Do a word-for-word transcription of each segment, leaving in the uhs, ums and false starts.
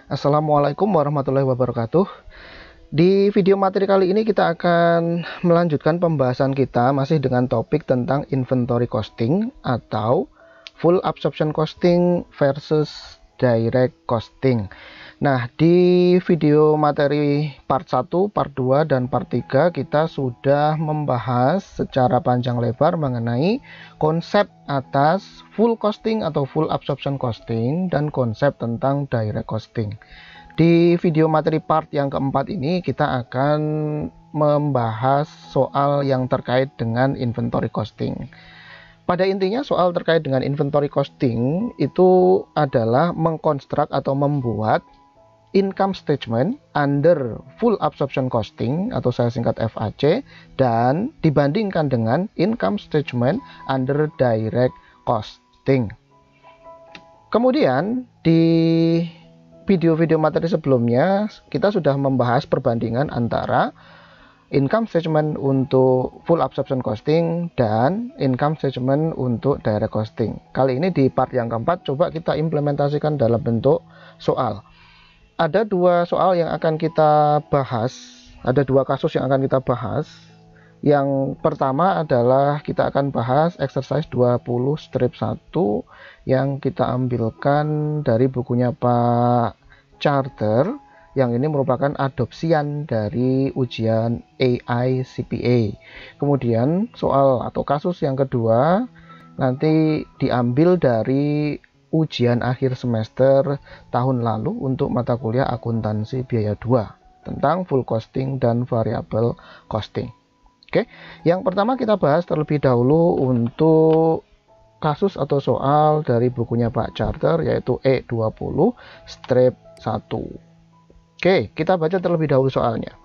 Assalamualaikum warahmatullahi wabarakatuh. Di video materi kali ini kita akan melanjutkan pembahasan kita masih dengan topik tentang inventory costing atau full absorption costing versus direct costing. Nah, di video materi part satu, part dua, dan part tiga kita sudah membahas secara panjang lebar mengenai konsep atas full costing atau full absorption costing dan konsep tentang direct costing. Di video materi part yang keempat ini kita akan membahas soal yang terkait dengan inventory costing. Pada intinya soal terkait dengan inventory costing itu adalah mengkonstruk atau membuat income statement under full absorption costing atau saya singkat F A C dan dibandingkan dengan income statement under direct costing. Kemudian di video-video materi sebelumnya kita sudah membahas perbandingan antara income statement untuk full absorption costing dan income statement untuk direct costing. Kali ini di part yang keempat coba kita implementasikan dalam bentuk soal. Ada dua soal yang akan kita bahas, ada dua kasus yang akan kita bahas. Yang pertama adalah kita akan bahas exercise dua puluh strip satu yang kita ambilkan dari bukunya Pak Charter, yang ini merupakan adopsian dari ujian A I C P A. Kemudian soal atau kasus yang kedua nanti diambil dari ujian akhir semester tahun lalu untuk mata kuliah akuntansi biaya dua tentang full costing dan variable costing. Oke, yang pertama kita bahas terlebih dahulu untuk kasus atau soal dari bukunya Pak Charter yaitu E dua puluh strip satu. Oke, kita baca terlebih dahulu soalnya.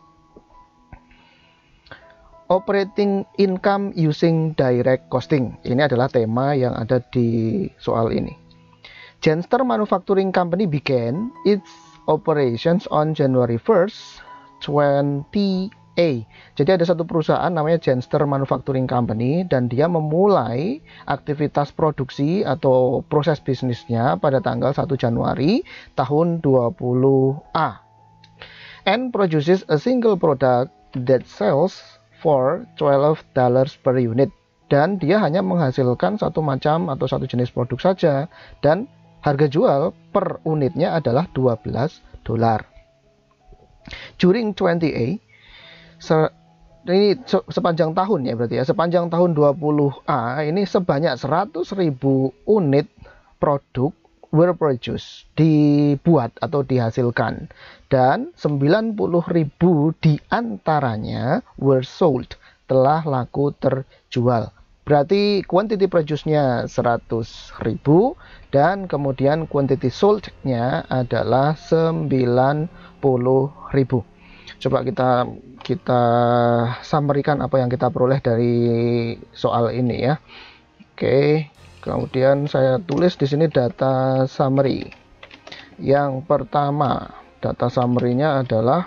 Operating income using direct costing. Ini adalah tema yang ada di soal ini. Genster Manufacturing Company began its operations on January first, twenty A. Jadi ada satu perusahaan namanya Genster Manufacturing Company dan dia memulai aktivitas produksi atau proses bisnisnya pada tanggal satu Januari tahun dua puluh A. And produces a single product that sells for twelve dollars per unit. Dan dia hanya menghasilkan satu macam atau satu jenis produk saja dan harga jual per unitnya adalah dua belas dolar. During twenty A, se ini se sepanjang tahun ya berarti ya, sepanjang tahun dua puluh A ini sebanyak seratus ribu unit produk were produced, dibuat atau dihasilkan, dan sembilan puluh ribu diantaranya were sold, telah laku terjual. Berarti quantity produce-nya seratus ribu dan kemudian quantity sold-nya adalah sembilan puluh ribu. Coba kita kita summary-kan apa yang kita peroleh dari soal ini ya. Oke, kemudian saya tulis di sini data summary. Yang pertama, data summary-nya adalah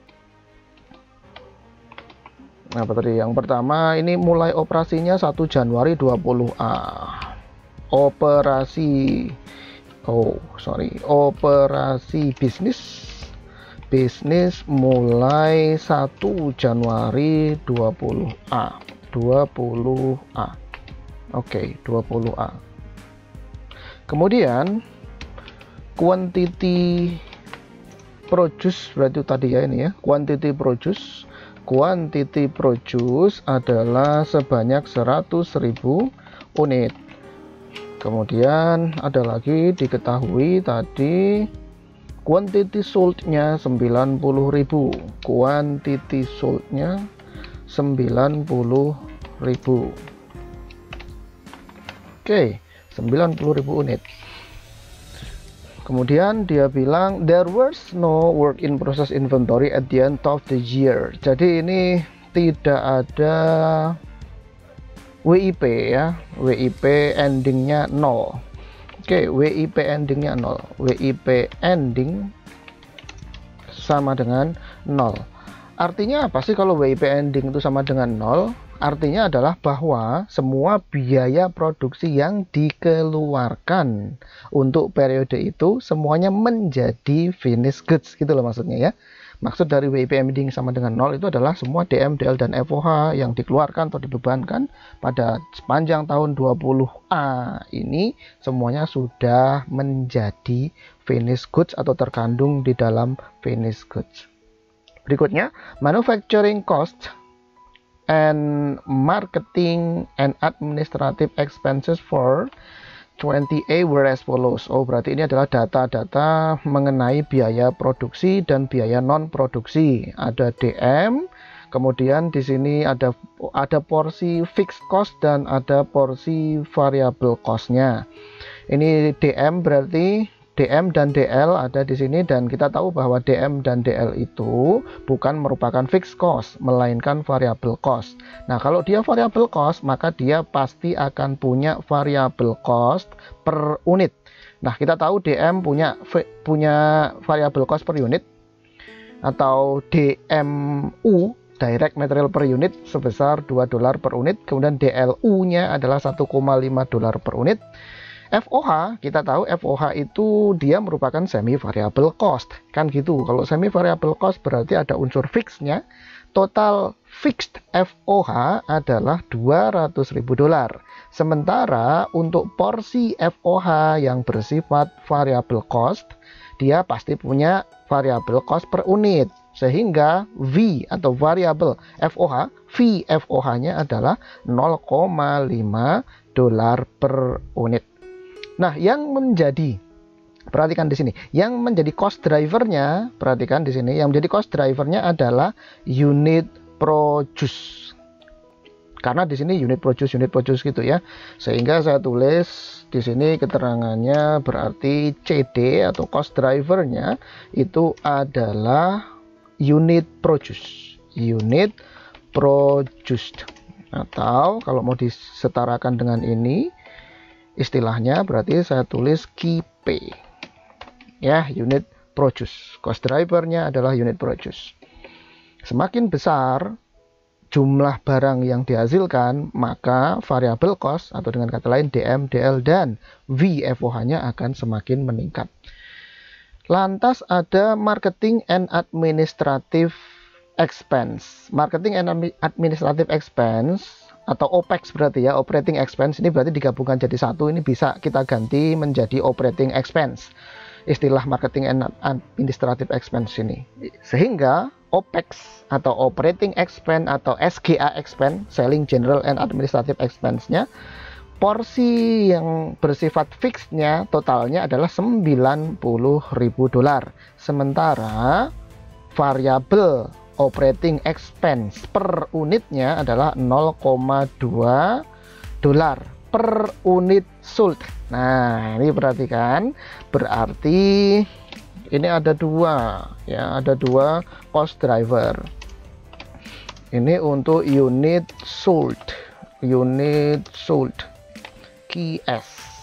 apa tadi? Yang pertama ini mulai operasinya satu Januari dua puluh A. Operasi oh sorry operasi bisnis bisnis mulai satu Januari dua puluh A. dua puluh A. Oke, dua puluh A. Kemudian quantity produce berarti tadi ya ini ya, quantity produce Quantity produce adalah sebanyak seratus ribu unit. Kemudian ada lagi diketahui tadi quantity sold-nya sembilan puluh ribu. Quantity sold-nya sembilan puluh ribu. Oke, sembilan puluh ribu unit. Kemudian dia bilang there was no work in process inventory at the end of the year. Jadi ini tidak ada W I P ya. W I P endingnya nol. Oke, W I P endingnya nol. W I P ending sama dengan nol. Artinya apa sih kalau W I P ending itu sama dengan nol? artinya adalah bahwa semua biaya produksi yang dikeluarkan untuk periode itu semuanya menjadi finished goods gitu loh maksudnya ya. Maksud dari W I P ending sama dengan nol itu adalah semua D M, D L, dan F O H yang dikeluarkan atau dibebankan pada sepanjang tahun dua puluh A ini semuanya sudah menjadi finished goods atau terkandung di dalam finished goods. Berikutnya, manufacturing cost and marketing and administrative expenses for twenty A were as follows. Oh, berarti ini adalah data-data mengenai biaya produksi dan biaya non produksi. Ada D M, kemudian di sini ada ada porsi fixed cost dan ada porsi variable cost-nya. Ini D M berarti D M dan D L ada di sini, dan kita tahu bahwa D M dan D L itu bukan merupakan fixed cost melainkan variable cost. Nah, kalau dia variable cost maka dia pasti akan punya variable cost per unit. Nah, kita tahu D M punya punya variable cost per unit atau D M U, direct material per unit, sebesar dua dolar per unit. Kemudian D L U-nya adalah satu koma lima dolar per unit. F O H, kita tahu F O H itu dia merupakan semi variable cost, kan gitu. Kalau semi variable cost berarti ada unsur fixnya. Total fixed F O H adalah dua ratus ribu dolar. Sementara untuk porsi F O H yang bersifat variable cost, dia pasti punya variable cost per unit. Sehingga V atau variable F O H, V F O H-nya adalah nol koma lima dolar per unit. Nah, yang menjadi, perhatikan di sini, yang menjadi cost drivernya, perhatikan di sini, yang menjadi cost drivernya adalah unit produce. Karena di sini unit produce, unit produce gitu ya. Sehingga saya tulis di sini keterangannya berarti C D atau cost drivernya itu adalah unit produce, unit produced. Atau kalau mau disetarakan dengan ini, istilahnya berarti saya tulis Q P ya, unit produce. Cost drivernya adalah unit produce. Semakin besar jumlah barang yang dihasilkan, maka variable cost atau dengan kata lain D M, D L, dan V F O H-nya akan semakin meningkat. Lantas ada marketing and administrative expense. Marketing and administrative expense atau OPEX berarti ya, operating expense, ini berarti digabungkan jadi satu, ini bisa kita ganti menjadi operating expense, istilah marketing and administrative expense ini. Sehingga OPEX atau operating expense atau S G A expense, selling general and administrative expense-nya, porsi yang bersifat fixed-nya totalnya adalah sembilan puluh ribu dolar. Sementara variable operating expense per unitnya adalah nol koma dua dolar per unit sold. Nah, ini perhatikan, berarti ini ada dua ya, ada dua cost driver. Ini untuk unit sold, unit sold Q S.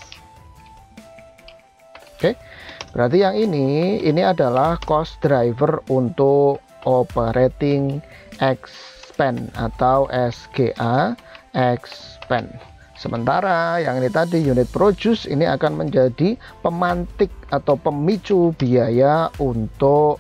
Oke, berarti yang ini ini adalah cost driver untuk operating expense atau S G A expense. Sementara yang ini tadi unit produce ini akan menjadi pemantik atau pemicu biaya untuk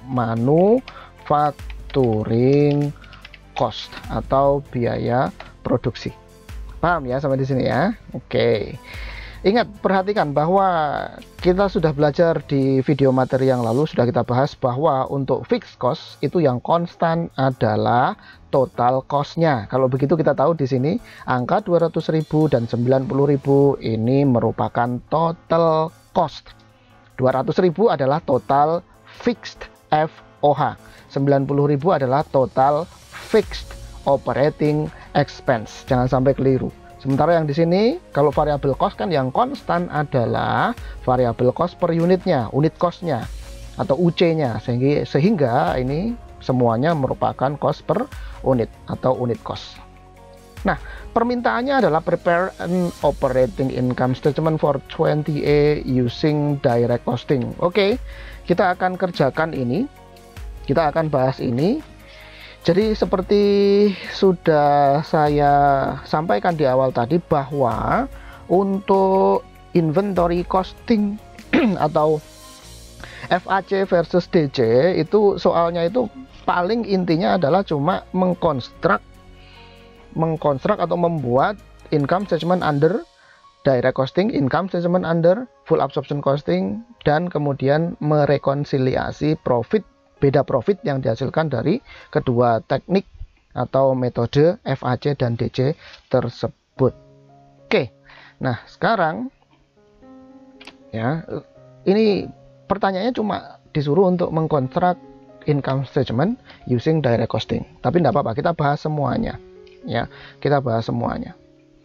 manufacturing cost atau biaya produksi. Paham ya sampai di sini ya? Oke. Ingat, perhatikan bahwa kita sudah belajar di video materi yang lalu, sudah kita bahas bahwa untuk fixed cost itu yang konstan adalah total cost-nya. Kalau begitu kita tahu di sini angka dua ratus ribu dan sembilan puluh ribu ini merupakan total cost. dua ratus ribu adalah total fixed F O H. sembilan puluh ribu adalah total fixed operating expense. Jangan sampai keliru. Sementara yang di sini kalau variable cost kan yang konstan adalah variable cost per unitnya, unit cost-nya atau U C-nya, sehingga sehingga ini semuanya merupakan cost per unit atau unit cost. Nah, permintaannya adalah prepare an operating income statement for twenty A using direct costing. Oke, kita akan kerjakan ini. Kita akan bahas ini. Jadi seperti sudah saya sampaikan di awal tadi, bahwa untuk inventory costing atau F A C versus D C itu soalnya itu paling intinya adalah cuma mengkonstruk mengkonstruk atau membuat income statement under direct costing, income statement under full absorption costing, dan kemudian merekonsiliasi profit, beda profit yang dihasilkan dari kedua teknik atau metode F A C dan D C tersebut. Oke, nah sekarang ya, ini pertanyaannya cuma disuruh untuk mengkonstruk income statement using direct costing, tapi tidak apa-apa, kita bahas semuanya ya, kita bahas semuanya.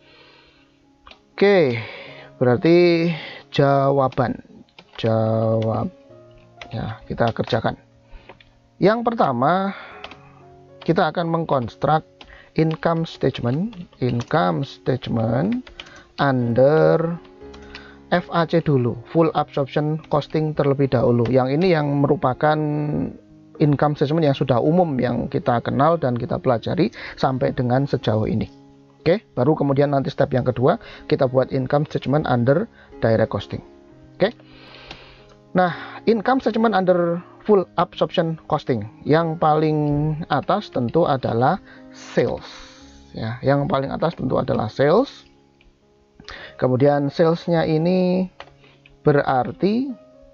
Oke, berarti jawaban jawab ya, kita kerjakan. Yang pertama, kita akan mengkonstruk income statement income statement under F A C dulu, full absorption costing terlebih dahulu. Yang ini yang merupakan income statement yang sudah umum, yang kita kenal dan kita pelajari sampai dengan sejauh ini. Oke, baru kemudian nanti step yang kedua kita buat income statement under direct costing. Oke, nah income statement under full absorption costing, yang paling atas tentu adalah sales ya, yang paling atas tentu adalah sales. Kemudian salesnya ini berarti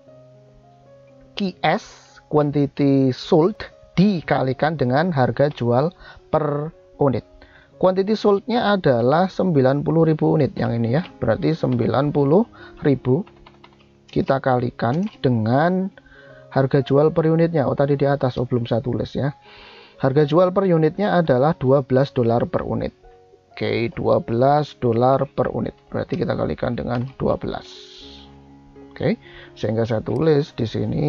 Q S, quantity sold, dikalikan dengan harga jual per unit. Quantity sold-nya adalah sembilan puluh ribu unit yang ini ya, berarti sembilan puluh ribu kita kalikan dengan harga jual per unitnya. Oh tadi di atas, oh belum saya tulis ya. Harga jual per unitnya adalah dua belas dolar per unit. Oke, dua belas dolar per unit. Berarti kita kalikan dengan dua belas. Oke, sehingga saya tulis di sini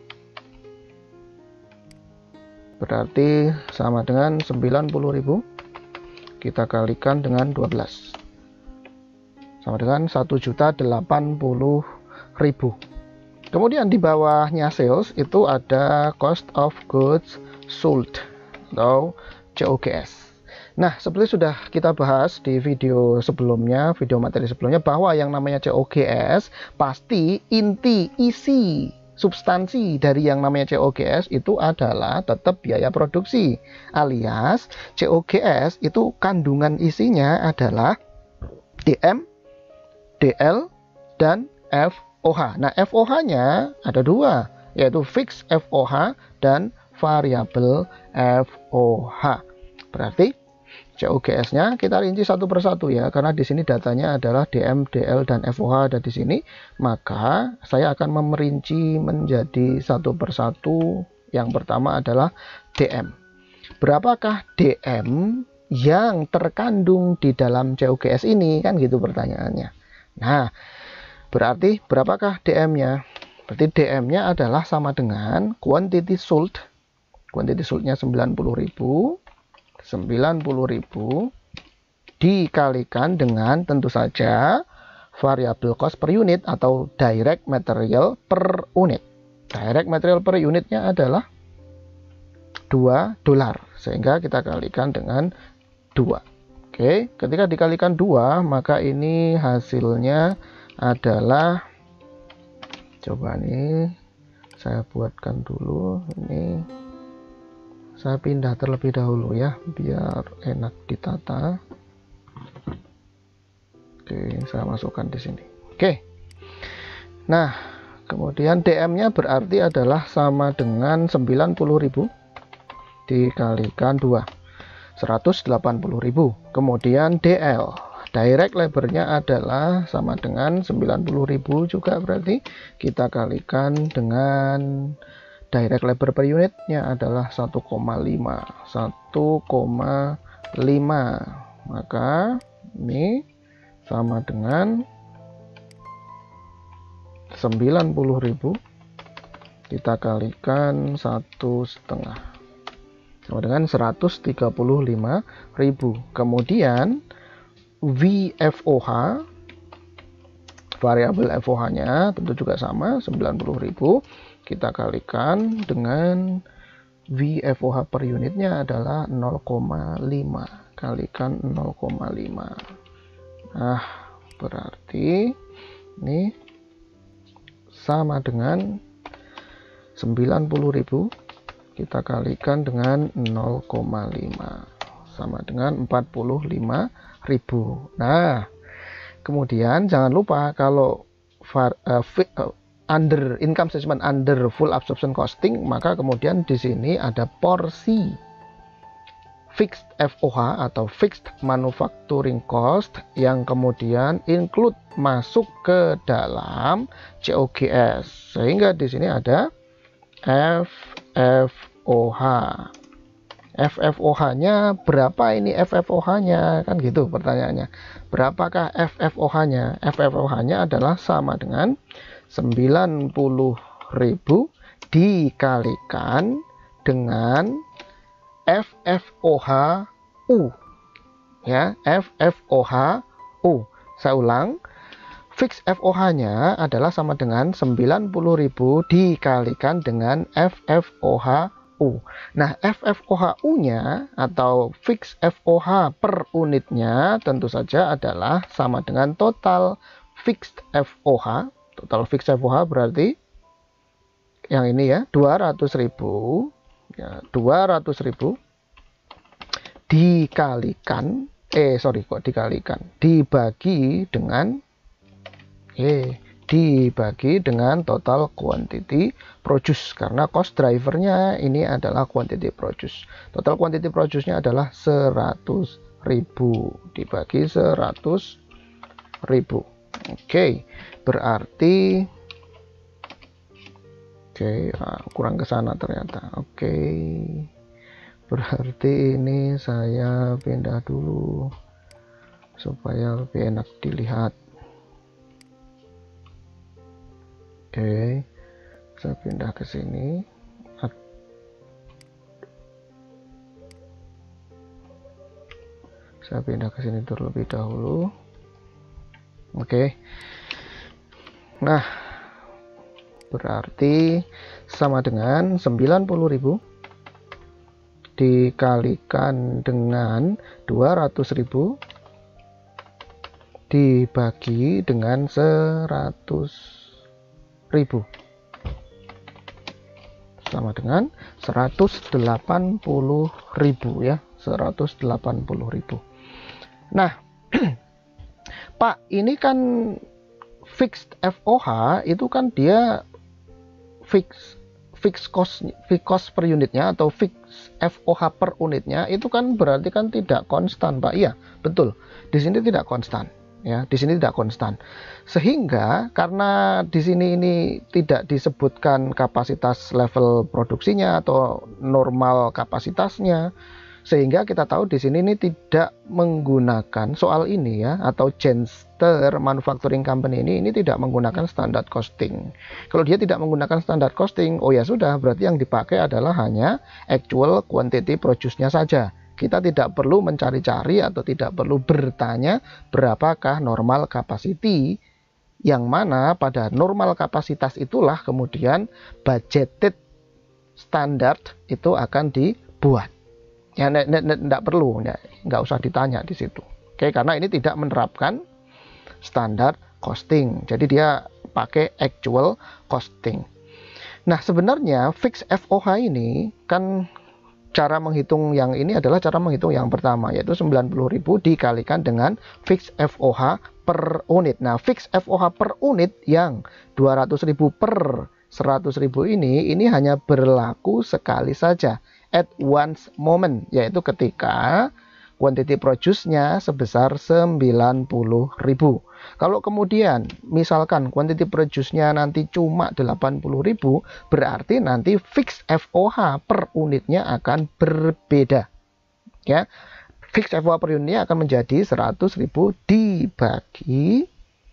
berarti sama dengan sembilan puluh ribu kita kalikan dengan dua belas. Sama dengan satu juta delapan puluh ribu. Kemudian di bawahnya sales itu ada cost of goods sold atau C O G S. Nah, seperti sudah kita bahas di video sebelumnya, video materi sebelumnya, bahwa yang namanya C O G S pasti inti, isi, substansi dari yang namanya C O G S itu adalah tetap biaya produksi, alias C O G S itu kandungan isinya adalah D M, D L, dan F O H. Nah, F O H-nya ada dua, yaitu fixed F O H dan variable F O H. Berarti C O G S-nya kita rinci satu persatu ya, karena di sini datanya adalah D M, D L, dan F O H ada di sini. Maka saya akan memerinci menjadi satu persatu. Yang pertama adalah D M. Berapakah D M yang terkandung di dalam C O G S ini? Kan gitu pertanyaannya. Nah, berarti berapakah D M-nya? Berarti D M-nya adalah sama dengan quantity sold. Quantity sold-nya sembilan puluh ribu. sembilan puluh ribu dikalikan dengan tentu saja variable cost per unit atau direct material per unit. Direct material per unitnya adalah dua dolar, sehingga kita kalikan dengan dua. Oke, ketika dikalikan dua, maka ini hasilnya adalah, coba nih saya buatkan dulu ini. Saya pindah terlebih dahulu ya, biar enak ditata. Oke, saya masukkan di sini. Oke. Nah, kemudian D M-nya berarti adalah sama dengan sembilan puluh ribu dikalikan dua, seratus delapan puluh ribu. Kemudian D L, direct labor-nya adalah sama dengan sembilan puluh ribu juga, berarti kita kalikan dengan direct labor per unitnya adalah satu koma lima, satu koma lima. Maka ini sama dengan sembilan puluh ribu kita kalikan satu setengah, sama dengan seratus tiga puluh lima ribu. Kemudian V F O H, variabel F O H-nya tentu juga sama sembilan puluh ribu. Kita kalikan dengan V F O H per unitnya adalah nol koma lima kalikan nol koma lima. Nah, berarti ini sama dengan sembilan puluh ribu kita kalikan dengan nol koma lima sama dengan empat puluh lima ribu. Nah, kemudian jangan lupa kalau var, uh, fi, uh, under income statement under full absorption costing, maka kemudian di sini ada porsi fixed F O H atau fixed manufacturing cost yang kemudian include masuk ke dalam C O G S, sehingga di sini ada F F O H. F F O H-nya berapa ini? F F O H-nya kan gitu pertanyaannya. Berapakah F F O H-nya? F F O H-nya adalah sama dengan sembilan puluh ribu dikalikan dengan F F O H U. Ya, F F O H U. Saya ulang. Fix F O H-nya adalah sama dengan sembilan puluh ribu dikalikan dengan F F O H U. Nah, F F O H U-nya atau fix F O H per unitnya tentu saja adalah sama dengan total fixed F O H. Total fixed F O H berarti yang ini ya, dua ratus ribu. Ya, dua ratus ribu dikalikan eh sorry kok dikalikan dibagi dengan eh dibagi dengan total quantity produce, karena cost drivernya ini adalah quantity produce. Total quantity produce-nya adalah seratus ribu dibagi seratus ribu. Oke, berarti oke, nah, kurang ke sana ternyata. Oke, berarti ini saya pindah dulu supaya lebih enak dilihat. Oke, saya pindah ke sini. Saya pindah ke sini terlebih dahulu. Oke. Nah, berarti sama dengan sembilan puluh ribu dikalikan dengan dua ratus ribu dibagi dengan seratus ribu sama dengan seratus delapan puluh ribu ya, seratus delapan puluh ribu. Nah, Pak, ini kan fixed F O H itu kan dia fix fix cost fix cost per unitnya atau fix F O H per unitnya itu kan berarti kan tidak konstan, Pak. Iya, betul. Di sini tidak konstan. Ya, di sini tidak konstan. Sehingga karena di sini ini tidak disebutkan kapasitas level produksinya atau normal kapasitasnya, sehingga kita tahu di sini ini tidak menggunakan soal ini ya, atau Genster Manufacturing Company ini ini tidak menggunakan standard costing. Kalau dia tidak menggunakan standard costing, oh ya sudah, berarti yang dipakai adalah hanya actual quantity produce-nya saja. Kita tidak perlu mencari-cari atau tidak perlu bertanya berapakah normal capacity, yang mana pada normal kapasitas itulah kemudian budgeted standar itu akan dibuat. Ya, tidak perlu, nggak usah ditanya di situ. Oke, karena ini tidak menerapkan standar costing, jadi dia pakai actual costing. Nah, sebenarnya fix F O H ini kan cara menghitung yang ini adalah cara menghitung yang pertama, yaitu sembilan puluh ribu dikalikan dengan fix F O H per unit. Nah, fix F O H per unit yang dua ratus ribu per seratus ribu ini ini hanya berlaku sekali saja, at once moment, yaitu ketika quantity produce-nya sebesar sembilan puluh ribu. Kalau kemudian misalkan quantity produce-nya nanti cuma delapan puluh ribu, berarti nanti fix F O H per unitnya akan berbeda. Ya, fix F O H per unitnya akan menjadi seratus ribu dibagi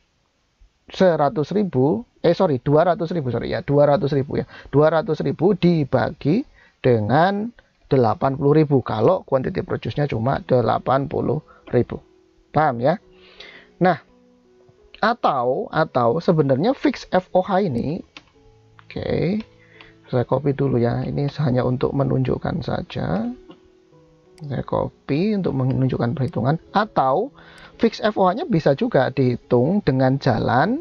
seratus ribu, eh sorry dua ratus ribu, sorry ya dua ratus ribu ya, dua ratus ribu dibagi dengan delapan puluh ribu kalau quantity produce-nya cuma delapan puluh ribu. Paham ya? Nah, atau atau sebenarnya fix F O H ini, oke, okay, Saya copy dulu ya, ini hanya untuk menunjukkan saja. Saya copy untuk menunjukkan perhitungan. Atau fix F O H-nya bisa juga dihitung dengan jalan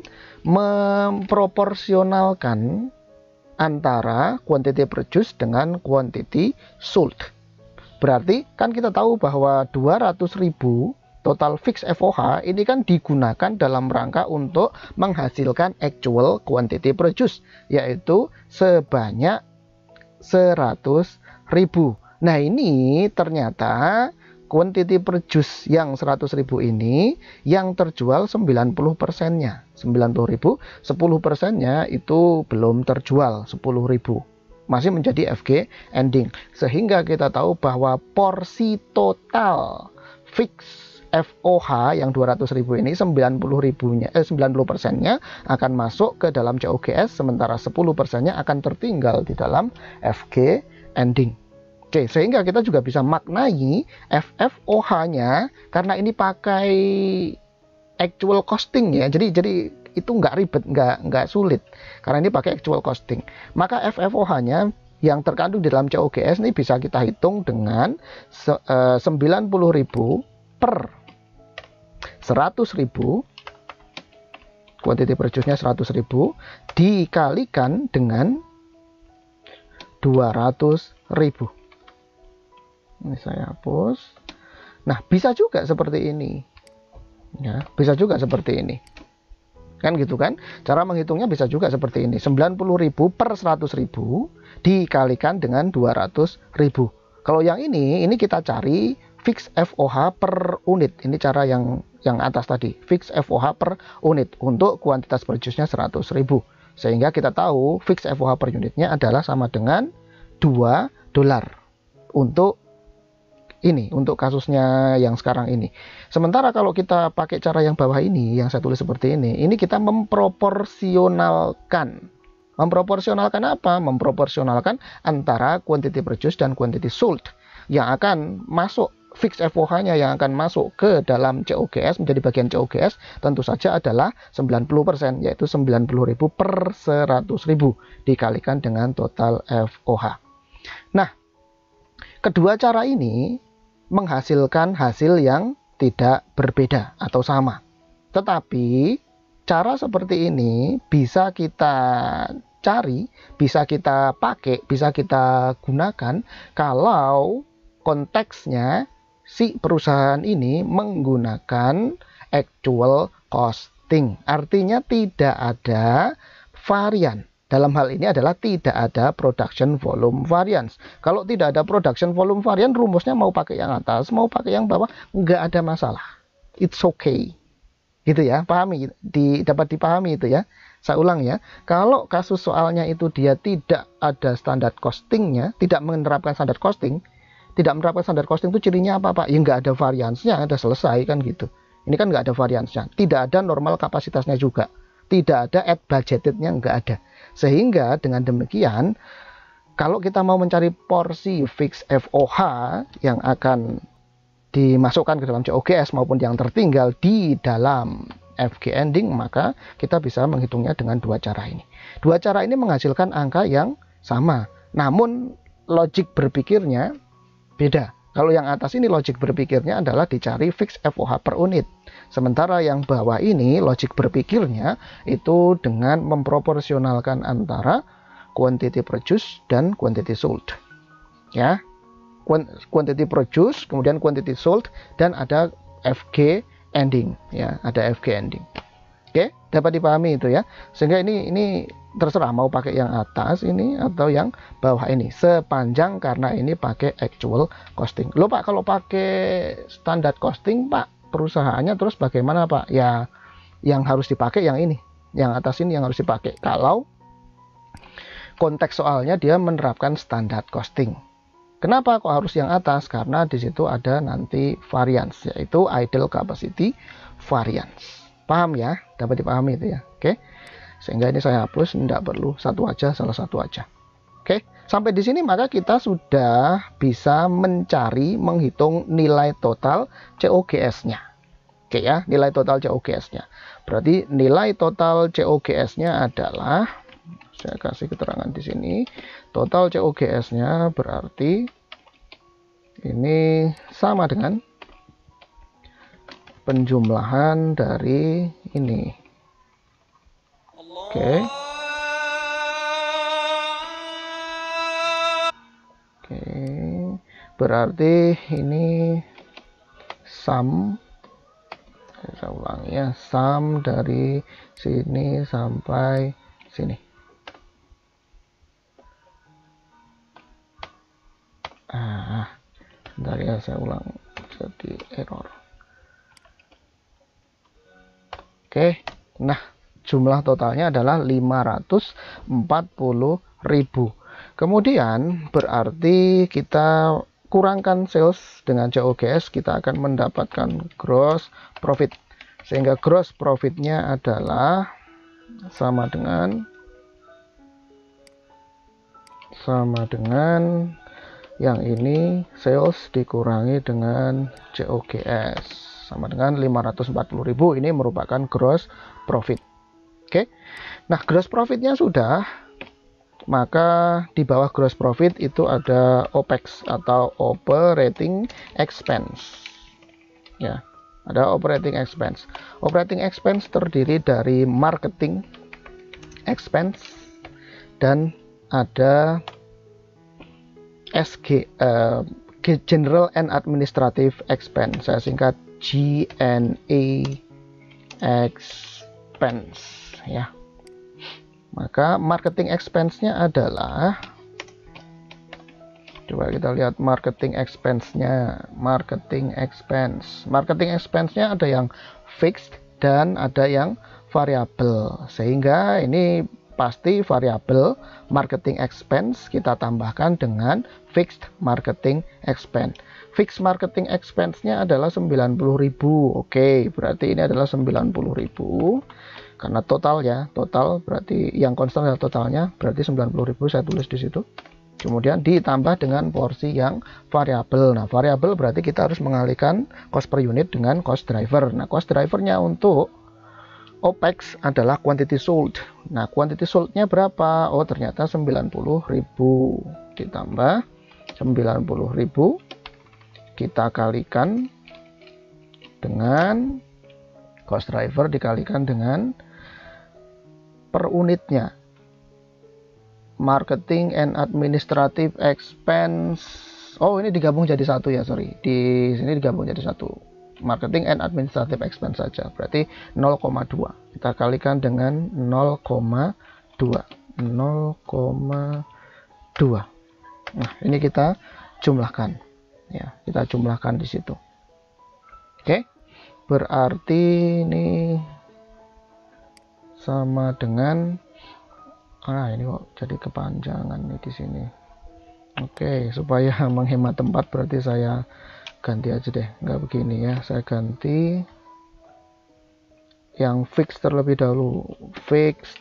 memproporsionalkan antara quantity produced dengan quantity sold. Berarti kan kita tahu bahwa dua ratus ribu total fix F O H ini kan digunakan dalam rangka untuk menghasilkan actual quantity produced, yaitu sebanyak seratus ribu. Nah, ini ternyata quantity produced yang seratus ribu ini yang terjual sembilan puluh persennya. sembilan puluh ribu, sepuluh persennya itu belum terjual, sepuluh ribu. Masih menjadi F G ending. Sehingga kita tahu bahwa porsi total fix F O H yang dua ratus ribu ini sembilan puluh ribunya eh sembilan puluh persennya akan masuk ke dalam C O G S, sementara sepuluh persennya akan tertinggal di dalam F G ending. Oke, sehingga kita juga bisa maknai F F O H-nya karena ini pakai actual costing ya. Jadi jadi itu nggak ribet, nggak nggak sulit karena ini pakai actual costing. Maka F F O H-nya yang terkandung di dalam C O G S ini bisa kita hitung dengan sembilan puluh ribu per seratus ribu, quantity produce-nya seratus ribu dikalikan dengan dua ratus ribu. Ini saya hapus. Nah, bisa juga seperti ini ya, bisa juga seperti ini kan, gitu kan. Cara menghitungnya bisa juga seperti ini, sembilan puluh ribu per seratus ribu dikalikan dengan dua ratus ribu. Kalau yang ini ini kita cari fix F O H per unit. Ini cara yang yang atas tadi, fix F O H per unit untuk kuantitas produce-nya seratus ribu. Sehingga kita tahu fix F O H per unitnya adalah sama dengan dua dolar untuk ini, untuk kasusnya yang sekarang ini. Sementara kalau kita pakai cara yang bawah ini, yang saya tulis seperti ini, ini kita memproporsionalkan. Memproporsionalkan apa? Memproporsionalkan antara quantity produced dan quantity sold yang akan masuk. Fix F O H-nya yang akan masuk ke dalam C O G S, menjadi bagian C O G S, tentu saja adalah sembilan puluh persen, yaitu sembilan puluh ribu per seratus ribu dikalikan dengan total F O H. Nah, kedua cara ini menghasilkan hasil yang tidak berbeda atau sama. Tetapi cara seperti ini bisa kita cari, bisa kita pakai, bisa kita gunakan kalau konteksnya si perusahaan ini menggunakan actual costing. Artinya tidak ada varian. Dalam hal ini adalah tidak ada production volume variance. Kalau tidak ada production volume variance, rumusnya mau pakai yang atas, mau pakai yang bawah, nggak ada masalah. It's okay. Gitu ya, pahami, di, dapat dipahami itu ya. Saya ulang ya, kalau kasus soalnya itu dia tidak ada standar costingnya, tidak menerapkan standar costing, tidak menerapkan standar costing itu cirinya apa Pak? Ya nggak ada variansnya, ada selesai kan gitu. Ini kan nggak ada variansnya, tidak ada normal kapasitasnya juga, tidak ada add budgetednya, nggak ada. Sehingga dengan demikian, kalau kita mau mencari porsi fix F O H yang akan dimasukkan ke dalam C O G S maupun yang tertinggal di dalam F G ending, maka kita bisa menghitungnya dengan dua cara ini. Dua cara ini menghasilkan angka yang sama, namun logik berpikirnya beda. Kalau yang atas ini logik berpikirnya adalah dicari fix F O H per unit. Sementara yang bawah ini logik berpikirnya itu dengan memproporsionalkan antara quantity produced dan quantity sold. Ya, quantity produced, kemudian quantity sold, dan ada F G ending. Ya, ada F G ending. Oke, dapat dipahami itu ya. Sehingga ini ini terserah mau pakai yang atas ini atau yang bawah ini, sepanjang karena ini pakai actual costing. Loh Pak, kalau pakai standar costing Pak, perusahaannya terus bagaimana Pak? Ya, yang harus dipakai yang ini, yang atas ini yang harus dipakai. Kalau konteks soalnya dia menerapkan standar costing. Kenapa kok harus yang atas? Karena di situ ada nanti variance, yaitu idle capacity variance. Paham ya? Dapat dipahami itu ya. Oke. Sehingga ini saya hapus, tidak perlu satu aja, salah satu aja. Oke, sampai di sini maka kita sudah bisa mencari, menghitung nilai total C O G S-nya. Oke ya, nilai total C O G S-nya. Berarti nilai total C O G S-nya adalah, Saya kasih keterangan di sini. Total C O G S-nya berarti ini sama dengan penjumlahan dari ini. Oke. Oke. Berarti ini sum, saya ulangi ya, sum dari sini sampai sini. Ah, bentar ya, saya ulang, jadi error. Oke, nah jumlah totalnya adalah lima ratus empat puluh ribu. Kemudian berarti kita kurangkan sales dengan C O G S, kita akan mendapatkan gross profit. Sehingga gross profitnya adalah sama dengan sama dengan yang ini, sales dikurangi dengan C O G S, sama dengan lima ratus empat puluh ribu. Ini merupakan gross profit. Oke, nah gross profitnya sudah, maka di bawah gross profit itu ada O P E X atau operating expense. Ya, ada operating expense. Operating expense terdiri dari marketing expense dan ada S G, uh, General and Administrative Expense, saya singkat G and A expense ya. Maka marketing expense-nya adalah, coba kita lihat marketing expense-nya. Marketing expense, marketing expense-nya ada yang fixed dan ada yang variabel, sehingga ini pasti variabel marketing expense kita tambahkan dengan fixed marketing expense. Fixed marketing expense-nya adalah sembilan puluh ribu. Oke, berarti ini adalah sembilan puluh ribu. Karena total ya, total berarti yang konstan adalah totalnya, berarti sembilan puluh ribu saya tulis di situ. Kemudian ditambah dengan porsi yang variabel. Nah, variabel berarti kita harus mengalihkan cost per unit dengan cost driver. Nah, cost drivernya untuk O P E X adalah quantity sold. Nah, quantity sold-nya berapa? Oh, ternyata sembilan puluh ribu. Ditambah sembilan puluh ribu, kita kalikan dengan cost driver dikalikan dengan per unitnya. Marketing and administrative expense. Oh, ini digabung jadi satu ya, sorry. Di sini digabung jadi satu. Marketing and administrative expense saja. Berarti nol koma dua. Kita kalikan dengan nol koma dua. nol koma dua. Nah, ini kita jumlahkan. Ya, kita jumlahkan di situ. Oke. Berarti ini sama dengan, ah ini kok jadi kepanjangan nih di sini. Oke, supaya menghemat tempat berarti saya ganti aja deh, nggak begini ya, saya ganti yang fixed terlebih dahulu. Fixed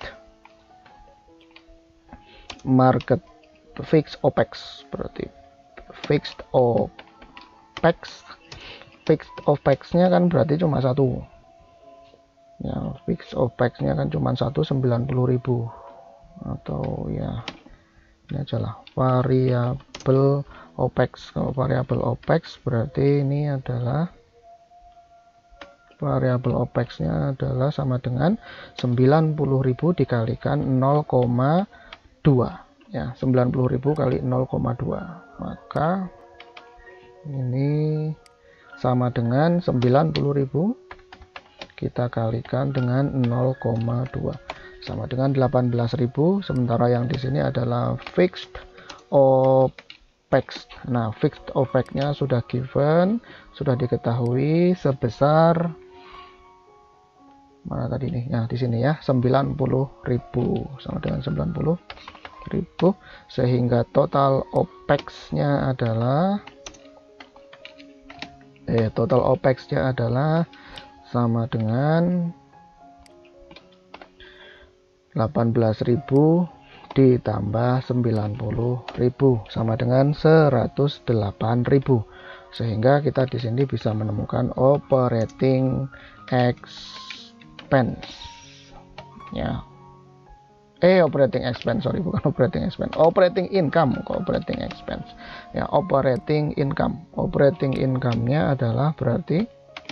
market, fixed O P E X, berarti fixed O P E X. Fixed O P E X-nya kan berarti cuma satu. Ya, fixed O P E X-nya kan cuma satu, sembilan puluh ribu. Atau ya, ini aja lah, variabel O P E X. Kalau variabel O P E X berarti ini adalah variabel O P E X-nya adalah sama dengan sembilan puluh ribu dikalikan nol koma dua. Ya, sembilan puluh ribu kali nol koma dua. Maka ini sama dengan sembilan puluh ribu kita kalikan dengan nol koma dua, sama dengan delapan belas ribu. Sementara yang di sini adalah fixed O P E X. Nah, fixed O P E X-nya sudah given, sudah diketahui sebesar, mana tadi nih? Nah, di sini ya, sembilan puluh ribu, sama dengan sembilan puluh ribu, sehingga total O P E X-nya adalah eh total O P E X-nya adalah sama dengan delapan belas ribu ditambah sembilan puluh ribu, sama dengan seratus delapan ribu. Sehingga kita di sini bisa menemukan operating expense. Ya. eh operating expense, sorry, bukan operating expense, operating income, operating expense ya, operating income. Operating income-nya adalah berarti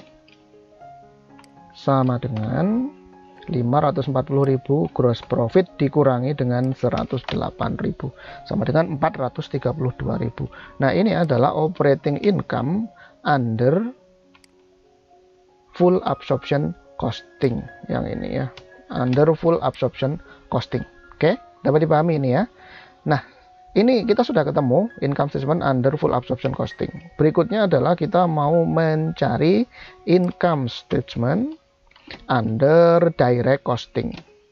sama dengan lima ratus empat puluh ribu gross profit dikurangi dengan seratus delapan ribu sama dengan empat ratus tiga puluh dua ribu. Nah, ini adalah operating income under full absorption costing yang ini ya, under full absorption costing. Oke, dapat dipahami ini ya. Nah, ini kita sudah ketemu income statement under full absorption costing. Berikutnya adalah kita mau mencari income statement under direct costing.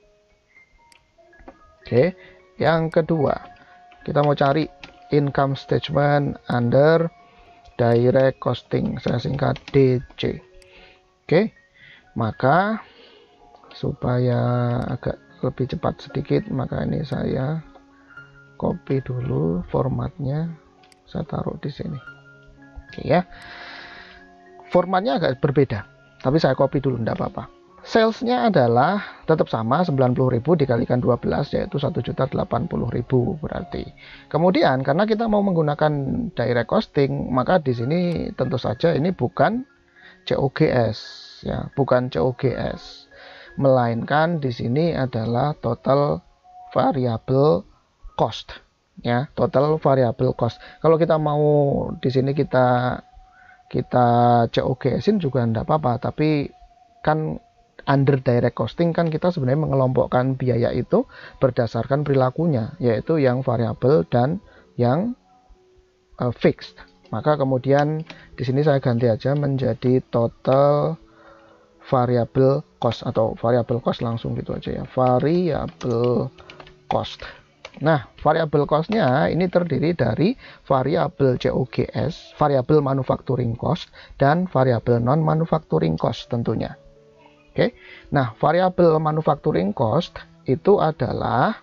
Oke, yang kedua kita mau cari income statement under direct costing, saya singkat D C. Oke, maka supaya agak lebih cepat sedikit, maka ini saya copy dulu formatnya, saya taruh di sini. Oke ya, formatnya agak berbeda, tapi saya copy dulu, tidak apa-apa. Salesnya adalah tetap sama, sembilan puluh ribu dikalikan dua belas, yaitu satu juta delapan puluh ribu berarti. Kemudian karena kita mau menggunakan direct costing, maka di sini tentu saja ini bukan C O G S ya, bukan C O G S, melainkan di sini adalah total variable cost ya, total variable cost. Kalau kita mau di sini kita kita C O G S-in juga enggak apa-apa, tapi kan under direct costing kan kita sebenarnya mengelompokkan biaya itu berdasarkan perilakunya, yaitu yang variabel dan yang uh, fixed. Maka kemudian di sini saya ganti aja menjadi total variable cost atau variable cost langsung gitu aja ya, variable cost. Nah, variable cost-nya ini terdiri dari variabel C O G S, variabel manufacturing cost, dan variabel non manufacturing cost tentunya. Oke, nah variabel manufacturing cost itu adalah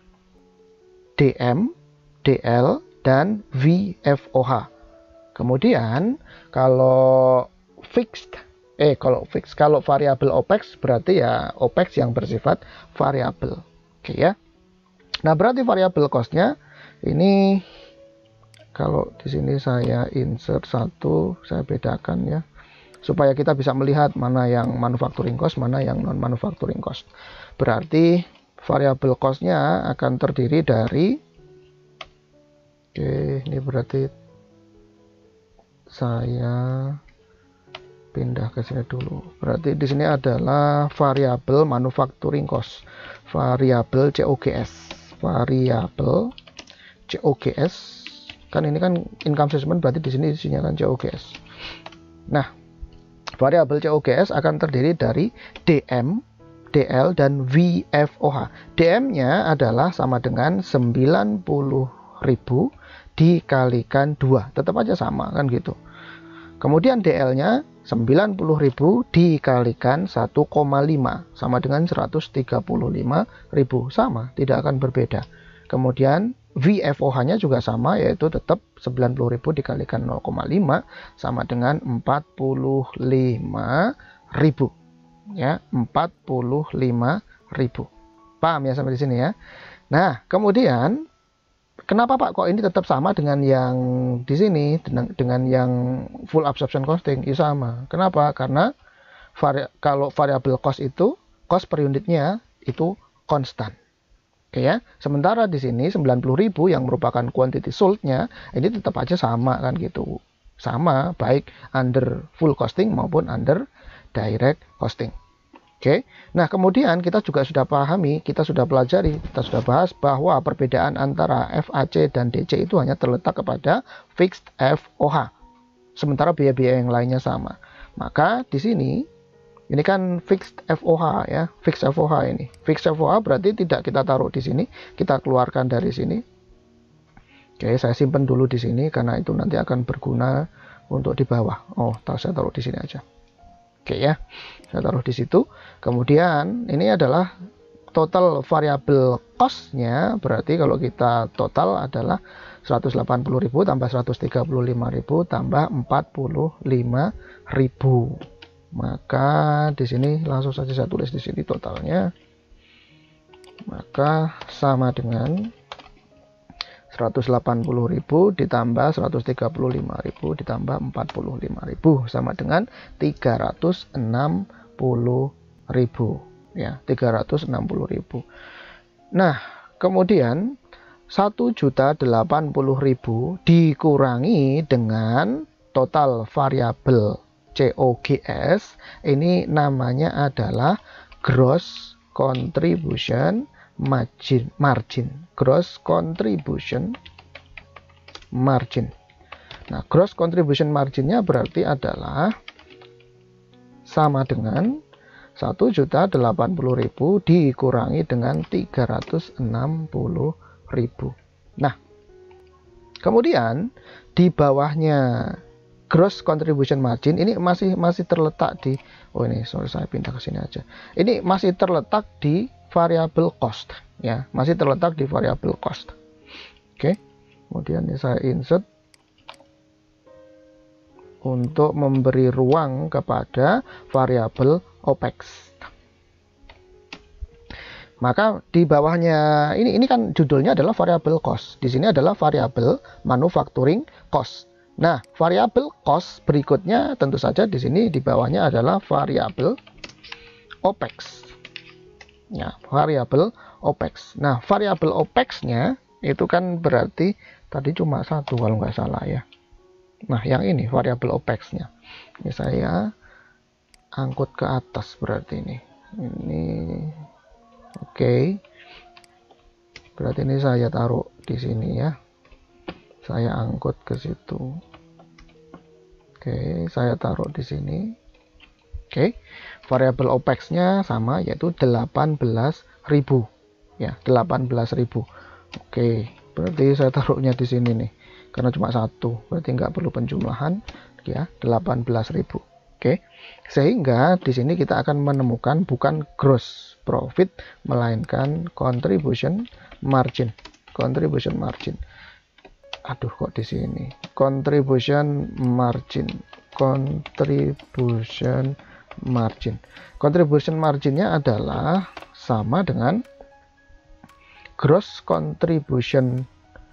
D M, D L, dan V F O H. Kemudian kalau fixed, eh kalau fixed, kalau variabel OPEX berarti ya OPEX yang bersifat variabel. Oke ya. Nah berarti variabel cost-nya ini kalau di sini saya insert satu, saya bedakan ya, supaya kita bisa melihat mana yang manufacturing cost, mana yang non manufacturing cost. Berarti variabel cost-nya akan terdiri dari, oke ini berarti saya pindah ke sini dulu. Berarti di sini adalah variabel manufacturing cost, variabel C O G S, variabel C O G S. Kan ini kan income statement, berarti di sini isinya kan C O G S. Nah, variabel C O G S akan terdiri dari D M, D L, dan V F O H. D M-nya adalah sama dengan sembilan puluh ribu dikalikan dua, tetap aja sama kan gitu. Kemudian D L-nya sembilan puluh ribu dikalikan satu koma lima sama dengan seratus tiga puluh lima ribu, sama, tidak akan berbeda. Kemudian V F O H-nya juga sama, yaitu tetap sembilan puluh ribu dikalikan nol koma lima sama dengan empat puluh lima ribu. Ya, empat puluh lima ribu. Paham ya sampai di sini ya? Nah, kemudian kenapa Pak kok ini tetap sama dengan yang di sini, dengan, dengan yang full absorption costing? Ya sama. Kenapa? Karena vari, kalau variable cost itu cost per unitnya itu konstan. Oke ya. Sementara di sini sembilan puluh ribu yang merupakan quantity sold-nya ini tetap aja sama kan gitu. Sama baik under full costing maupun under direct costing. Oke. Nah, kemudian kita juga sudah pahami, kita sudah pelajari, kita sudah bahas bahwa perbedaan antara F A C dan D C itu hanya terletak kepada fixed F O H. Sementara biaya-biaya yang lainnya sama. Maka di sini ini kan fixed F O H ya, fixed F O H ini. Fixed F O H berarti tidak kita taruh di sini, kita keluarkan dari sini. Oke, saya simpan dulu di sini karena itu nanti akan berguna untuk di bawah. Oh, saya taruh di sini aja. Oke ya, saya taruh di situ. Kemudian ini adalah total variable cost-nya, berarti kalau kita total adalah seratus delapan puluh ribu tambah seratus tiga puluh lima ribu tambah empat puluh lima ribu. Maka di sini langsung saja saya tulis di sini totalnya. maka sama dengan seratus delapan puluh ribu ditambah seratus tiga puluh lima ribu ditambah empat puluh lima ribu sama dengan tiga ratus enam puluh ribu ya, tiga ratus enam puluh ribu. Nah, kemudian satu juta delapan puluh ribu dikurangi dengan total variabel C O G S, ini namanya adalah gross contribution margin, margin, gross contribution margin. Nah, gross contribution marginnya berarti adalah sama dengan satu juta delapan puluh ribu dikurangi dengan tiga ratus enam puluh ribu. Nah, kemudian di bawahnya gross contribution margin ini masih masih terletak di, oh ini sorry saya pindah ke sini aja. Ini masih terletak di variable cost ya, masih terletak di variable cost. Oke, kemudian ini saya insert untuk memberi ruang kepada variable OPEX. Maka di bawahnya ini ini kan judulnya adalah variable cost. Di sini adalah variable manufacturing cost. Nah, variable cost berikutnya tentu saja di sini di bawahnya adalah variable OPEX. Ya, variable OPEX. Nah, variable OPEX-nya itu kan berarti tadi cuma satu kalau nggak salah ya. Nah, yang ini variable OPEX-nya. Ini saya angkut ke atas berarti ini. Ini oke. Okay. Berarti ini saya taruh di sini ya. Saya angkut ke situ. Oke, okay, saya taruh di sini. Oke, okay. Variable OPEX-nya sama yaitu delapan belas ribu. Ya, delapan belas ribu. Oke, okay. Berarti saya taruhnya di sini nih. Karena cuma satu, berarti nggak perlu penjumlahan ya, delapan belas ribu. Oke. Okay. Sehingga di sini kita akan menemukan bukan gross profit melainkan contribution margin. Contribution margin. Aduh, kok di sini contribution margin, contribution margin, contribution marginnya adalah sama dengan gross contribution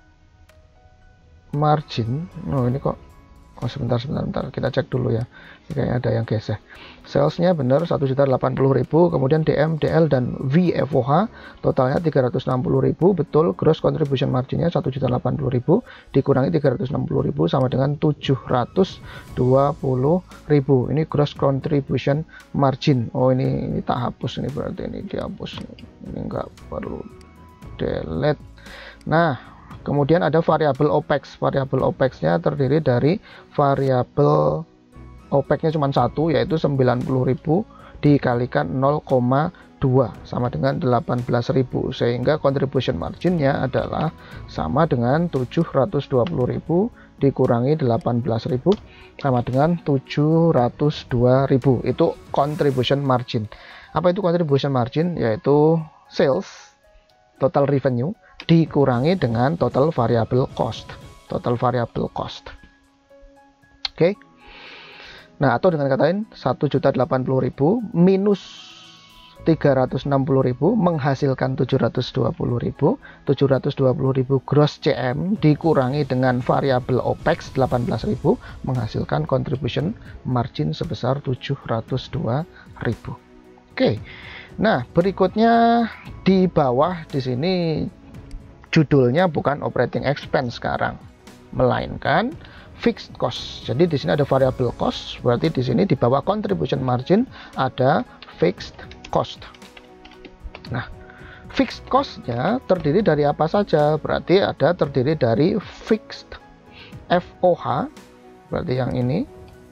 margin. Oh ini kok, oh sebentar sebentar sebentar kita cek dulu ya, ini kayaknya ada yang geser. Salesnya benar satu juta delapan puluh ribu, kemudian D M, D L dan V F O H totalnya tiga ratus enam puluh ribu, betul. Gross contribution marginnya satu juta delapan puluh ribu dikurangi tiga ratus enam puluh ribu sama dengan tujuh ratus dua puluh ribu. Ini gross contribution margin. Oh ini, ini tak hapus, ini berarti ini dihapus, ini enggak perlu delete. Nah, kemudian ada variabel OPEX. Variabel OPEX-nya terdiri dari variabel OPEX-nya cuma satu, yaitu sembilan puluh ribu dikalikan nol koma dua sama dengan delapan belas ribu, sehingga contribution margin-nya adalah sama dengan tujuh ratus dua puluh ribu dikurangi delapan belas ribu sama dengan tujuh ratus dua ribu. Itu contribution margin. Apa itu contribution margin? Yaitu sales, total revenue dikurangi dengan total variable cost. Total variable cost. Oke. Okay. Nah, atau dengan kata lain satu juta delapan puluh ribu minus tiga ratus enam puluh ribu menghasilkan tujuh ratus dua puluh ribu. tujuh ratus dua puluh ribu gross C M dikurangi dengan variabel OPEX delapan belas ribu menghasilkan contribution margin sebesar tujuh ratus dua ribu. Oke. Okay. Nah, berikutnya di bawah di sini judulnya bukan operating expense sekarang, melainkan fixed cost. Jadi di sini ada variable cost, berarti di sini di bawah contribution margin ada fixed cost. Nah, fixed cost-nya terdiri dari apa saja? Berarti ada terdiri dari fixed F O H, berarti yang ini.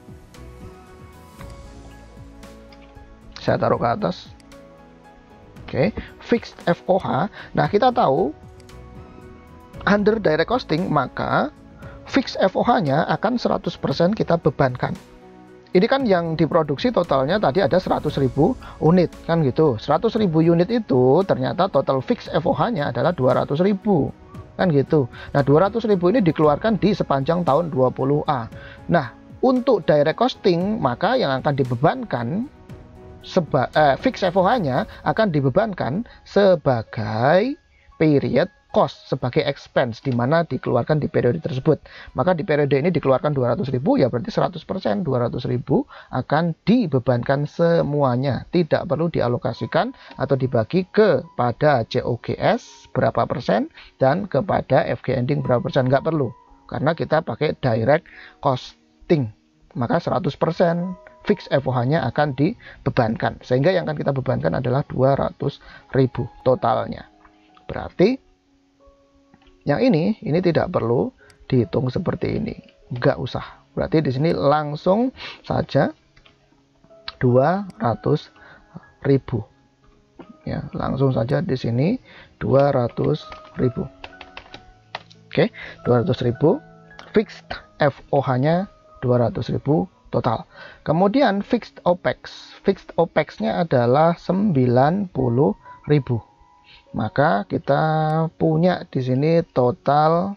Saya taruh ke atas. Oke, okay. Fixed F O H. Nah, kita tahu under direct costing, maka fixed F O H-nya akan seratus persen kita bebankan. Ini kan yang diproduksi totalnya tadi ada seratus ribu unit, kan gitu. seratus ribu unit itu ternyata total fixed F O H-nya adalah dua ratus ribu, kan gitu. Nah, dua ratus ribu ini dikeluarkan di sepanjang tahun dua puluh A. Nah, untuk direct costing, maka yang akan dibebankan seba, eh, fix F O H-nya akan dibebankan sebagai period cost, sebagai expense di mana dikeluarkan di periode tersebut. Maka di periode ini dikeluarkan dua ratus ribu, ya berarti seratus persen dua ratus ribu akan dibebankan semuanya. Tidak perlu dialokasikan atau dibagi kepada C O G S berapa persen dan kepada F G ending berapa persen. Nggak perlu, karena kita pakai direct costing. Maka seratus persen fix F O H-nya akan dibebankan. Sehingga yang akan kita bebankan adalah dua ratus ribu totalnya. Berarti yang ini, ini tidak perlu dihitung seperti ini. Nggak usah. Berarti di sini langsung saja dua ratus ribu. Ya, langsung saja di sini dua ratus ribu. Oke, dua ratus ribu. Fixed F O H-nya dua ratus ribu total. Kemudian fixed O P E X. Fixed O P E X-nya adalah sembilan puluh ribu. Maka kita punya di sini total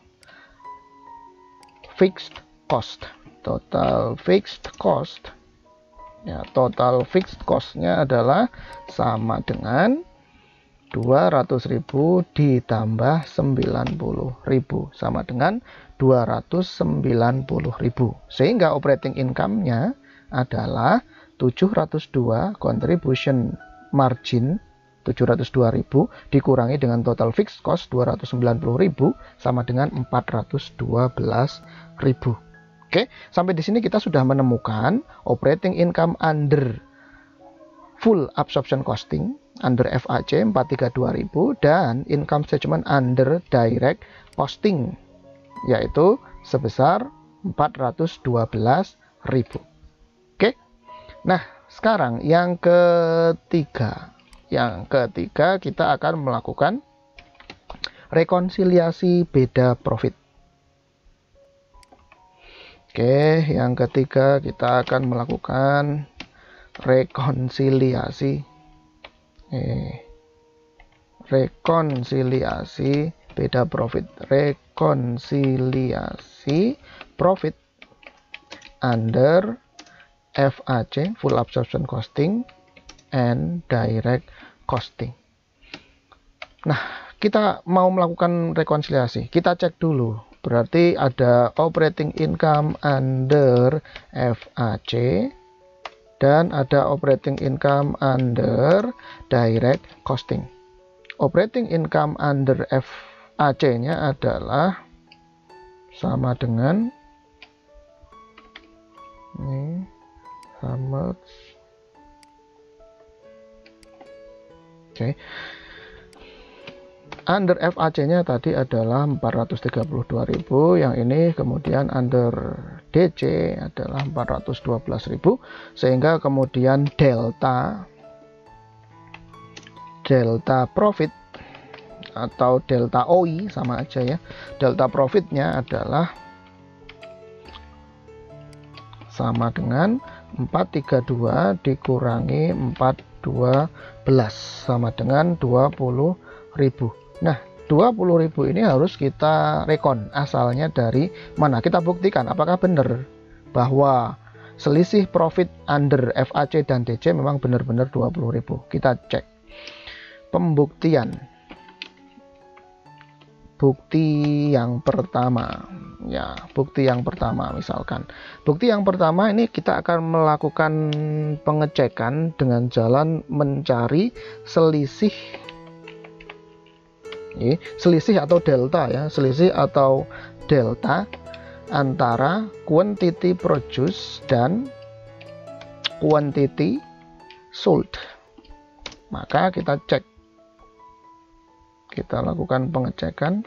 fixed cost. Total fixed cost. Ya, total fixed cost-nya adalah sama dengan dua ratus ribu ditambah sembilan puluh ribu, sama dengan dua ratus sembilan puluh ribu. Sehingga operating income-nya adalah tujuh ratus dua contribution margin tujuh ratus dua ribu dikurangi dengan total fixed cost dua ratus sembilan puluh ribu sama dengan empat ratus dua belas ribu. Oke, sampai di sini kita sudah menemukan operating income under full absorption costing, under F A C empat ratus tiga puluh dua ribu, dan income statement under direct costing, yaitu sebesar empat ratus dua belas ribu. Oke, nah sekarang yang ketiga. Yang ketiga, kita akan melakukan rekonsiliasi beda profit. Oke, yang ketiga kita akan melakukan rekonsiliasi eh, rekonsiliasi beda profit. Rekonsiliasi profit under F A C, full absorption costing and direct costing. Nah, kita mau melakukan rekonsiliasi. Kita cek dulu. Berarti ada operating income under F A C dan ada operating income under direct costing. Operating income under F A C-nya adalah sama dengan ini sama Oke, okay. Under F A C-nya tadi adalah empat ratus tiga puluh dua ribu, yang ini kemudian under D C adalah empat ratus dua belas ribu, sehingga kemudian delta delta profit atau delta O I sama aja ya. Delta profitnya adalah sama dengan empat ratus tiga puluh dua dikurangi empat ratus dua belas sama dengan dua puluh ribu. Nah, dua puluh ribu ini harus kita rekon asalnya dari mana. Kita buktikan apakah benar bahwa selisih profit under F A C dan D C memang benar-benar dua puluh ribu. Kita cek pembuktian. Bukti yang pertama, ya, bukti yang pertama misalkan. Bukti yang pertama ini kita akan melakukan pengecekan dengan jalan mencari selisih, ini, selisih atau delta ya, selisih atau delta antara quantity produced dan quantity sold. Maka kita cek, kita lakukan pengecekan.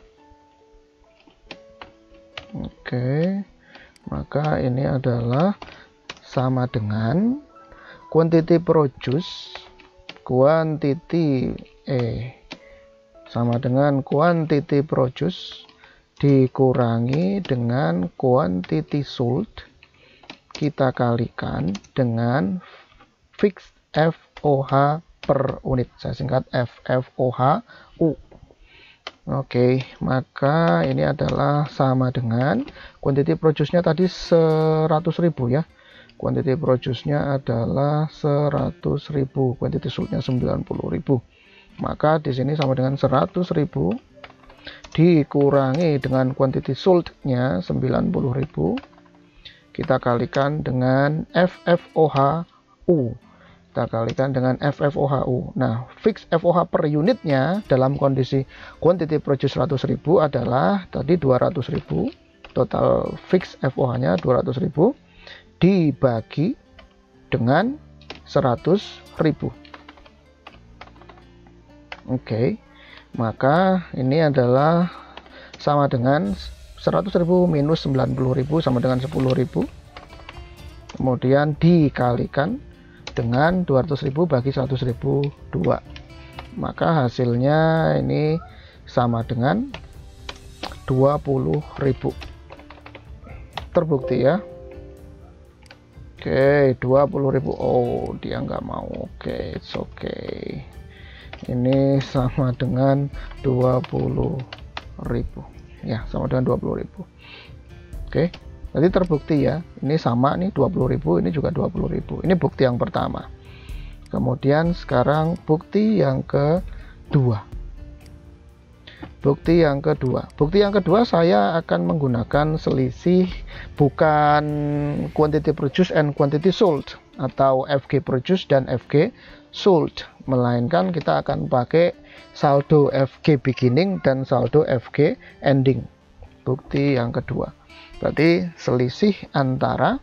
Oke, maka ini adalah sama dengan quantity produce, quantity eh sama dengan quantity produce dikurangi dengan quantity sold, kita kalikan dengan fixed F O H per unit. Saya singkat F F O H U. Oke, maka ini adalah sama dengan quantity produce-nya tadi seratus ribu ya. Quantity produce-nya adalah seratus ribu, quantity sold-nya sembilan puluh ribu. Maka di sini sama dengan seratus ribu dikurangi dengan quantity sold-nya sembilan puluh ribu. Kita kalikan dengan F F O H U. Kita kalikan dengan F F O H U. Nah, fix F O H per unitnya dalam kondisi quantity produce seratus ribu adalah tadi dua ratus ribu. Total fix F O H-nya dua ratus ribu dibagi dengan seratus ribu. Oke, okay. Maka ini adalah sama dengan seratus ribu minus sembilan puluh ribu sama dengan sepuluh ribu. Kemudian dikalikan dengan dua ratus ribu bagi seratus ribu, dua. Maka hasilnya ini sama dengan dua puluh ribu. Terbukti ya. Oke, dua puluh ribu. Oh, dia nggak mau. Oke, it's okay. Ini sama dengan dua puluh ribu. Ya, sama dengan dua puluh ribu. Oke, tadi terbukti ya. Ini sama nih, dua puluh ribu, ini juga dua puluh ribu. Ini bukti yang pertama. Kemudian sekarang bukti yang kedua. Bukti yang kedua. Bukti yang kedua saya akan menggunakan selisih bukan quantity produced and quantity sold atau F G produced dan F G sold, melainkan kita akan pakai saldo F G beginning dan saldo F G ending. Bukti yang kedua. Berarti selisih antara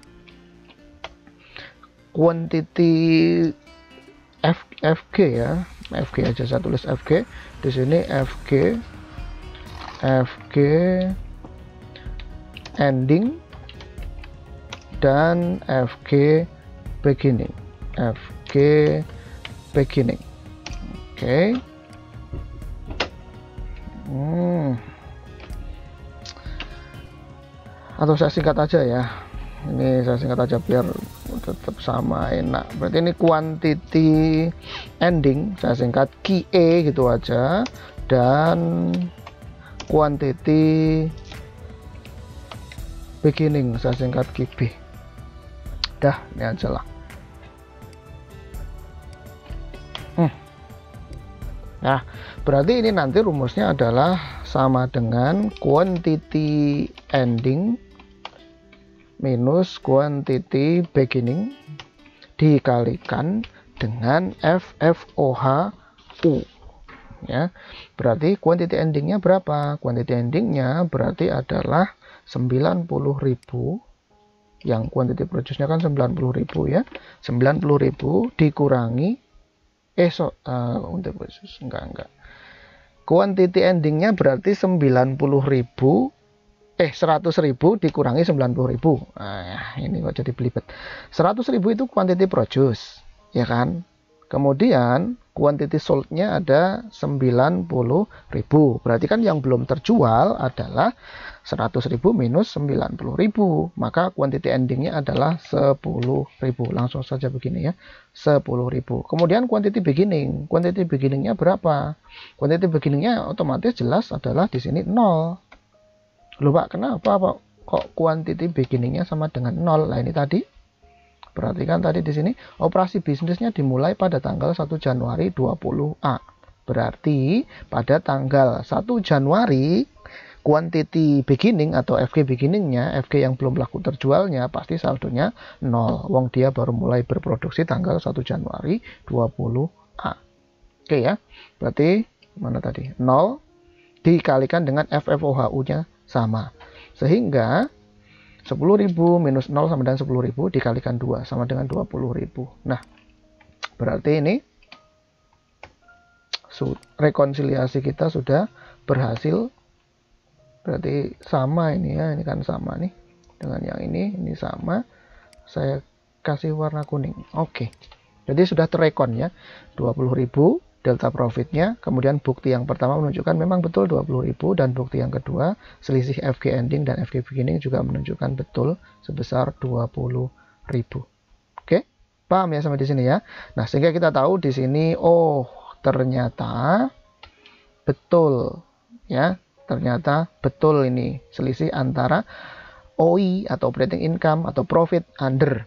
quantity F, FG ya, F G aja saya tulis F G di sini, F G F G ending dan F G beginning, F G beginning. Oke. Okay. Hmm. Atau saya singkat aja ya. Ini saya singkat aja biar tetap sama enak. Berarti ini quantity ending saya singkat Q E gitu aja, dan quantity beginning saya singkat Q B. Dah, ini aja lah. Hmm. Nah, berarti ini nanti rumusnya adalah sama dengan quantity ending minus quantity beginning dikalikan dengan F F O H U ya. Berarti quantity endingnya berapa? Quantity endingnya berarti adalah sembilan puluh ribu, yang quantity produce-nya kan sembilan puluh ribu ya. sembilan puluh ribu dikurangi eh so uh, untuk khusus enggak enggak quantity endingnya berarti sembilan puluh ribu eh seratus ribu dikurangi sembilan puluh ribu. Nah, ini kok jadi belibet. seratus ribu itu quantity produce, ya kan? Kemudian quantity sold-nya ada sembilan puluh ribu. Berarti kan yang belum terjual adalah seratus ribu minus sembilan puluh ribu. Maka quantity endingnya adalah sepuluh ribu. Langsung saja begini ya, sepuluh ribu. Kemudian quantity beginning. Quantity beginning-nya berapa? Quantity beginning-nya otomatis jelas adalah di sini nol. Loh Pak, kenapa Pak kok quantity beginning-nya sama dengan nol? Nah, ini tadi perhatikan tadi di sini operasi bisnisnya dimulai pada tanggal satu Januari dua puluh A. Berarti pada tanggal satu Januari quantity beginning atau F G beginning-nya, F G yang belum laku terjualnya pasti saldonya nol. Wong dia baru mulai berproduksi tanggal satu Januari dua puluh A. Oke ya. Berarti mana tadi? nol dikalikan dengan F F O H U-nya sama, sehingga sepuluh ribu minus nol sama dengan sepuluh ribu dikalikan dua sama dengan dua puluh ribu. Nah, berarti ini rekonsiliasi kita sudah berhasil. Berarti sama ini ya, ini kan sama nih dengan yang ini, ini sama. Saya kasih warna kuning. Oke, jadi sudah terekon ya, dua puluh ribu delta profitnya. Kemudian bukti yang pertama menunjukkan memang betul dua puluh ribu, dan bukti yang kedua selisih F G ending dan F G beginning juga menunjukkan betul sebesar dua puluh ribu. Oke, paham ya sampai di sini ya. Nah, sehingga kita tahu di sini oh ternyata betul ya, ternyata betul ini selisih antara O I atau operating income atau profit under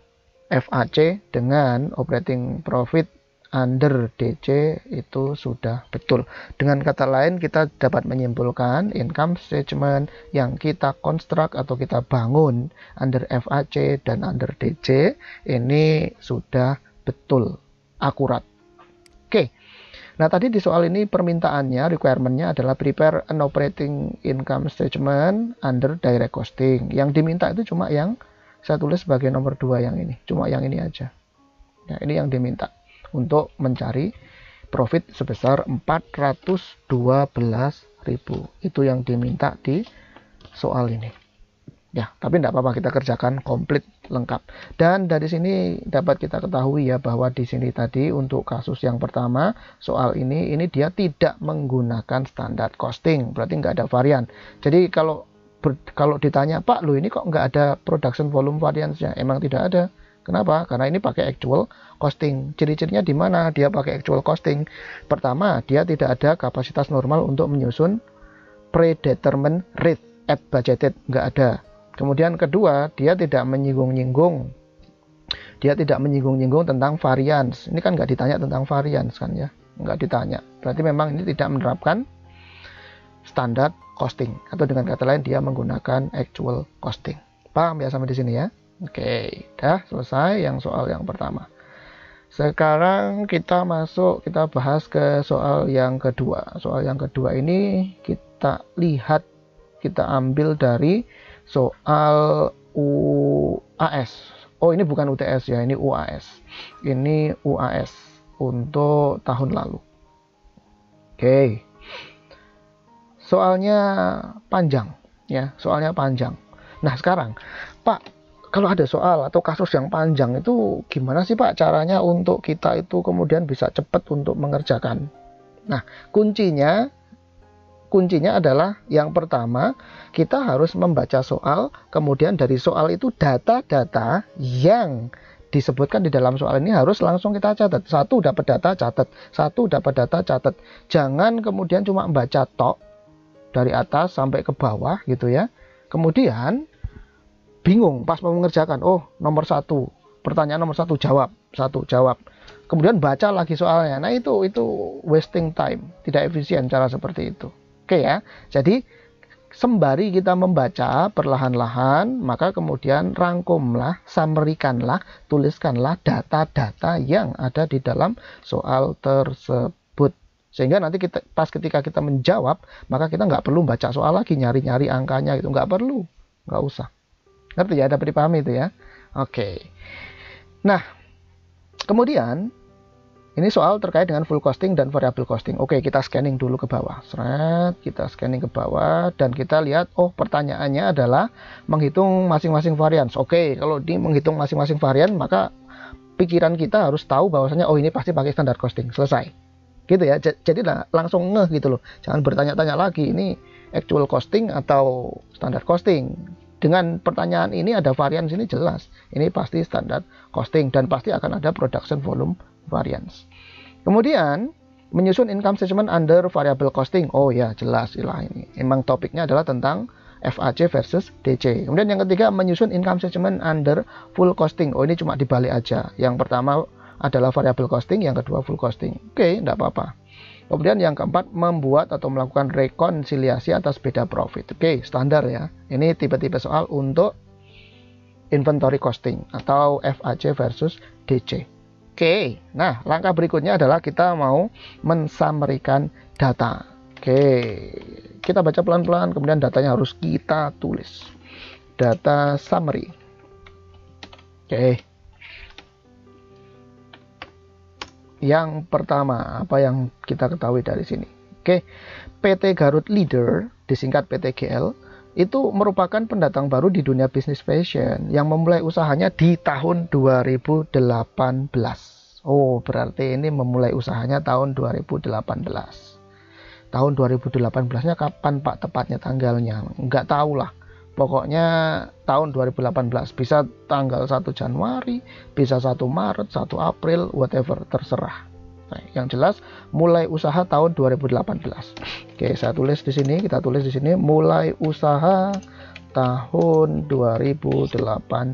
F A C dengan operating profit under D C itu sudah betul. Dengan kata lain, kita dapat menyimpulkan income statement yang kita konstruk atau kita bangun under F A C dan under D C ini sudah betul, akurat. Oke. Nah, tadi di soal ini permintaannya, requirement-nya adalah prepare an operating income statement under direct costing. Yang diminta itu cuma yang saya tulis sebagai nomor dua yang ini, cuma yang ini aja. Ya, ini yang diminta untuk mencari profit sebesar empat ratus dua belas ribu. Itu yang diminta di soal ini. Ya, tapi tidak apa-apa, kita kerjakan komplit lengkap. Dan dari sini dapat kita ketahui ya bahwa di sini tadi untuk kasus yang pertama soal ini ini dia tidak menggunakan standar costing, berarti nggak ada varian. Jadi kalau ber, kalau ditanya, Pak, lu ini kok nggak ada production volume variance-nya? Emang tidak ada. Kenapa? Karena ini pakai actual costing. Ciri-cirinya di mana dia pakai actual costing? Pertama, dia tidak ada kapasitas normal untuk menyusun predetermined rate at budgeted, nggak ada. Kemudian kedua, dia tidak menyinggung-nyinggung. Dia tidak menyinggung-nyinggung tentang variance. Ini kan nggak ditanya tentang variance kan ya, nggak ditanya. Berarti memang ini tidak menerapkan standar costing, atau dengan kata lain dia menggunakan actual costing. Paham ya sampai di sini ya? Oke, dah selesai yang soal yang pertama. Sekarang kita masuk, kita bahas ke soal yang kedua. Soal yang kedua ini kita lihat, kita ambil dari soal U A S. Oh, ini bukan U T S ya, ini U A S. Ini U A S untuk tahun lalu. Oke. Soalnya panjang ya, soalnya panjang. Nah, sekarang, Pak, kalau ada soal atau kasus yang panjang itu gimana sih Pak caranya untuk kita itu kemudian bisa cepat untuk mengerjakan? Nah, kuncinya kuncinya adalah yang pertama, kita harus membaca soal, kemudian dari soal itu data-data yang disebutkan di dalam soal ini harus langsung kita catat. Satu dapat data, catat. Satu dapat data, catat. Jangan kemudian cuma membaca tok dari atas sampai ke bawah gitu ya. Kemudian bingung pas mau mengerjakan, oh nomor satu, pertanyaan nomor satu jawab, satu jawab, kemudian baca lagi soalnya. Nah itu itu wasting time, tidak efisien cara seperti itu. Oke ya, jadi sembari kita membaca perlahan-lahan, maka kemudian rangkumlah, summary-kanlah, tuliskanlah data-data yang ada di dalam soal tersebut. Sehingga nanti kita pas ketika kita menjawab, maka kita nggak perlu baca soal lagi, nyari-nyari angkanya itu nggak perlu, nggak usah. Ngerti ya, dapat dipahami itu ya. Oke. Nah, kemudian ini soal terkait dengan full costing dan variable costing. Oke, kita scanning dulu ke bawah. Seret, kita scanning ke bawah dan kita lihat, oh pertanyaannya adalah menghitung masing-masing varians. Oke, kalau di menghitung masing-masing varian, maka pikiran kita harus tahu bahwasanya oh ini pasti pakai standar costing. Selesai. Gitu ya. Jadi langsung ngeh gitu loh. Jangan bertanya-tanya lagi ini actual costing atau standar costing. Dengan pertanyaan ini ada variance ini jelas. Ini pasti standar costing dan pasti akan ada production volume variance. Kemudian menyusun income statement under variable costing. Oh ya, jelas ilah ini. Emang topiknya adalah tentang F A C versus D C. Kemudian yang ketiga menyusun income statement under full costing. Oh ini cuma dibalik aja. Yang pertama adalah variable costing, yang kedua full costing. Oke, enggak apa-apa. Kemudian yang keempat, membuat atau melakukan rekonsiliasi atas beda profit. Oke, standar ya. Ini tipe-tipe soal untuk inventory costing atau F A C versus D C. Oke, nah langkah berikutnya adalah kita mau mensummary-kan data. Oke, kita baca pelan-pelan, kemudian datanya harus kita tulis. Data summary. Oke. Yang pertama, apa yang kita ketahui dari sini? Oke, P T Garut Leader, disingkat P T G L, itu merupakan pendatang baru di dunia bisnis fashion yang memulai usahanya di tahun dua ribu delapan belas. Oh, berarti ini memulai usahanya tahun dua ribu delapan belas. Tahun dua ribu delapan belas-nya kapan Pak tepatnya tanggalnya? Nggak tahu lah. Pokoknya tahun dua ribu delapan belas, bisa tanggal satu Januari, bisa satu Maret, satu April, whatever, terserah. Nah, yang jelas mulai usaha tahun dua ribu delapan belas. Oke, saya tulis di sini, kita tulis di sini mulai usaha tahun dua ribu delapan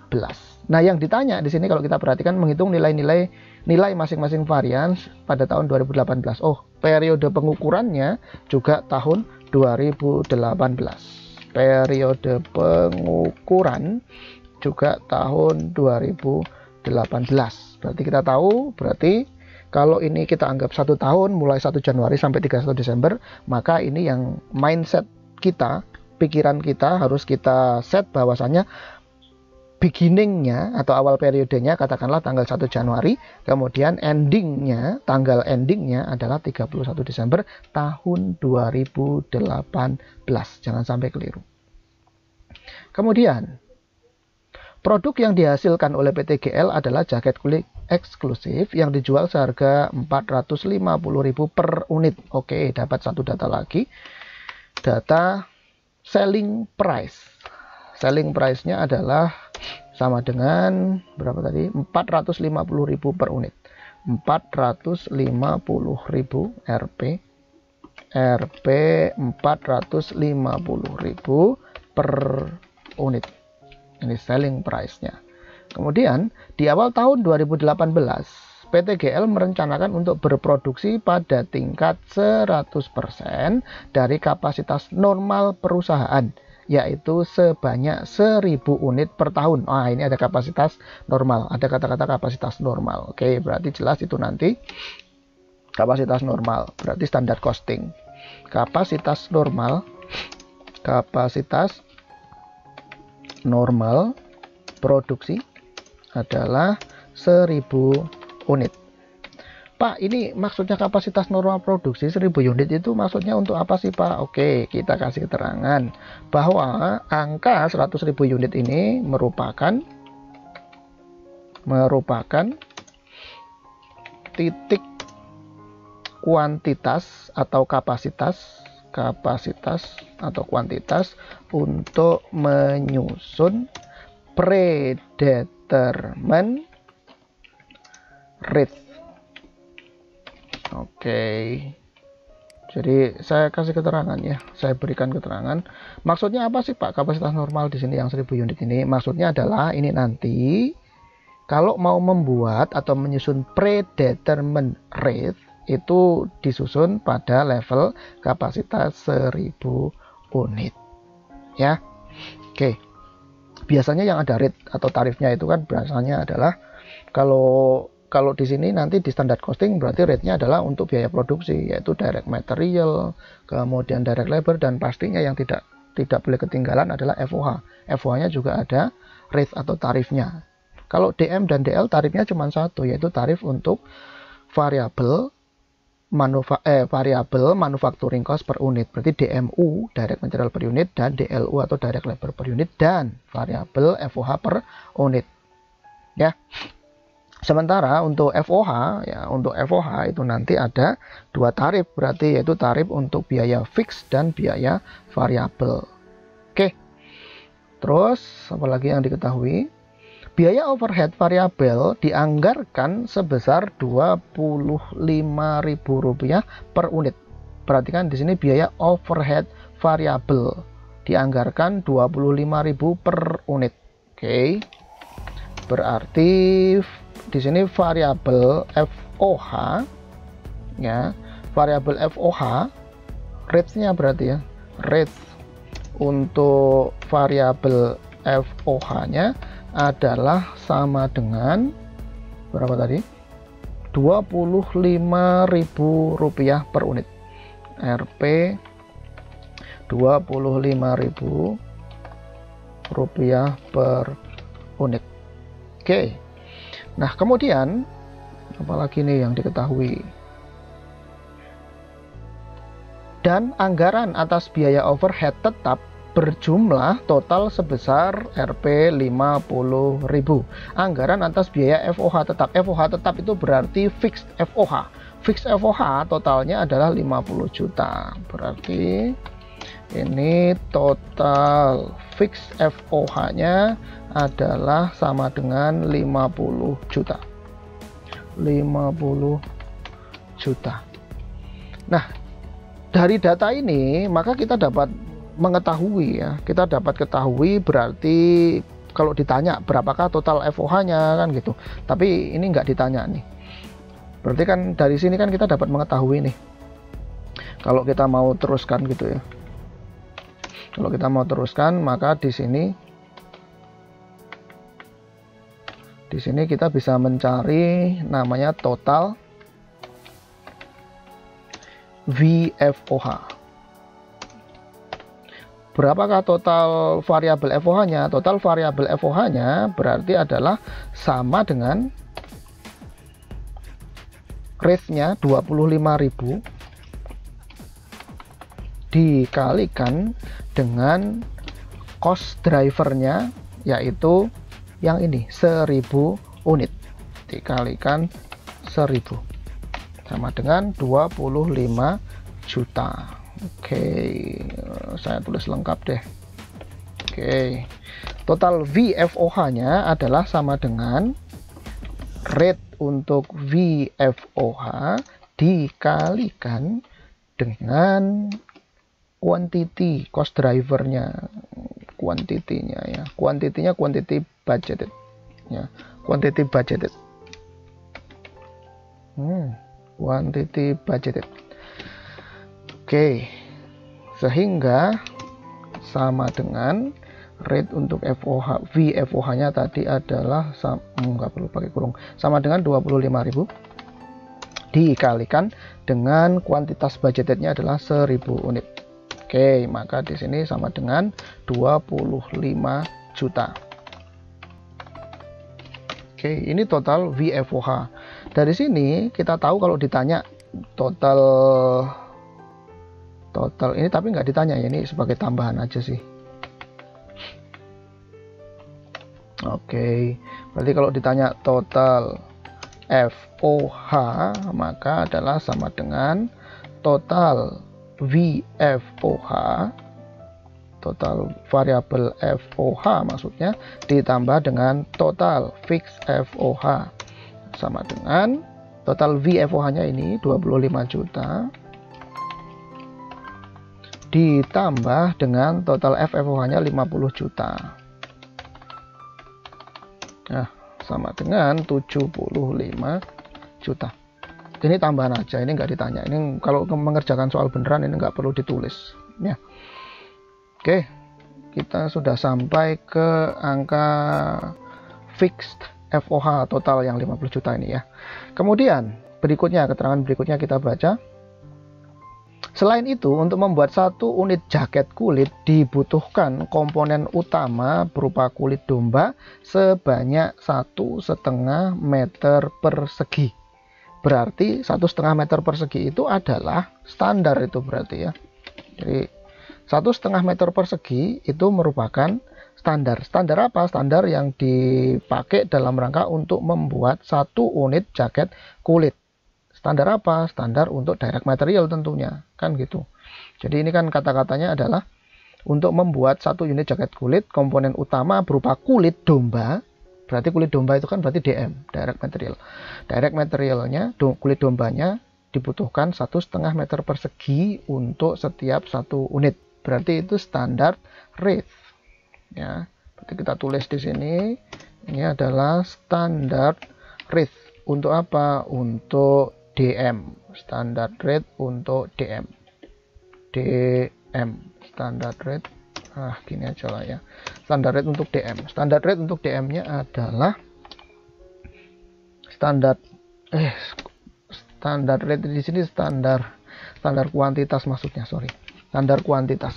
belas. Nah, yang ditanya di sini kalau kita perhatikan menghitung nilai-nilai nilai masing-masing varian pada tahun dua ribu delapan belas. Oh, periode pengukurannya juga tahun dua ribu delapan belas. Periode pengukuran juga tahun dua ribu delapan belas. Berarti kita tahu, berarti kalau ini kita anggap satu tahun mulai satu Januari sampai tiga puluh satu Desember, maka ini yang mindset kita, pikiran kita harus kita set bahwasannya beginningnya atau awal periodenya katakanlah tanggal satu Januari, kemudian endingnya, tanggal endingnya adalah tiga puluh satu Desember tahun dua ribu delapan belas. Jangan sampai keliru. Kemudian, produk yang dihasilkan oleh P T G L adalah jaket kulit eksklusif yang dijual seharga empat ratus lima puluh ribu per unit. Oke, dapat satu data lagi. Data selling price. Selling price-nya adalah sama dengan berapa tadi? empat ratus lima puluh ribu per unit. empat ratus lima puluh ribu R P. R P empat ratus lima puluh ribu per unit. Ini selling price-nya. Kemudian di awal tahun dua ribu delapan belas, P T G L merencanakan untuk berproduksi pada tingkat seratus persen dari kapasitas normal perusahaan, yaitu sebanyak seribu unit per tahun. Nah, ini ada kapasitas normal, ada kata-kata kapasitas normal. Oke, berarti jelas itu nanti kapasitas normal, berarti standar costing. Kapasitas normal, kapasitas normal produksi adalah seribu unit. Pak, ini maksudnya kapasitas normal produksi seribu unit itu maksudnya untuk apa sih, Pak? Oke, kita kasih keterangan bahwa angka seratus ribu unit ini merupakan merupakan titik kuantitas atau kapasitas kapasitas atau kuantitas untuk menyusun predetermined rate. Oke, jadi saya kasih keterangan ya, saya berikan keterangan. Maksudnya apa sih, Pak, kapasitas normal di sini yang seribu unit ini? Maksudnya adalah ini nanti kalau mau membuat atau menyusun predetermined rate itu disusun pada level kapasitas seribu unit ya. Oke, biasanya yang ada rate atau tarifnya itu kan biasanya adalah kalau Kalau di sini nanti di standar costing berarti rate-nya adalah untuk biaya produksi, yaitu direct material, kemudian direct labor, dan pastinya yang tidak tidak boleh ketinggalan adalah F O H. F O H-nya juga ada rate atau tarifnya. Kalau D M dan D L tarifnya cuma satu, yaitu tarif untuk variabel manufa eh, variabel manufacturing cost per unit. Berarti D M U direct material per unit dan D L U atau direct labor per unit dan variabel F O H per unit. Ya. Sementara untuk F O H, ya untuk F O H itu nanti ada dua tarif, berarti yaitu tarif untuk biaya fix dan biaya variabel. Oke, terus apalagi yang diketahui? Biaya overhead variabel dianggarkan sebesar dua puluh lima ribu rupiah per unit. Perhatikan di sini biaya overhead variabel dianggarkan dua puluh lima ribu per unit. Oke, berarti di sini variabel F O H ya, variabel F O H rate-nya berarti ya, rate untuk variabel F O H-nya adalah sama dengan berapa tadi? dua puluh lima ribu rupiah per unit. R P dua puluh lima ribu rupiah per unit. Oke. Nah, kemudian apalagi nih yang diketahui? Dan anggaran atas biaya overhead tetap berjumlah total sebesar R P lima puluh ribu. Anggaran atas biaya F O H tetap. F O H tetap itu berarti fixed F O H. Fixed F O H totalnya adalah lima puluh juta. Berarti ini total fixed F O H-nya adalah sama dengan lima puluh juta. lima puluh juta. Nah, dari data ini maka kita dapat mengetahui ya, kita dapat ketahui berarti kalau ditanya berapakah total F O H-nya kan gitu. Tapi ini nggak ditanya nih. Berarti kan dari sini kan kita dapat mengetahui nih. Kalau kita mau teruskan gitu ya. Kalau kita mau teruskan, maka di sini di sini kita bisa mencari namanya total V F O H. Berapakah total variabel F O H-nya? Total variabel F O H-nya berarti adalah sama dengan rate-nya dua puluh lima ribu dikalikan dengan cost driver-nya, yaitu yang ini seribu unit dikalikan seribu sama dengan dua puluh lima juta. Oke, saya tulis lengkap deh. Oke, total V F O H-nya adalah sama dengan rate untuk V F O H dikalikan dengan quantity cost driver-nya, quantity-nya ya, quantity-nya quantity budgeted ya, quantity budgeted. Hmm, quantity budgeted. Oke, sehingga sama dengan rate untuk F O H, V F O H-nya tadi adalah sama, nggak perlu pakai kurung, sama dengan dua puluh lima ribu dikalikan dengan kuantitas budgetednya adalah seribu unit. Oke, maka di sini sama dengan dua puluh lima juta. Oke, ini total V F O H. Dari sini kita tahu kalau ditanya total total ini, tapi nggak ditanya ya, ini sebagai tambahan aja sih. Oke, berarti kalau ditanya total F O H maka adalah sama dengan total V F O H, total variabel F O H maksudnya, ditambah dengan total fix F O H sama dengan total V F O H-nya ini dua puluh lima juta ditambah dengan total F F O H-nya lima puluh juta. Nah, sama dengan tujuh puluh lima juta. Ini tambahan aja, ini nggak ditanya. Ini kalau mengerjakan soal beneran ini nggak perlu ditulis ya. Oke, kita sudah sampai ke angka fixed F O H total yang lima puluh juta ini ya. Kemudian berikutnya, keterangan berikutnya kita baca. Selain itu, untuk membuat satu unit jaket kulit dibutuhkan komponen utama berupa kulit domba sebanyak satu setengah meter persegi. Berarti satu setengah meter persegi itu adalah standar, itu berarti ya. Jadi satu setengah meter persegi itu merupakan standar. Standar apa? Standar yang dipakai dalam rangka untuk membuat satu unit jaket kulit. Standar apa? Standar untuk direct material tentunya, kan gitu. Jadi ini kan kata-katanya adalah untuk membuat satu unit jaket kulit, komponen utama berupa kulit domba. Berarti kulit domba itu kan berarti D M, direct material. Direct materialnya, kulit dombanya dibutuhkan satu setengah meter persegi untuk setiap satu unit. Berarti itu standar rate. Ya, berarti kita tulis di sini. Ini adalah standar rate. Untuk apa? Untuk D M, standard rate untuk D M, D M, standard rate, ah gini aja lah ya, standard rate untuk D M. Standard rate untuk D M-nya adalah standar, eh, standard rate di sini standar, standar kuantitas maksudnya, sorry, standar kuantitas.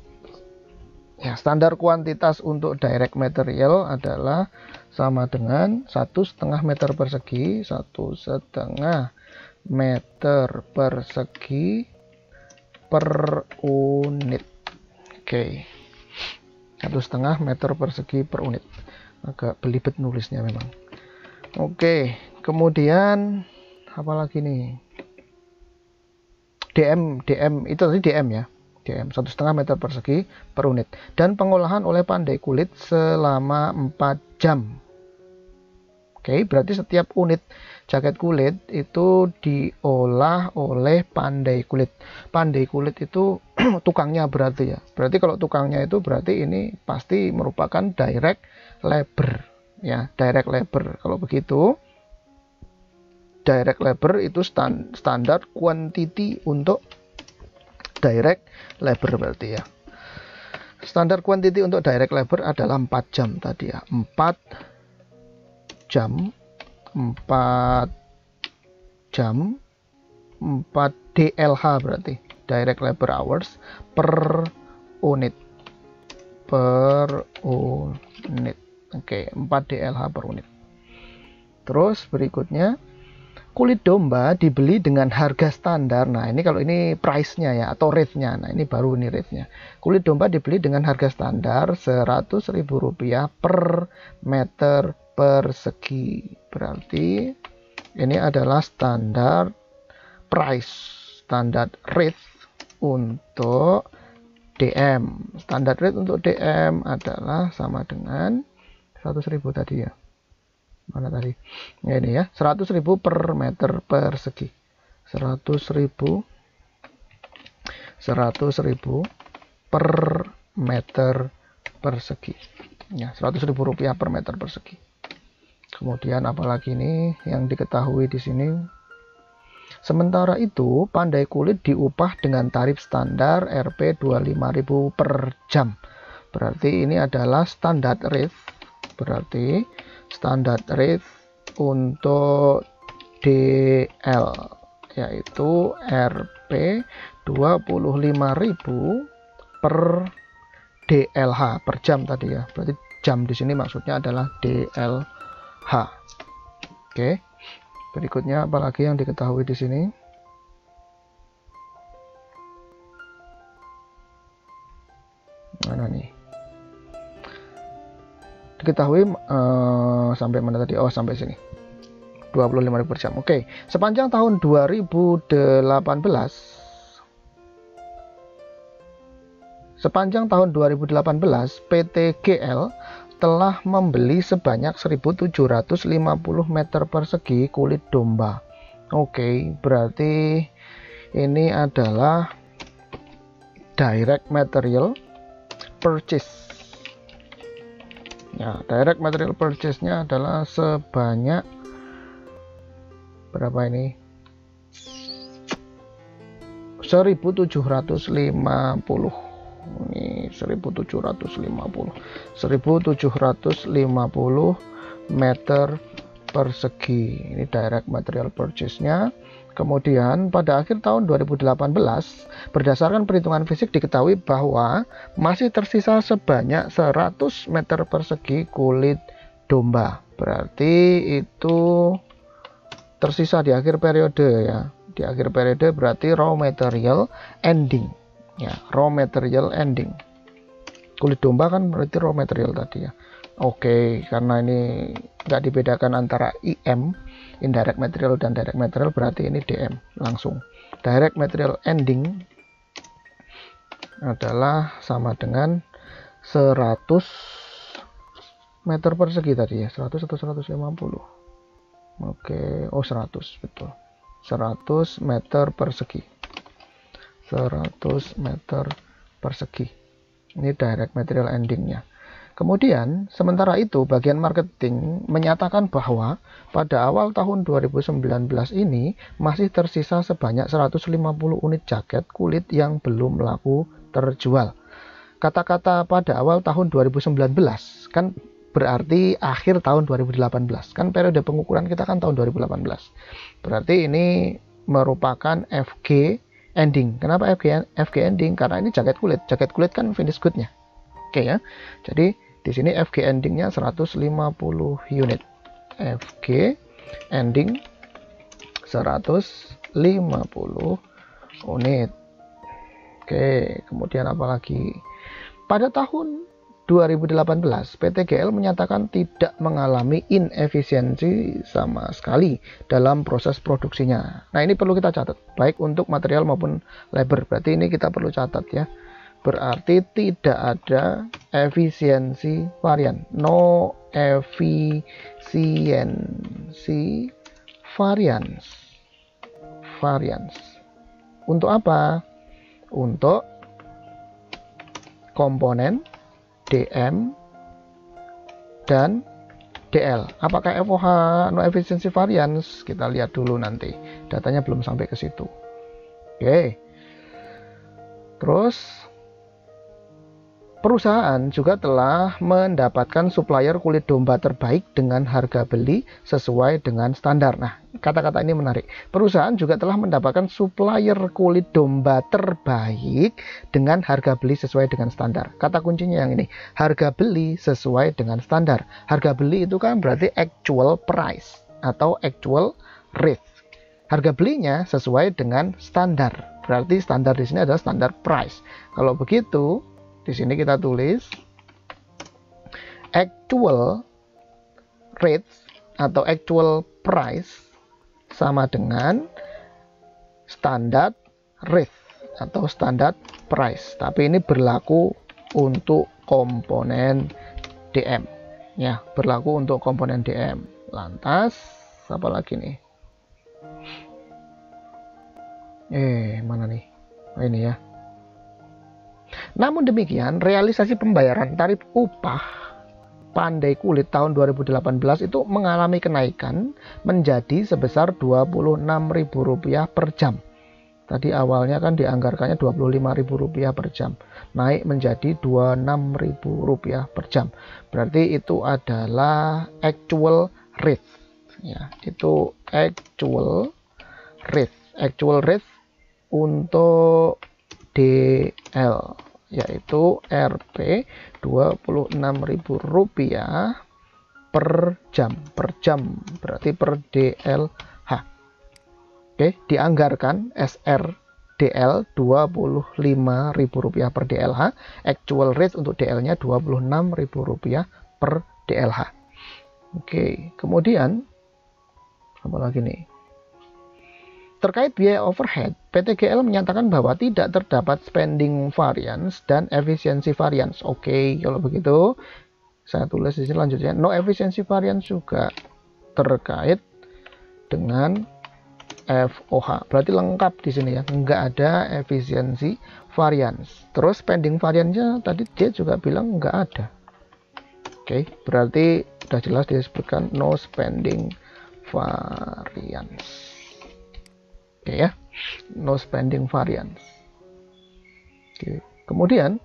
Ya, standar kuantitas untuk direct material adalah sama dengan satu setengah meter persegi, satu setengah meter persegi per unit. Oke, satu setengah meter persegi per unit. Agak belibet nulisnya memang. Oke, kemudian apa lagi nih? D M, D M itu tadi D M ya. D M satu setengah meter persegi per unit. Dan pengolahan oleh pandai kulit selama empat jam. Oke, berarti setiap unit jaket kulit itu diolah oleh Pandai Kulit. Pandai Kulit itu tukangnya berarti ya. Berarti kalau tukangnya itu berarti ini pasti merupakan direct labor ya, direct labor. Kalau begitu direct labor itu stand, standar quantity untuk direct labor berarti ya. Standar quantity untuk direct labor adalah empat jam tadi ya. empat jam, empat jam, empat D L H berarti direct labor hours per unit per unit. Oke, empat D L H per unit. Terus berikutnya, kulit domba dibeli dengan harga standar. Nah, ini kalau ini price-nya ya atau rate-nya. Nah, ini baru ini rate-nya. Kulit domba dibeli dengan harga standar seratus ribu rupiah per meter persegi. Berarti ini adalah standar price, standar rate untuk D M. Standar rate untuk D M adalah sama dengan seratus ribu tadi ya. Mana tadi? Ya, ini ya, seratus ribu per meter persegi. seratus ribu seratus ribu per meter persegi. Ya, seratus ribu rupiah per meter persegi. Kemudian apalagi ini yang diketahui di sini. Sementara itu, Pandai Kulit diupah dengan tarif standar R P dua puluh lima ribu per jam. Berarti ini adalah standar rate. Berarti standar rate untuk D L yaitu R P dua puluh lima ribu per D L H per jam tadi ya. Berarti jam di sini maksudnya adalah D L H. Oke. Berikutnya apalagi yang diketahui di sini? Mana nih? Diketahui uh, sampai mana tadi? Oh, sampai sini. dua puluh lima ribu per jam. Oke. Sepanjang tahun dua ribu delapan belas Sepanjang tahun dua ribu delapan belas, P T G L telah membeli sebanyak seribu tujuh ratus lima puluh meter persegi kulit domba. Oke, berarti ini adalah direct material purchase. Ya, direct material purchase-nya adalah sebanyak berapa ini? seribu tujuh ratus lima puluh. Ini seribu tujuh ratus lima puluh seribu tujuh ratus lima puluh meter persegi. Ini direct material purchase-nya. Kemudian pada akhir tahun dua ribu delapan belas, berdasarkan perhitungan fisik diketahui bahwa masih tersisa sebanyak seratus meter persegi kulit domba. Berarti itu tersisa di akhir periode ya. Di akhir periode berarti raw material ending. Ya, raw material ending. Kulit domba kan berarti raw material tadi ya. Oke, karena ini nggak dibedakan antara I M, indirect material, dan direct material, berarti ini D M langsung. Direct material ending adalah sama dengan seratus meter persegi tadi ya. seratus atau seratus lima puluh? Oke, oh seratus, betul. seratus meter persegi. seratus meter persegi. Ini direct material endingnya. Kemudian, sementara itu, bagian marketing menyatakan bahwa pada awal tahun dua ribu sembilan belas ini masih tersisa sebanyak seratus lima puluh unit jaket kulit yang belum laku terjual. Kata-kata pada awal tahun dua ribu sembilan belas kan berarti akhir tahun dua ribu delapan belas. Kan periode pengukuran kita kan tahun dua ribu delapan belas. Berarti ini merupakan F G ending. Kenapa F G, F G ending? Karena ini jaket kulit. Jaket kulit kan finish good-nya. Oke ya. Jadi di sini F G endingnya seratus lima puluh unit. F G ending seratus lima puluh unit. Oke, kemudian apa lagi? Pada tahun dua ribu delapan belas, P T G L menyatakan tidak mengalami inefisiensi sama sekali dalam proses produksinya. Nah, ini perlu kita catat, baik untuk material maupun labor. Berarti ini kita perlu catat ya. Berarti tidak ada efisiensi varian. No efisiensi variance. Variance. Untuk apa? Untuk komponen D M dan D L. Apakah F O H no efficiency variance? Kita lihat dulu nanti. Datanya belum sampai ke situ. Oke. Terus perusahaan juga telah mendapatkan supplier kulit domba terbaik dengan harga beli sesuai dengan standar. Nah, kata-kata ini menarik. Perusahaan juga telah mendapatkan supplier kulit domba terbaik dengan harga beli sesuai dengan standar. Kata kuncinya yang ini, harga beli sesuai dengan standar. Harga beli itu kan berarti actual price atau actual rate. Harga belinya sesuai dengan standar. Berarti standar di sini adalah standar price. Kalau begitu, di sini kita tulis actual rate atau actual price sama dengan standard rate atau standard price. Tapi ini berlaku untuk komponen D M. Ya, berlaku untuk komponen D M. Lantas, apa lagi nih? Eh, mana nih? Oh, ini ya. Namun demikian, realisasi pembayaran tarif upah pandai kulit tahun dua ribu delapan belas itu mengalami kenaikan menjadi sebesar dua puluh enam ribu rupiah per jam. Tadi awalnya kan dianggarkannya dua puluh lima ribu rupiah per jam, naik menjadi dua puluh enam ribu rupiah per jam. Berarti itu adalah actual rate. Ya, itu actual rate. Actual rate untuk D L, yaitu R P dua puluh enam ribu rupiah per jam. Per jam berarti per D L H. Oke, dianggarkan S R D L dua puluh lima ribu rupiah per D L H. Actual rate untuk D L-nya dua puluh enam ribu rupiah per D L H. Oke, kemudian apa lagi nih? Terkait biaya overhead, P T G L menyatakan bahwa tidak terdapat spending variance dan efisiensi variance. Oke, kalau begitu saya tulis di sini lanjutnya. No efficiency variance juga terkait dengan F O H. Berarti lengkap di sini ya. Nggak ada efisiensi variance. Terus spending variance-nya tadi dia juga bilang nggak ada. Oke, berarti sudah jelas disebutkan no spending variance. Oke ya, no spending variance. Oke. Kemudian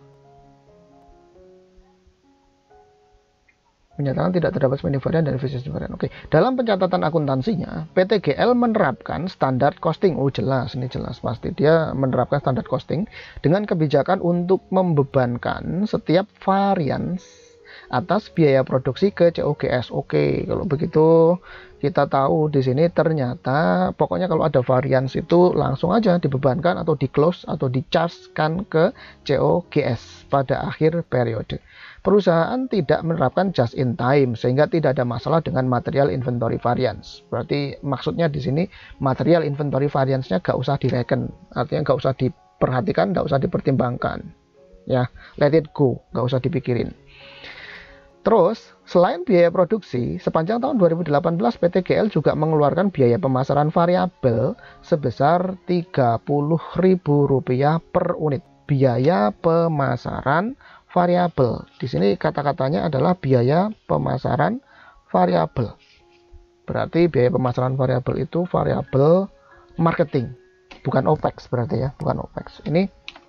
menyatakan tidak terdapat spending variance dan efisiensi variance. Oke, dalam pencatatan akuntansinya, P T G L menerapkan standar costing. Oh jelas, ini jelas pasti dia menerapkan standar costing dengan kebijakan untuk membebankan setiap variance atas biaya produksi ke C O G S. Oke, kalau begitu kita tahu di sini ternyata pokoknya kalau ada variance itu langsung aja dibebankan atau di close atau di charge-kan ke C O G S pada akhir periode. Perusahaan tidak menerapkan just in time sehingga tidak ada masalah dengan material inventory variance. Berarti maksudnya di sini material inventory variance-nya gak usah direken, artinya gak usah diperhatikan, gak usah dipertimbangkan. Ya, let it go, gak usah dipikirin. Terus, selain biaya produksi, sepanjang tahun dua ribu delapan belas P T G L juga mengeluarkan biaya pemasaran variabel sebesar tiga puluh ribu rupiah per unit. Biaya pemasaran variabel. Di sini kata-katanya adalah biaya pemasaran variabel. Berarti biaya pemasaran variabel itu variabel marketing, bukan OPEX berarti ya, bukan OPEX. Ini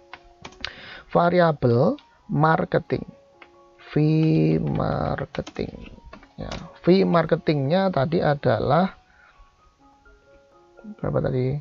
variabel marketing. Fee marketing ya, fee marketingnya tadi adalah berapa tadi?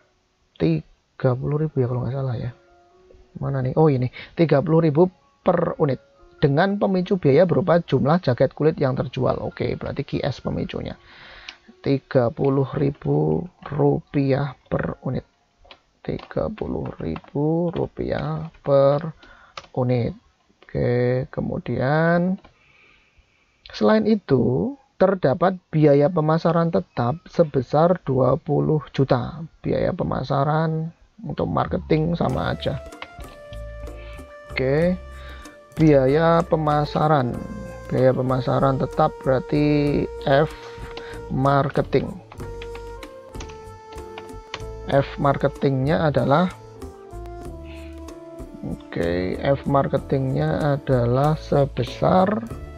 tiga puluh ribu ya kalau nggak salah ya. Mana nih? Oh ini tiga puluh ribu per unit dengan pemicu biaya berupa jumlah jaket kulit yang terjual. Oke, berarti Q S pemicunya tiga puluh ribu rupiah per unit. tiga puluh ribu rupiah per unit. Oke, kemudian selain itu terdapat biaya pemasaran tetap sebesar dua puluh juta. Biaya pemasaran untuk marketing sama aja. Oke. biaya pemasaran. Biaya pemasaran tetap berarti F marketing. F marketingnya adalah oke, okay, F marketingnya adalah sebesar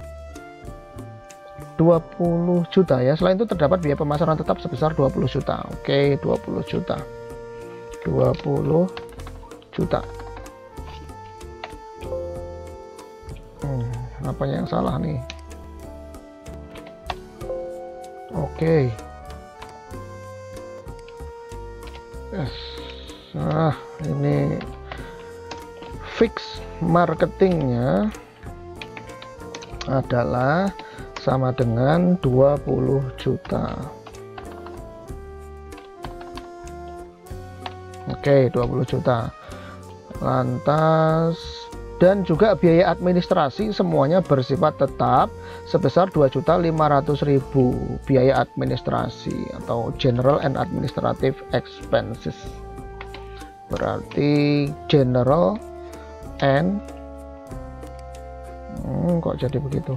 dua puluh juta ya. Selain itu terdapat biaya pemasaran tetap sebesar dua puluh juta. Oke, okay, dua puluh juta. dua puluh juta. Hmm, apa yang salah nih? Oke. Okay. Yes. Nah, ini fix marketingnya adalah sama dengan dua puluh juta. Oke, dua puluh juta. Lantas dan juga biaya administrasi semuanya bersifat tetap sebesar dua juta lima ratus ribu. Biaya administrasi atau general and administrative expenses. Berarti general and hmm, kok jadi begitu?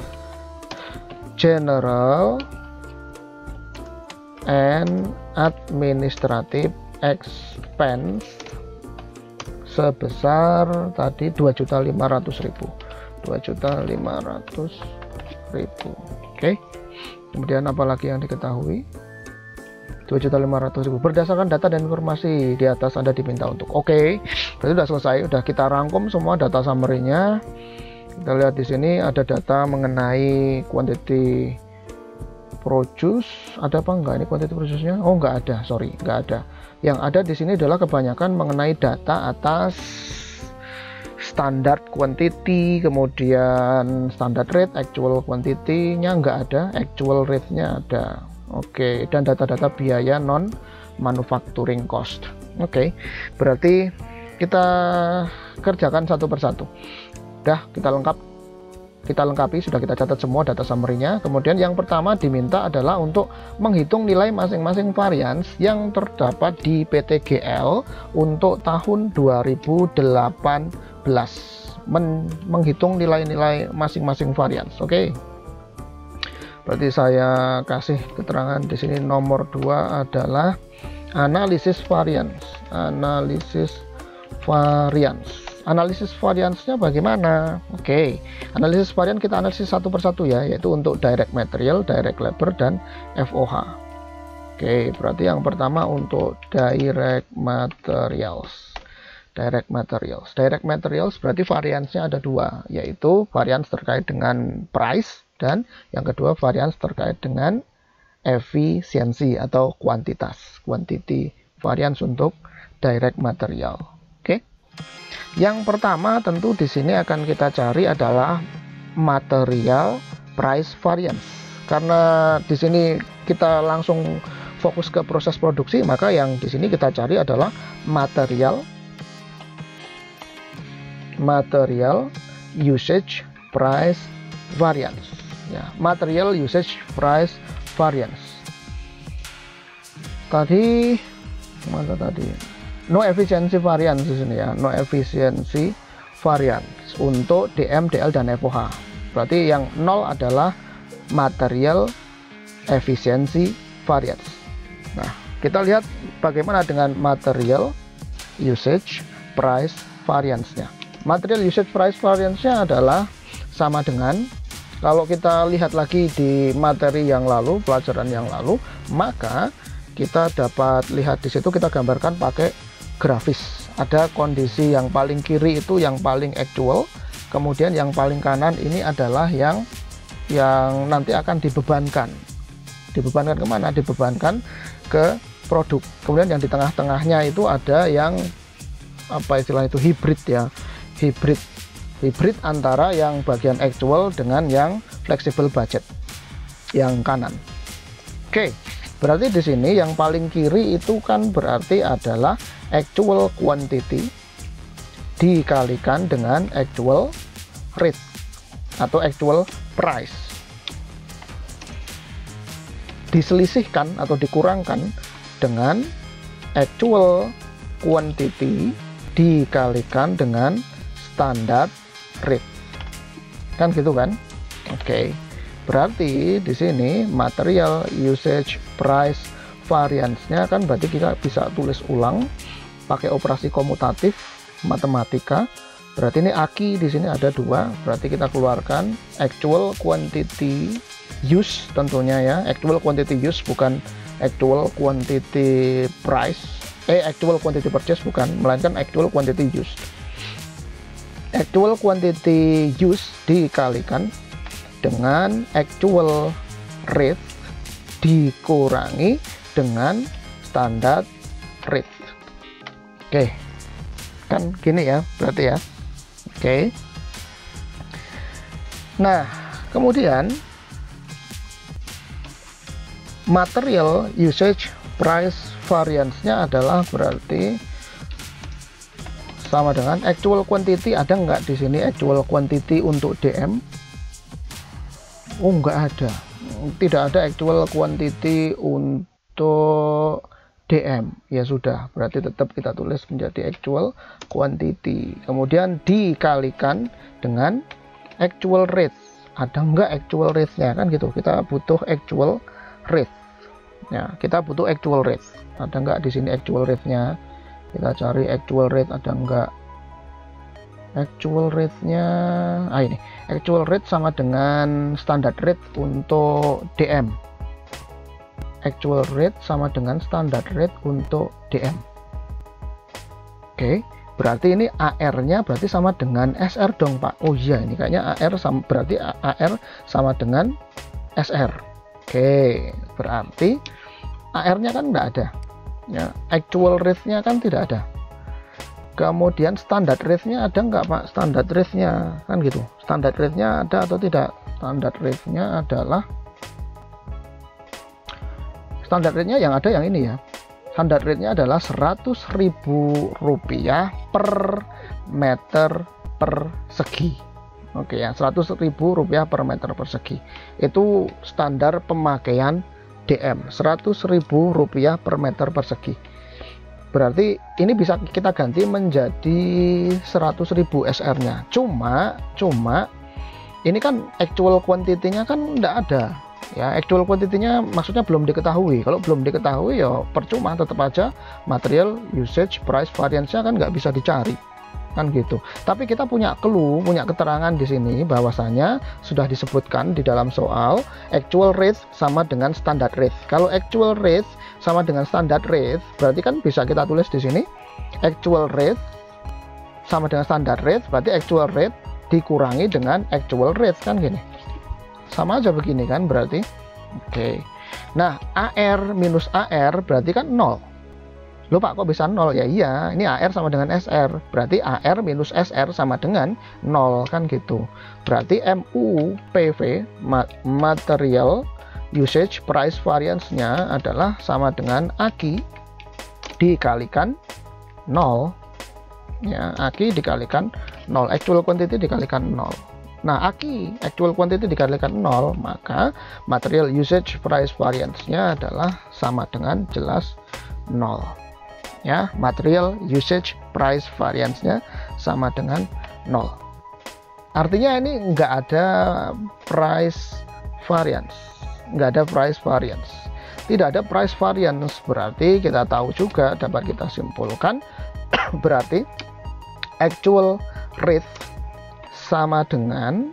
General and administrative expense sebesar tadi dua juta lima ratus ribu. dua juta lima ratus ribu. Oke. Kemudian apalagi yang diketahui? dua juta lima ratus ribu berdasarkan data dan informasi di atas Anda diminta untuk. Oke. Berarti sudah selesai, sudah kita rangkum semua data summary-nya. Kita lihat di sini ada data mengenai quantity produce. Ada apa enggak ini quantity produce-nya? Oh, enggak ada, sorry, enggak ada. Yang ada di sini adalah kebanyakan mengenai data atas standard quantity, kemudian standard rate, actual quantity-nya enggak ada, actual rate-nya ada. Oke, dan data-data biaya non manufacturing cost. Oke, berarti kita kerjakan satu persatu. Udah kita lengkap, kita lengkapi, sudah kita catat semua data summary-nya. Kemudian yang pertama diminta adalah untuk menghitung nilai masing-masing varians yang terdapat di P T G L untuk tahun dua ribu delapan belas. Men menghitung nilai-nilai masing-masing varians. Oke. Berarti saya kasih keterangan di sini nomor dua adalah analisis variance. Analisis variance. Analisis variansnya bagaimana? Oke, okay. Analisis varian kita analisis satu persatu ya, yaitu untuk direct material, direct labor, dan F O H. Oke, okay, berarti yang pertama untuk direct materials. Direct materials. Direct materials berarti variansnya ada dua, yaitu varians terkait dengan price, dan yang kedua varians terkait dengan efisiensi atau kuantitas. Quantity variance untuk direct material. Oke. Okay. Yang pertama tentu di sini akan kita cari adalah material price variance. Karena di sini kita langsung fokus ke proses produksi, maka yang di sini kita cari adalah material material usage price variance. Ya, material usage price variance. Tadi mana tadi? No efficiency variance di sini ya, no efficiency variance untuk D M, D L, dan F O H. Berarti yang nol adalah material efficiency variance. Nah, kita lihat bagaimana dengan material usage price variance-nya. Material usage price variance-nya adalah sama dengan, kalau kita lihat lagi di materi yang lalu, pelajaran yang lalu, maka kita dapat lihat di situ, kita gambarkan pakai grafis. Ada kondisi yang paling kiri itu yang paling actual, kemudian yang paling kanan ini adalah yang yang nanti akan dibebankan. Dibebankan kemana? Dibebankan ke produk. Kemudian yang di tengah-tengahnya itu ada yang apa istilah itu, hybrid ya, hybrid hybrid antara yang bagian actual dengan yang flexible budget yang kanan. Oke. Berarti di sini yang paling kiri itu kan berarti adalah actual quantity dikalikan dengan actual rate atau actual price. Diselisihkan atau dikurangkan dengan actual quantity dikalikan dengan standard rate. kan gitu kan. Oke, berarti di sini material usage price variance-nya kan berarti kita bisa tulis ulang pakai operasi komutatif matematika. Berarti ini A Q I di sini ada dua, berarti kita keluarkan actual quantity use tentunya ya, actual quantity use bukan actual quantity price, eh actual quantity purchase bukan, melainkan actual quantity use. Actual quantity use dikalikan dengan actual rate dikurangi dengan standard rate. Oke, kan gini ya berarti ya. Oke, nah kemudian material usage price variance-nya adalah berarti sama dengan actual quantity. Ada nggak di sini actual quantity untuk D M? Oh, nggak ada, tidak ada actual quantity untuk D M. Ya sudah, berarti tetap kita tulis menjadi actual quantity, kemudian dikalikan dengan actual rate. Ada nggak actual rate-nya, kan gitu. Kita butuh actual rate. Ya, kita butuh actual rate. Ada nggak di sini actual rate-nya? Kita cari actual rate, ada nggak? Actual rate-nya, ah ini. Actual rate sama dengan standard rate untuk D M. Actual rate sama dengan standard rate untuk D M. Oke, berarti ini A R-nya berarti sama dengan S R dong, Pak. Oh iya, ini kayaknya A R sama, berarti A R sama dengan S R. Oke, berarti A R-nya kan enggak ada. Ya, actual rate-nya kan tidak ada. Kemudian standard rate-nya ada nggak, Pak? Standard rate-nya kan gitu. Standard rate-nya ada atau tidak? Standard rate-nya adalah standard rate-nya yang ada yang ini ya. Standard rate-nya adalah seratus ribu rupiah per meter persegi. Oke ya, seratus ribu rupiah per meter persegi. Itu standar pemakaian D M, seratus ribu rupiah per meter persegi. Berarti ini bisa kita ganti menjadi seratus ribu S R-nya. Cuma, cuma ini kan actual quantity-nya kan enggak ada. Ya, actual quantity-nya maksudnya belum diketahui. Kalau belum diketahui ya percuma, tetap aja material usage price variance-nya kan nggak bisa dicari. Kan gitu. Tapi kita punya clue, punya keterangan di sini bahwasanya sudah disebutkan di dalam soal actual rate sama dengan standard rate. Kalau actual rate sama dengan standard rate, berarti kan bisa kita tulis di sini actual rate sama dengan standard rate, berarti actual rate dikurangi dengan actual rate, kan gini. Sama aja begini kan berarti. Oke. Nah, A R minus A R berarti kan nol. Loh Pak, kok bisa nol? Ya iya, ini A R sama dengan S R. Berarti A R minus S R sama dengan nol, kan gitu. Berarti M U P V, material usage price variance-nya adalah sama dengan A Q I dikalikan nol. Ya, A Q I dikalikan nol, actual quantity dikalikan nol. Nah, A Q I, actual quantity dikalikan nol, maka material usage price variance-nya adalah sama dengan jelas nol. Ya, material usage price variance-nya sama dengan nol. Artinya ini nggak ada price variance, nggak ada price variance. Tidak ada price variance, berarti kita tahu juga, dapat kita simpulkan, berarti actual rate sama dengan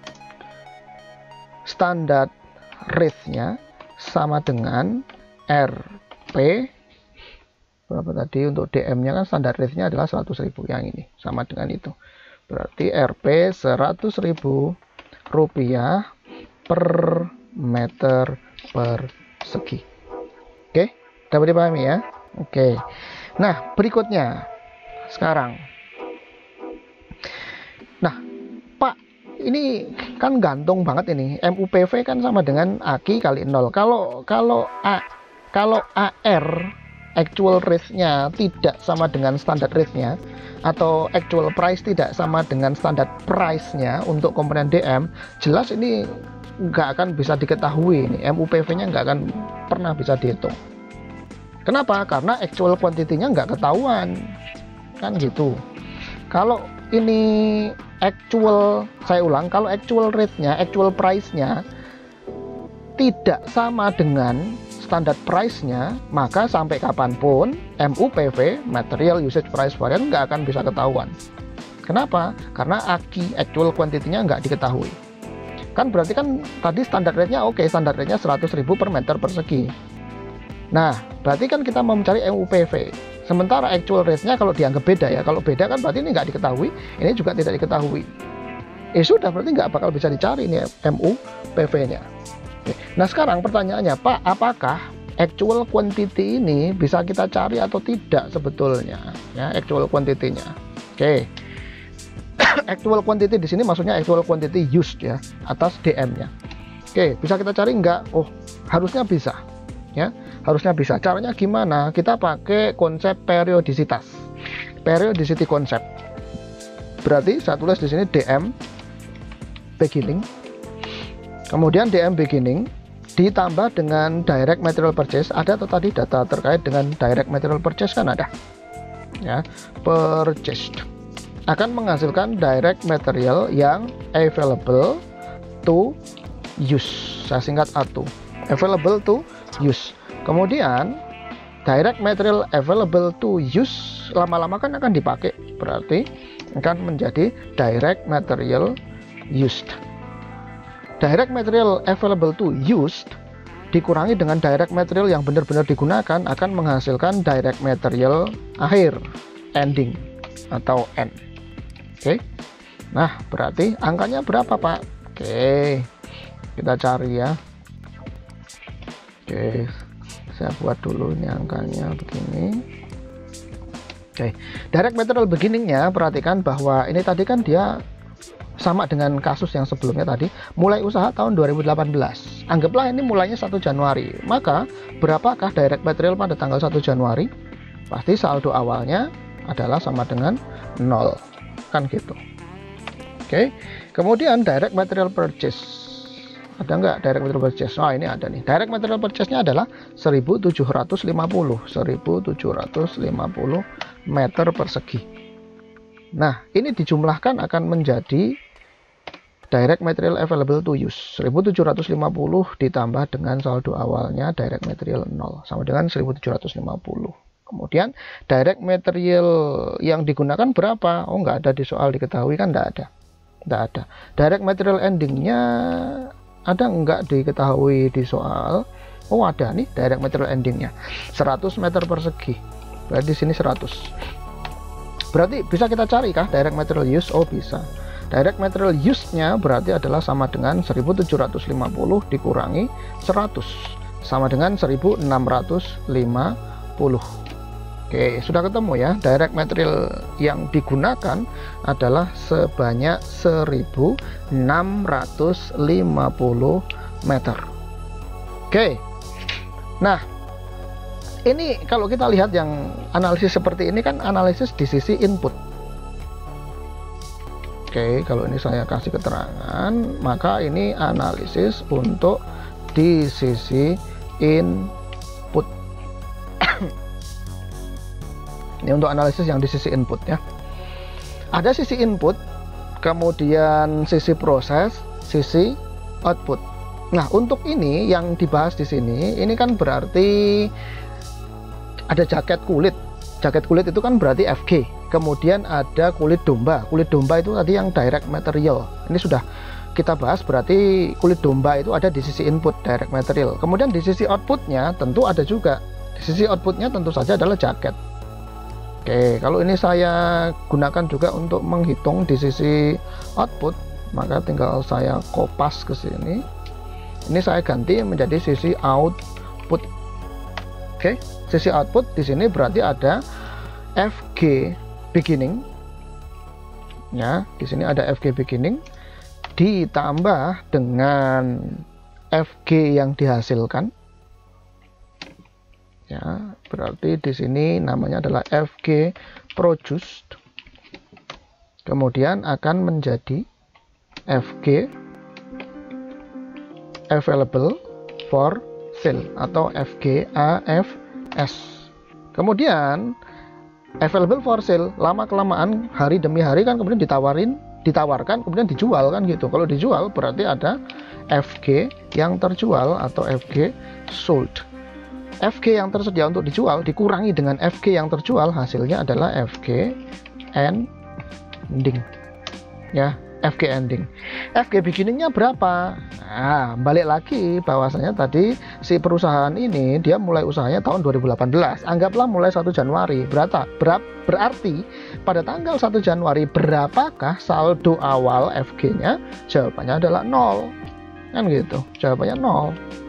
standard rate-nya sama dengan R P. Berapa tadi untuk D M-nya kan standard rate-nya adalah seratus ribu, yang ini sama dengan itu. Berarti R P seratus ribu rupiah per meter persegi. Oke, dapat dipahami ya? Oke. Nah, berikutnya sekarang. Nah, Pak, ini kan gantung banget ini. M U P V kan sama dengan A Q I kali nol. Kalau kalau A kalau A R actual rate-nya tidak sama dengan standard rate-nya, atau actual price tidak sama dengan standard price-nya untuk komponen D M, jelas ini nggak akan bisa diketahui. Ini M U P V-nya nggak akan pernah bisa dihitung. Kenapa? Karena actual quantity-nya nggak ketahuan, kan gitu. Kalau ini actual, saya ulang, kalau actual rate-nya, actual price-nya tidak sama dengan standar price-nya, maka sampai kapanpun M U P V, Material Usage Price Variance, nggak akan bisa ketahuan. Kenapa? Karena A Q I, actual quantity-nya nggak diketahui. Kan berarti kan tadi standar rate-nya oke, okay, standar rate-nya seratus ribu per meter persegi. Nah, berarti kan kita mau mencari M U P V. Sementara actual rate-nya kalau dianggap beda ya, kalau beda kan berarti ini nggak diketahui, ini juga tidak diketahui. Eh sudah, berarti nggak bakal bisa dicari ini M U P V-nya. Nah sekarang pertanyaannya, Pak, apakah actual quantity ini bisa kita cari atau tidak sebetulnya? Ya, actual quantity-nya. Oke. Actual quantity di sini maksudnya actual quantity used ya, atas D M-nya. Oke, bisa kita cari nggak? Oh, harusnya bisa. Ya, harusnya bisa. Caranya gimana? Kita pakai konsep periodisitas, periodicity concept. Berarti saya tulis di sini D M beginning, kemudian D M beginning ditambah dengan direct material purchase. Ada atau tadi data terkait dengan direct material purchase kan ada? Ya, purchased akan menghasilkan direct material yang available to use. Saya singkat A to. Available to use. Kemudian direct material available to use lama-lama kan akan dipakai, berarti akan menjadi direct material used. Direct material available to used dikurangi dengan direct material yang benar-benar digunakan akan menghasilkan direct material akhir, ending atau end. Oke. Nah, berarti angkanya berapa, Pak? Oke. Kita cari ya. Oke. Saya buat dulu ini angkanya begini. Oke. Direct material beginningnya, perhatikan bahwa ini tadi kan dia sama dengan kasus yang sebelumnya tadi, mulai usaha tahun dua ribu delapan belas. Anggaplah ini mulainya satu Januari. Maka berapakah direct material pada tanggal satu Januari? Pasti saldo awalnya adalah sama dengan nol. Kan gitu. Oke. Kemudian direct material purchase. Ada nggak direct material purchase? Oh, ini ada nih. Direct material purchase-nya adalah seribu tujuh ratus lima puluh meter persegi. Nah, ini dijumlahkan akan menjadi direct material available to use. seribu tujuh ratus lima puluh ditambah dengan saldo awalnya direct material nol, sama dengan seribu tujuh ratus lima puluh. Kemudian direct material yang digunakan berapa? Oh, nggak ada di soal diketahui kan, nggak ada. Nggak ada. Direct material endingnya ada nggak diketahui di soal? Oh, ada nih direct material endingnya. seratus meter persegi. Berarti di sini seratus. Berarti bisa kita cari kah direct material use? Oh, bisa. Direct material use-nya berarti adalah sama dengan seribu tujuh ratus lima puluh dikurangi seratus. Sama dengan seribu enam ratus lima puluh. Oke, sudah ketemu ya. Direct material yang digunakan adalah sebanyak seribu enam ratus lima puluh meter. Oke. Nah, ini kalau kita lihat yang analisis seperti ini kan analisis di sisi input. Oke, kalau ini saya kasih keterangan, maka ini analisis untuk di sisi input. Ini untuk analisis yang di sisi input ya. Ada sisi input, kemudian sisi proses, sisi output. Nah, untuk ini yang dibahas di sini, ini kan berarti ada jaket kulit. Jaket kulit itu kan berarti F G. Kemudian ada kulit domba. Kulit domba itu tadi yang direct material. Ini sudah kita bahas, berarti kulit domba itu ada di sisi input, direct material. Kemudian di sisi outputnya tentu ada juga. Di sisi outputnya tentu saja adalah jaket. Oke, kalau ini saya gunakan juga untuk menghitung di sisi output, maka tinggal saya kopas ke sini. Ini saya ganti menjadi sisi output. Oke, sisi output di sini berarti ada F G beginning. Ya, di sini ada F G beginning ditambah dengan F G yang dihasilkan. Ya, berarti di sini namanya adalah F G produced. Kemudian akan menjadi F G available for sale atau F G A F S. Kemudian available for sale, lama kelamaan hari demi hari kan kemudian ditawarin, ditawarkan kemudian dijual kan gitu. Kalau dijual berarti ada F G yang terjual atau F G sold. F G yang tersedia untuk dijual dikurangi dengan F G yang terjual, hasilnya adalah F G ending. Ya, F G ending. F G beginningnya berapa? Nah, balik lagi bahwasanya tadi si perusahaan ini dia mulai usahanya tahun dua ribu delapan belas. Anggaplah mulai satu Januari. Berapa? Berap, berarti pada tanggal satu Januari berapakah saldo awal F G-nya? Jawabannya adalah nol. Kan gitu. Jawabannya nol.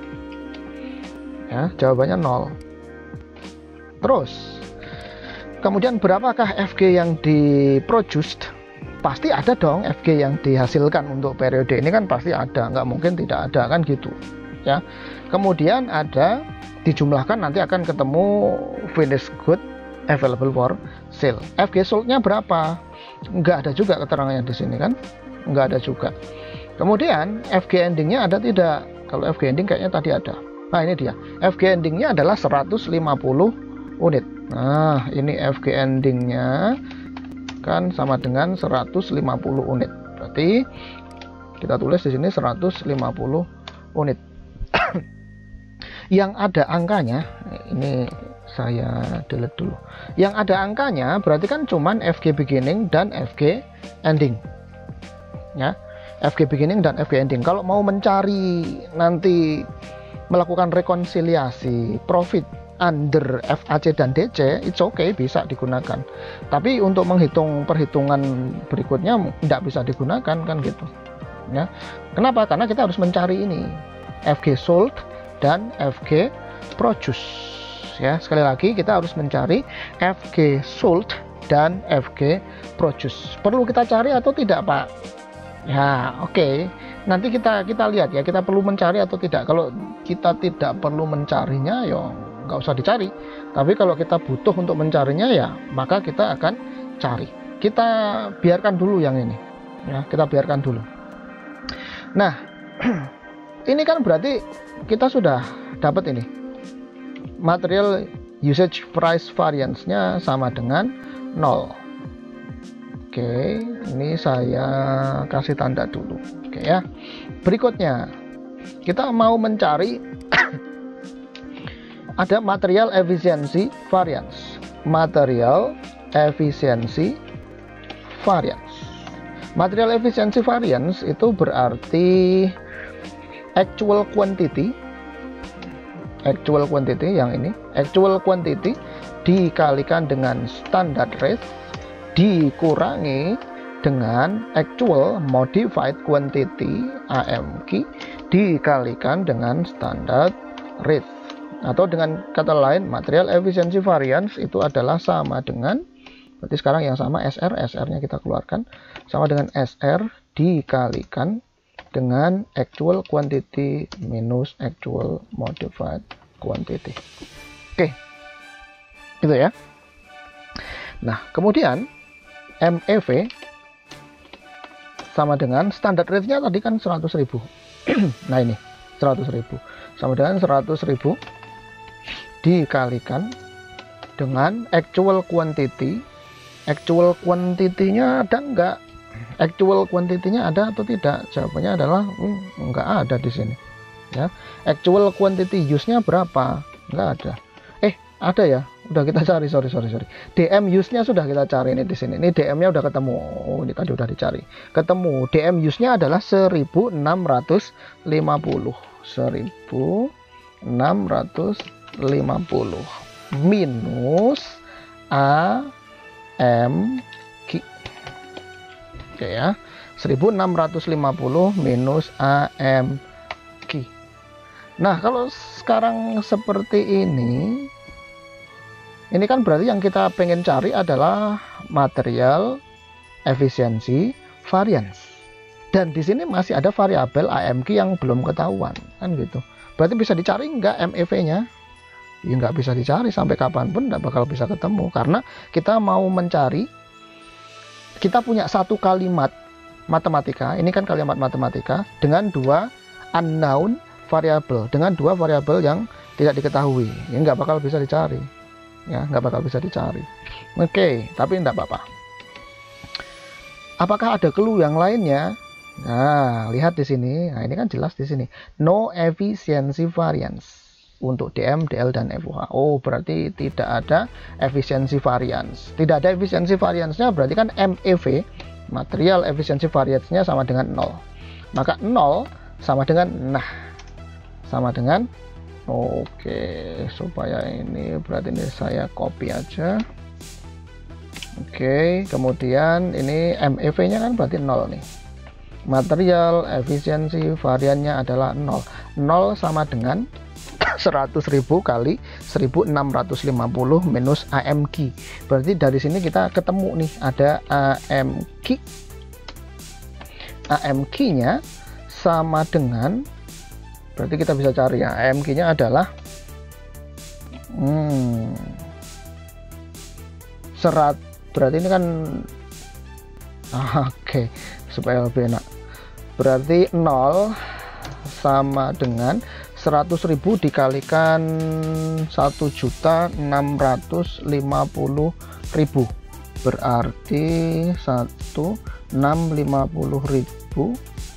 Ya, jawabannya nol. Terus kemudian berapakah F G yang diproduced? Pasti ada dong F G yang dihasilkan untuk periode ini kan pasti ada, nggak mungkin tidak ada kan gitu ya. Kemudian ada dijumlahkan nanti akan ketemu finished good available for sale. F G sold-nya berapa? Nggak ada juga keterangannya di sini kan, nggak ada juga. Kemudian F G endingnya ada tidak? Kalau F G ending kayaknya tadi ada. Nah ini dia, F G endingnya adalah seratus lima puluh unit. Nah ini F G endingnya kan sama dengan seratus lima puluh unit. Berarti kita tulis di sini seratus lima puluh unit. Yang ada angkanya, ini saya delete dulu. Yang ada angkanya berarti kan cuman F G beginning dan F G ending. Ya, F G beginning dan F G ending. Kalau mau mencari nanti melakukan rekonsiliasi profit under F A C dan D C, it's okay, bisa digunakan. Tapi untuk menghitung perhitungan berikutnya tidak bisa digunakan kan gitu. Ya. Kenapa? Karena kita harus mencari ini F G sold dan F G produce. Ya, sekali lagi kita harus mencari F G sold dan F G produce. Perlu kita cari atau tidak, Pak? Ya, oke. Okay. Nanti kita kita lihat ya, kita perlu mencari atau tidak. Kalau kita tidak perlu mencarinya, ya nggak usah dicari. Tapi kalau kita butuh untuk mencarinya ya maka kita akan cari. Kita biarkan dulu yang ini ya, kita biarkan dulu. Nah ini kan berarti kita sudah dapat ini material usage price variance nya sama dengan nol. Oke, ini saya kasih tanda dulu. Oke ya, berikutnya kita mau mencari ada material efficiency variance. Material efficiency variance. Material efficiency variance itu berarti actual quantity, actual quantity yang ini, actual quantity dikalikan dengan standard rate dikurangi dengan actual modified quantity A M Q dikalikan dengan standard rate. Atau dengan kata lain, material efficiency variance itu adalah sama dengan, berarti sekarang yang sama S R, S R-nya kita keluarkan, sama dengan S R dikalikan dengan actual quantity minus actual modified quantity. Oke, itu ya. Nah, kemudian M E V sama dengan standard rate-nya tadi kan seratus ribu. Nah ini, seratus ribu. Sama dengan seratus ribu dikalikan dengan actual quantity. Actual quantity-nya ada enggak? Actual quantity-nya ada atau tidak? Jawabannya adalah hmm, enggak ada di sini. Ya, actual quantity use-nya berapa? Enggak ada. Eh, ada ya? Udah kita cari, sorry sorry sorry. D M use-nya sudah kita cari ini di sini. Ini D M-nya udah ketemu. Oh, ini tadi udah dicari. Ketemu. D M use-nya adalah seribu enam ratus lima puluh. seribu enam ratus lima puluh minus A M Q. Oke ya, seribu enam ratus lima puluh minus A M Q. Nah kalau sekarang seperti ini, ini kan berarti yang kita pengen cari adalah material efisiensi variance. Dan di sini masih ada variabel A M Q yang belum ketahuan, kan gitu. Berarti bisa dicari nggak M E V-nya? Ya nggak bisa dicari, sampai kapanpun nggak bakal bisa ketemu, karena kita mau mencari, kita punya satu kalimat matematika, ini kan kalimat matematika dengan dua unknown variabel, dengan dua variabel yang tidak diketahui, ya nggak bakal bisa dicari. ya, nggak bakal bisa dicari. Oke, tapi enggak apa-apa. Apakah ada clue yang lainnya? Nah, lihat di sini. Nah, ini kan jelas di sini. No efficiency variance untuk D M, D L, dan F O H. Oh, berarti tidak ada efficiency variance. Tidak ada efficiency variance-nya berarti kan M E V, material efficiency variance-nya sama dengan nol. Maka nol sama dengan nah. Sama dengan oke, supaya ini berarti ini saya copy aja. Oke, kemudian ini M E V-nya kan berarti nol nih. Material efisiensi variannya adalah nol. nol sama dengan seratus ribu kali seribu enam ratus lima puluh minus A M Q. Berarti dari sini kita ketemu nih ada A M Q. A M Q-nya sama dengan, berarti kita bisa cari ya, A M Q-nya adalah hmm, serat. Berarti ini kan ah, oke, okay, supaya lebih enak. Berarti nol sama dengan seratus ribu dikalikan satu juta enam ratus lima puluh ribu. Berarti satu enam lima puluh ribu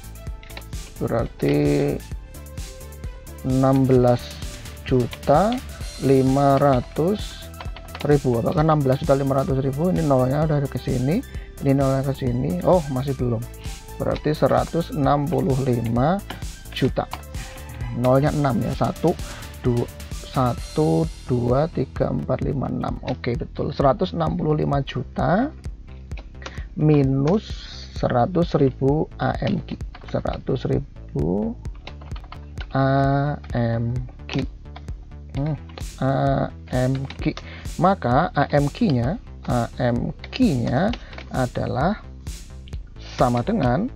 berarti enam belas juta lima ratus ribu. Apakah enam belas juta lima ratus ribu? Ini nolnya udah ke sini, ini nolnya ke sini. Oh, masih belum. Berarti seratus enam puluh lima juta. Nolnya enam ya. satu dua satu dua tiga empat lima enam. Oke, betul. seratus enam puluh lima juta minus seratus ribu A M Q. seratus ribu A M Q. Hmm, A M Q. Maka A M Q-nya, A M Q-nya adalah sama dengan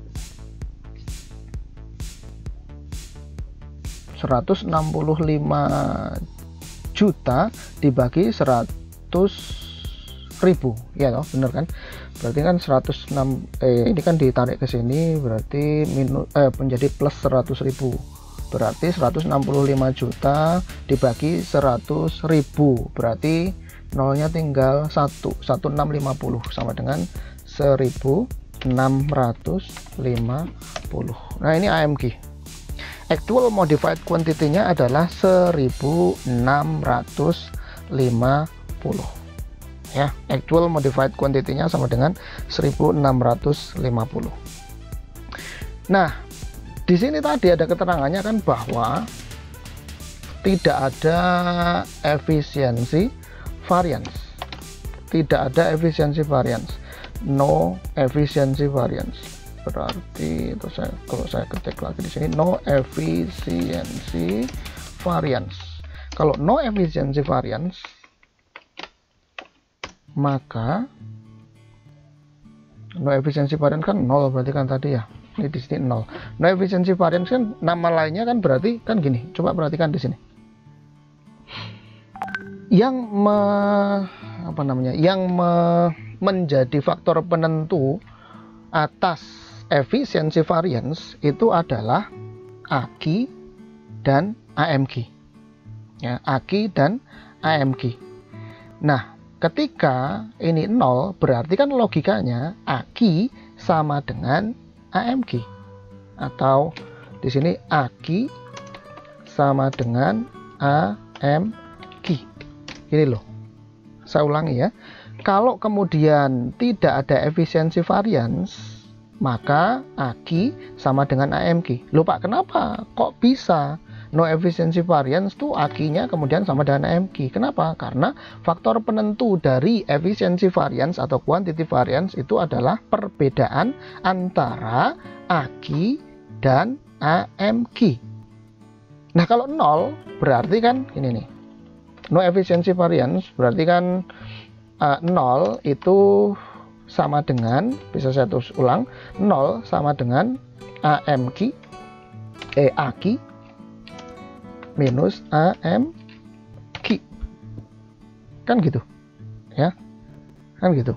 seratus enam puluh lima juta dibagi seratus ribu. Ya toh, bener kan? Berarti kan seratus enam eh ini kan ditarik ke sini, berarti minus eh menjadi plus seratus ribu. Berarti seratus enam puluh lima juta dibagi seratus ribu, berarti nolnya tinggal satu. satu enam lima puluh sama dengan seribu enam ratus lima puluh. Nah, ini A M Q. Actual modified quantity-nya adalah seribu enam ratus lima puluh. Ya, actual modified quantity-nya sama dengan seribu enam ratus lima puluh. Nah, di sini tadi ada keterangannya kan bahwa tidak ada efisiensi variance. Tidak ada efisiensi variance. No efficiency variance. Berarti itu saya kalau saya ketik lagi di sini no efficiency variance. Kalau no efficiency variance, maka no efficiency variance kan nol, berarti kan tadi ya. Ini di sini nol. No efficiency variance kan nama lainnya kan berarti kan gini. Coba perhatikan di sini. Yang me, apa namanya? Yang me, menjadi faktor penentu atas efisiensi variance itu adalah A Q dan A M Q. Ya, A Q dan A M Q. Nah, ketika ini nol, berarti kan logikanya A Q sama dengan A M Q. Atau di sini A Q sama dengan A M Q. Ini loh. Saya ulangi ya. Kalau kemudian tidak ada efisiensi variance, maka A Q sama dengan A M Q. Loh Pak, kenapa? Kok bisa no efficiency variance tuh A Q-nya kemudian sama dengan A M Q? Kenapa? Karena faktor penentu dari efficiency variance atau quantity variance itu adalah perbedaan antara A Q dan A M Q. Nah, kalau nol berarti kan ini nih. No efficiency variance berarti kan uh, nol itu sama dengan, bisa saya tulis ulang, nol sama dengan A M Q eh A Q minus A M Q. Kan gitu. Ya. Kan gitu.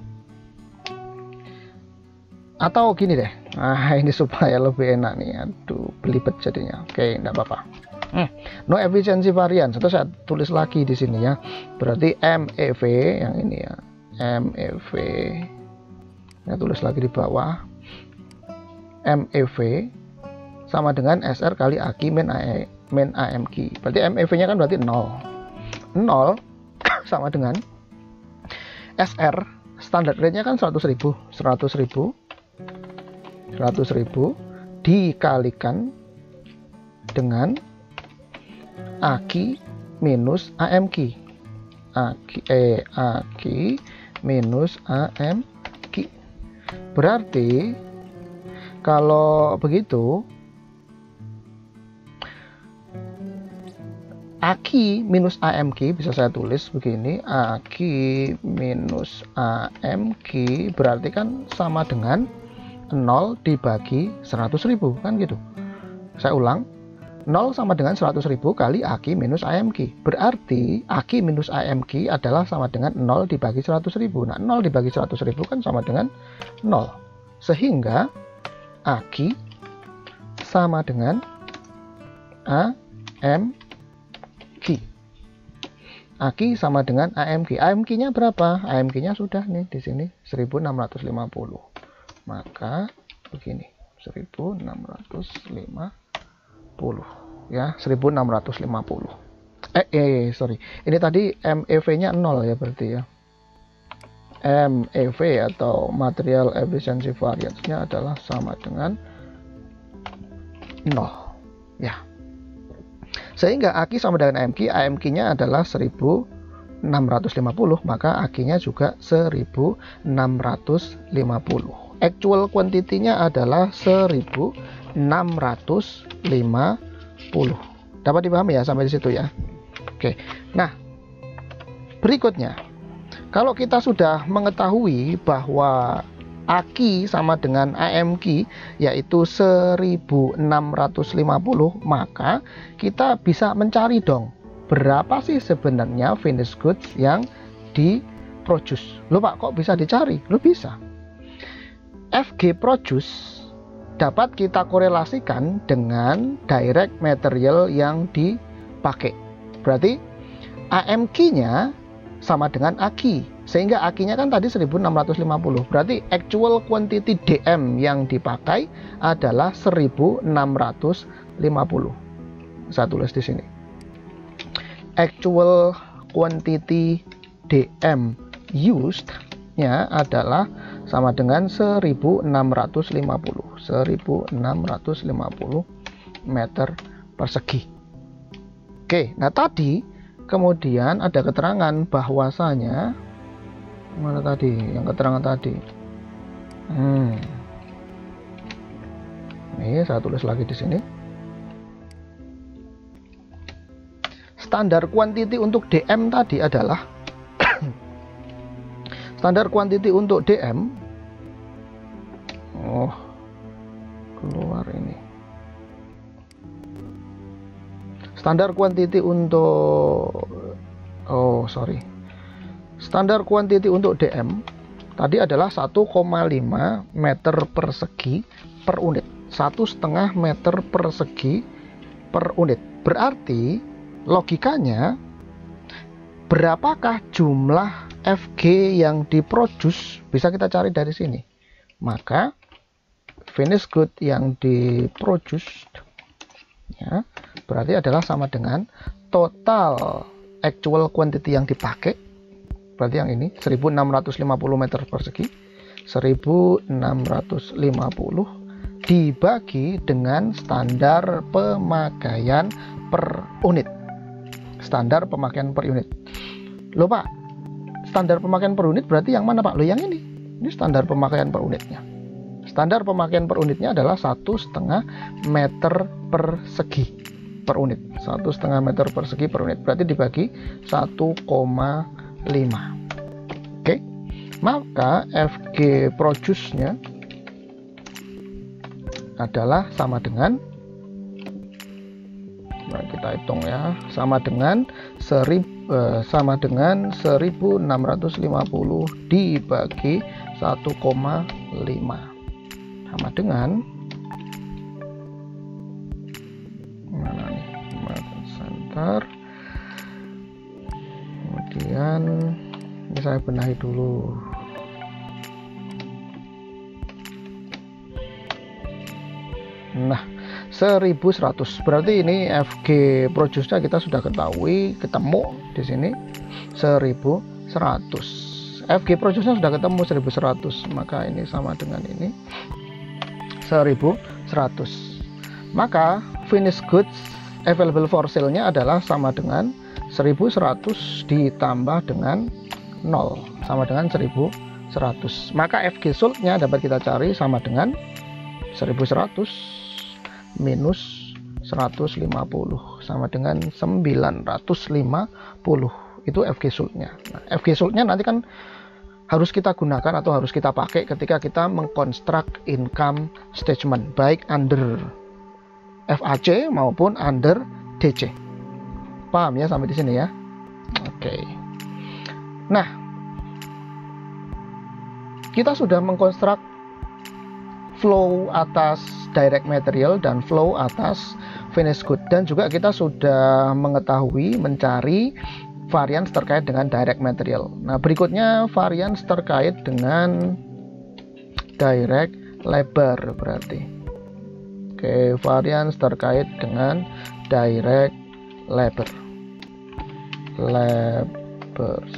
Atau gini deh. Nah, ini supaya lebih enak nih. Aduh, belibet jadinya. Oke, enggak apa-apa. Hmm, no efficiency variance. Atau saya tulis lagi di sini ya. Berarti M E V yang ini ya. M E V. Saya tulis lagi di bawah. M E V sama dengan S R kali A Q min A, min A M Q. Berarti M E V-nya kan berarti nol. nol sama dengan S R, standar rate-nya kan seratus ribu. seratus ribu. seratus ribu dikalikan dengan A Q minus A M Q. A Q, eh, A Q minus A M Q. Berarti kalau begitu A Q minus A M Q bisa saya tulis begini, A Q minus A M Q berarti kan sama dengan nol dibagi seratus ribu kan gitu. Saya ulang, nol sama dengan seratus ribu kali A Q minus A M Q. Berarti A Q minus A M Q adalah sama dengan nol dibagi seratus ribu. Nah, nol dibagi seratus ribu kan sama dengan nol. Sehingga A Q sama dengan A M Q. A Q sama dengan A M Q. A M Q-nya berapa? A M Q-nya sudah nih di sini seribu enam ratus lima puluh. Maka begini, seribu enam ratus lima puluh ya, seribu enam ratus lima puluh. Eh, eh sorry. Ini tadi M E V-nya nol ya berarti ya. M E V atau Material Efficiency Variance-nya adalah sama dengan nol ya. Sehingga A Q sama dengan A M Q, A M Q-nya adalah seribu enam ratus lima puluh, maka A Q-nya juga seribu enam ratus lima puluh. Actual quantity-nya adalah seribu enam ratus lima puluh. Dapat dipahami ya sampai di situ ya. Oke. Nah, berikutnya, kalau kita sudah mengetahui bahwa A Q sama dengan A M Q yaitu seribu enam ratus lima puluh, maka kita bisa mencari dong berapa sih sebenarnya finished goods yang diproduce. Loh Pak, kok bisa dicari? Loh bisa. F G produce dapat kita korelasikan dengan direct material yang dipakai. Berarti A M Q-nya sama dengan A Q, sehingga A Q-nya kan tadi seribu enam ratus lima puluh. Berarti actual quantity D M yang dipakai adalah seribu enam ratus lima puluh. Saya tulis di sini. Actual quantity D M used-nya adalah sama dengan seribu enam ratus lima puluh. seribu enam ratus lima puluh meter persegi. Oke, nah tadi kemudian ada keterangan bahwasanya, mana tadi yang keterangan tadi? Hmm. Ini saya tulis lagi di sini. Standar quantity untuk D M tadi adalah standar quantity untuk D M. Oh, keluar ini. Standar quantity untuk oh sorry standar quantity untuk D M tadi adalah satu koma lima meter persegi per unit, satu setengah meter persegi per unit. Berarti logikanya berapakah jumlah F G yang diproduce bisa kita cari dari sini. Maka finished good yang diproduce ya, berarti adalah sama dengan total actual quantity yang dipakai, berarti yang ini seribu enam ratus lima puluh meter persegi, seribu enam ratus lima puluh dibagi dengan standar pemakaian per unit. Standar pemakaian per unit. Loh Pak, standar pemakaian per unit berarti yang mana Pak? Loh yang ini. Ini standar pemakaian per unitnya. Standar pemakaian per unitnya adalah satu setengah meter persegi per unit. Satu setengah meter persegi per unit. Berarti dibagi satu koma lima. Oke. Maka F G produce-nya adalah sama dengan, nah, kita hitung ya, sama dengan seribu eh, sama dengan seribu enam ratus lima puluh dibagi satu koma lima sama dengan mana nih sebentar. Kemudian ini saya benahi dulu. Nah, seribu seratus berarti ini F G produce-nya kita sudah ketahui, ketemu di sini seribu seratus. F G produce-nya sudah ketemu seribu seratus, maka ini sama dengan ini seribu seratus. Maka finished goods available for sale-nya adalah sama dengan seribu seratus ditambah dengan nol, sama dengan seribu seratus. Maka F G sold-nya dapat kita cari sama dengan seribu seratus minus seratus lima puluh, sama dengan sembilan ratus lima puluh. Itu F G sold-nya. Nah, F G sold-nya nanti kan harus kita gunakan atau harus kita pakai ketika kita mengkonstruk income statement, baik under F A C maupun under D C. Paham ya sampai di sini ya? Oke. Nah, kita sudah mengkonstruk flow atas direct material dan flow atas finished good, dan juga kita sudah mengetahui mencari varians terkait dengan direct material. Nah, berikutnya varians terkait dengan direct labor berarti. Oke, varians terkait dengan direct labor. Labors.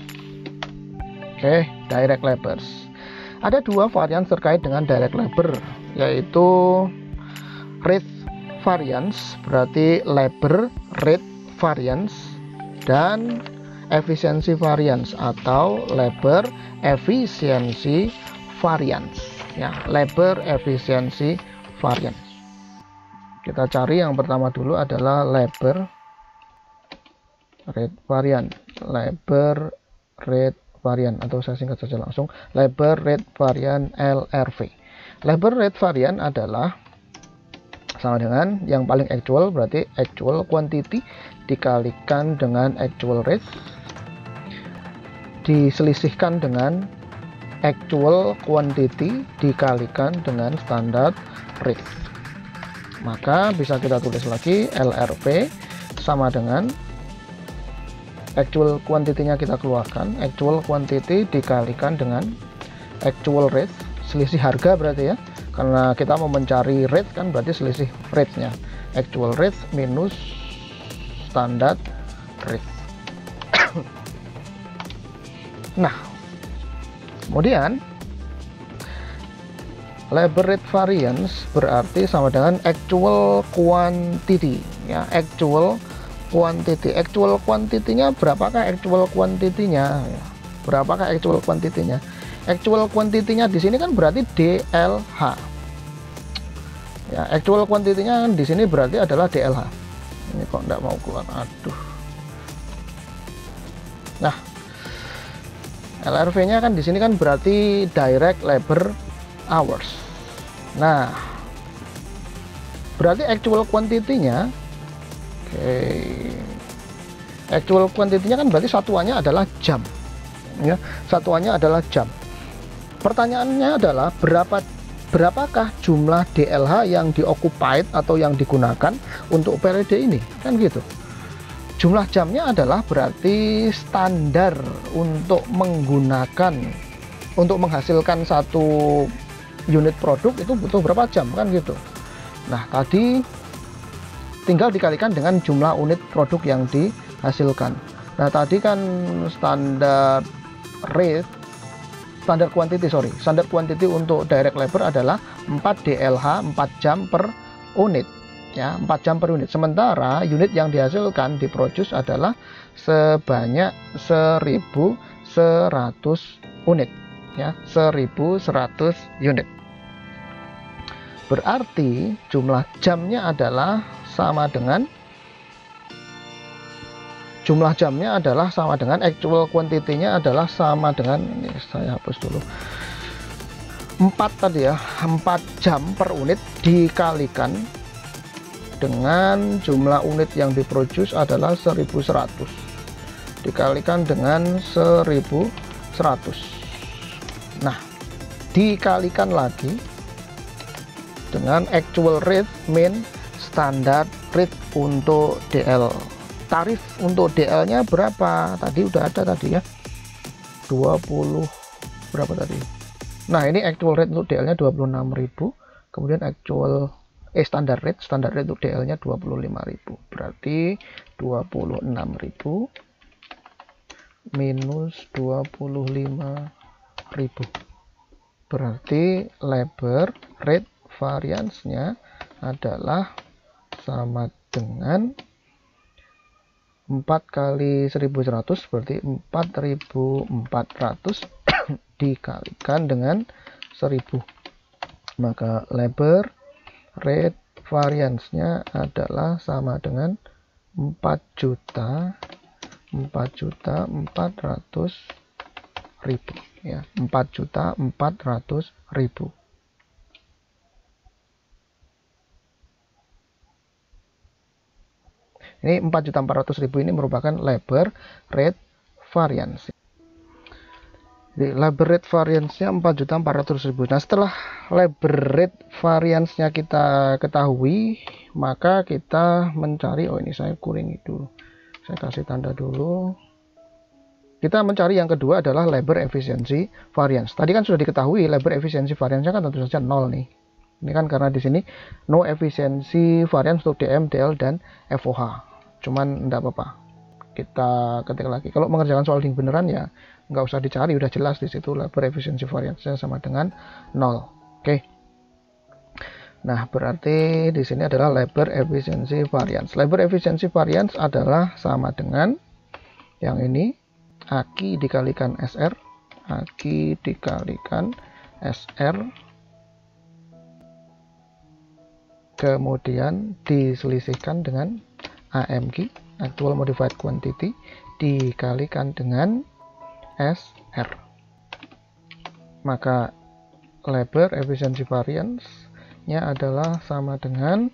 Oke, direct labors. Ada dua varians terkait dengan direct labor, yaitu rate variance, berarti labor rate variance, dan efisiensi variance atau labor efisiensi variance. Ya, labor efisiensi variance. Kita cari yang pertama dulu adalah labor rate variance, labor rate varian, atau saya singkat saja langsung labor rate varian L R V. Labor rate varian adalah sama dengan yang paling actual, berarti actual quantity dikalikan dengan actual rate diselisihkan dengan actual quantity dikalikan dengan standard rate. Maka bisa kita tulis lagi L R V sama dengan actual quantity-nya kita keluarkan, actual quantity dikalikan dengan actual rate, selisih harga berarti ya, karena kita mau mencari rate kan berarti selisih rate-nya, actual rate minus standard rate. Nah, kemudian labor rate variance berarti sama dengan actual quantity ya, actual quantity. Actual quantity-nya berapakah actual quantity-nya? Berapakah actual quantity-nya? Actual quantity-nya di sini kan berarti D L H. Ya, actual quantity-nya di sini berarti adalah D L H. Ini kok enggak mau keluar. Aduh. Nah, L R V-nya kan di sini kan berarti direct labor hours. Nah, berarti actual quantity-nya, oke, okay, actual quantity-nya kan berarti satuannya adalah jam, ya, satuannya adalah jam. Pertanyaannya adalah berapa berapakah jumlah D L H yang dioccupied atau yang digunakan untuk periode ini, kan gitu. Jumlah jamnya adalah berarti standar untuk menggunakan, untuk menghasilkan satu unit produk itu butuh berapa jam, kan gitu. Nah, tadi tinggal dikalikan dengan jumlah unit produk yang dihasilkan. Nah, tadi kan standar rate, standar quantity, sorry, standar quantity untuk direct labor adalah empat D L H, empat jam per unit. Ya, empat jam per unit. Sementara unit yang dihasilkan, diproduce adalah sebanyak seribu seratus unit. Ya, seribu seratus unit. Berarti jumlah jamnya adalah sama dengan jumlah jamnya adalah sama dengan actual quantity-nya adalah sama dengan, ini saya hapus dulu, empat tadi ya, empat jam per unit dikalikan dengan jumlah unit yang diproduce adalah seribu seratus dikalikan dengan seribu seratus. Nah, dikalikan lagi dengan actual rate min standard rate untuk D L tarif untuk D L-nya berapa? Tadi udah ada tadi ya. dua puluh berapa tadi? Nah, ini actual rate untuk D L-nya dua puluh enam ribu. Kemudian actual eh standar rate, standar rate untuk D L-nya dua puluh lima ribu. Berarti dua puluh enam ribu minus dua puluh lima ribu. Berarti labor rate variance-nya adalah sama dengan empat kali seribu seratus, berarti empat ribu empat ratus dikalikan dengan seribu. Maka labor rate variance-nya adalah sama dengan empat juta empat juta empat ratus ribu ya, empat juta empat ratus ribu. Ini empat juta empat ratus ribu ini merupakan labor rate variance. Jadi labor rate variance-nya empat juta empat ratus ribu. Nah, setelah labor rate variance-nya kita ketahui, maka kita mencari, oh ini saya kurangi dulu. Saya kasih tanda dulu. Kita mencari yang kedua adalah labor efficiency variance. Tadi kan sudah diketahui labor efficiency variance-nya kan tentu saja nol nih. Ini kan karena di sini no efficiency variance untuk D M, D L, dan F O H. Cuman enggak apa-apa, kita ketik lagi. Kalau mengerjakan soal beneran ya nggak usah dicari, udah jelas di situ labor efficiency variance-nya sama dengan nol. Oke. Nah, berarti di sini adalah labor efficiency variance. Labor efficiency variance adalah sama dengan yang ini, A Q I dikalikan S R, A Q I dikalikan S R, kemudian diselisihkan dengan A M Q, actual modified quantity, dikalikan dengan S R. Maka labor efficiency variance-nya adalah sama dengan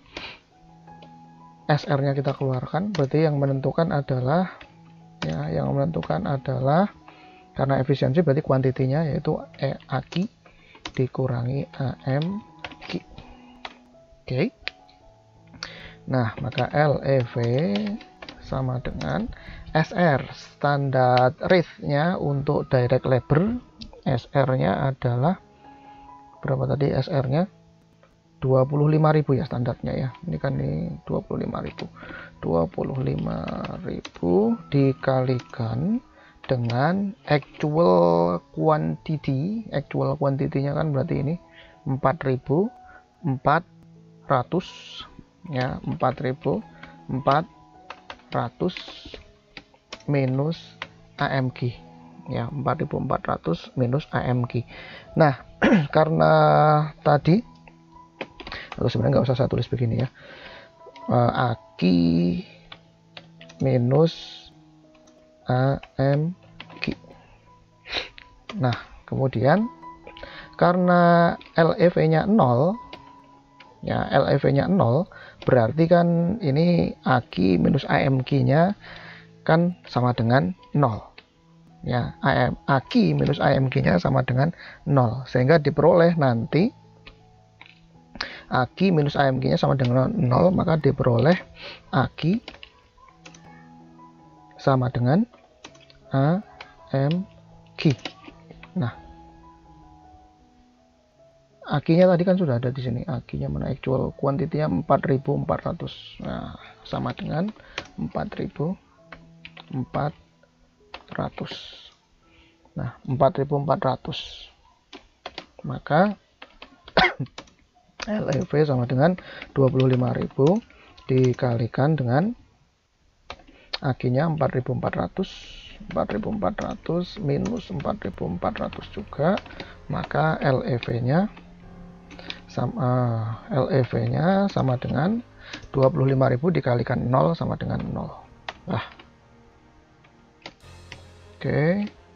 S R-nya kita keluarkan, berarti yang menentukan adalah ya, yang menentukan adalah karena efisiensi berarti kuantitinya yaitu E A Q dikurangi A M Q. Oke. Okay. Nah, maka L E V sama dengan S R, standar rate-nya untuk direct labor. S R-nya adalah berapa tadi? S R-nya dua puluh lima ribu ya standarnya ya. Ini kan ini dua puluh lima ribu. dua puluh lima ribu dikalikan dengan actual quantity. Actual quantity-nya kan berarti ini empat ribu empat ratus ya, empat ribu empat ratus minus A M Q ya, empat ribu empat ratus minus A M Q. Nah, karena tadi, atau sebenarnya nggak usah saya tulis begini ya, A Q minus A M Q. Nah, kemudian karena L E V-nya nol ya, L E V-nya nol, berarti kan ini A Q minus A M Q-nya kan sama dengan nol ya, A Q minus A M Q-nya sama dengan nol, sehingga diperoleh nanti A Q minus A M Q-nya sama dengan nol, maka diperoleh A Q sama dengan A M Q. Nah, A Q-nya tadi kan sudah ada di sini. A Q-nya mana? Actual quantity-nya empat ribu empat ratus. Nah, sama dengan empat ribu empat ratus. Nah, empat ribu empat ratus. Maka L E V sama dengan dua puluh lima ribu dikalikan dengan A Q-nya empat ribu empat ratus. empat ribu empat ratus minus empat ribu empat ratus juga. Maka L E V-nya sama L E V-nya sama dengan dua puluh lima ribu dikalikan nol sama dengan nol. Nah. Oke. Okay.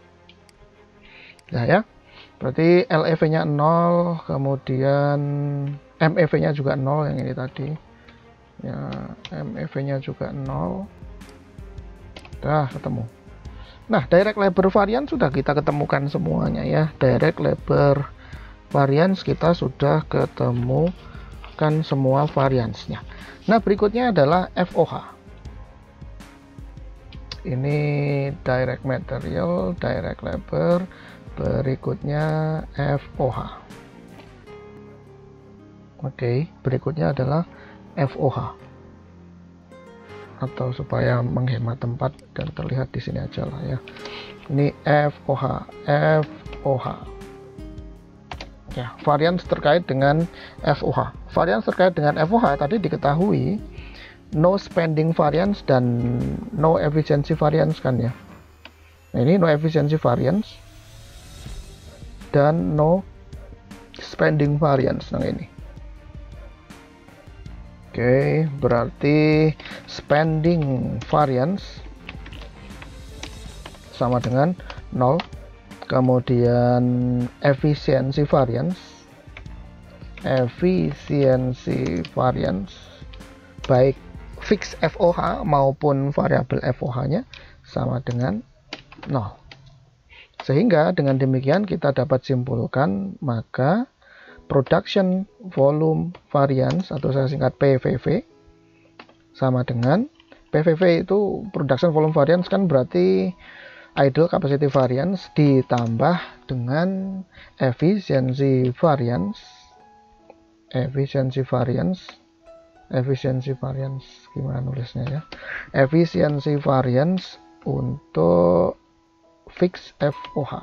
Nah ya. Berarti L E V-nya nol, kemudian M E V-nya juga nol yang ini tadi. Ya, M E V-nya juga nol. Dah ketemu. Nah, direct labor variance sudah kita ketemukan semuanya ya. Direct labor variance kita sudah ketemukan semua variance-nya. Nah, berikutnya adalah F O H. Ini direct material, direct labor, berikutnya F O H. Oke, berikutnya adalah F O H. Atau supaya menghemat tempat dan terlihat di sini aja lah ya. Ini F O H, F O H. Ya, varians terkait dengan F O H. Varians terkait dengan F O H tadi diketahui no spending variance dan no efficiency variance kan ya. Nah, ini no efficiency variance dan no spending variance yang ini. Oke, berarti spending variance sama dengan nol. Kemudian efisiensi variance, efisiensi variance baik fix F O H maupun variabel F O H-nya sama dengan nol. Sehingga dengan demikian kita dapat simpulkan maka production volume variance atau saya singkat P V V sama dengan P V V itu production volume variance kan berarti idle capacity variance ditambah dengan efisiensi variance efisiensi variance efisiensi variance gimana nulisnya ya, efisiensi variance untuk fix F O H.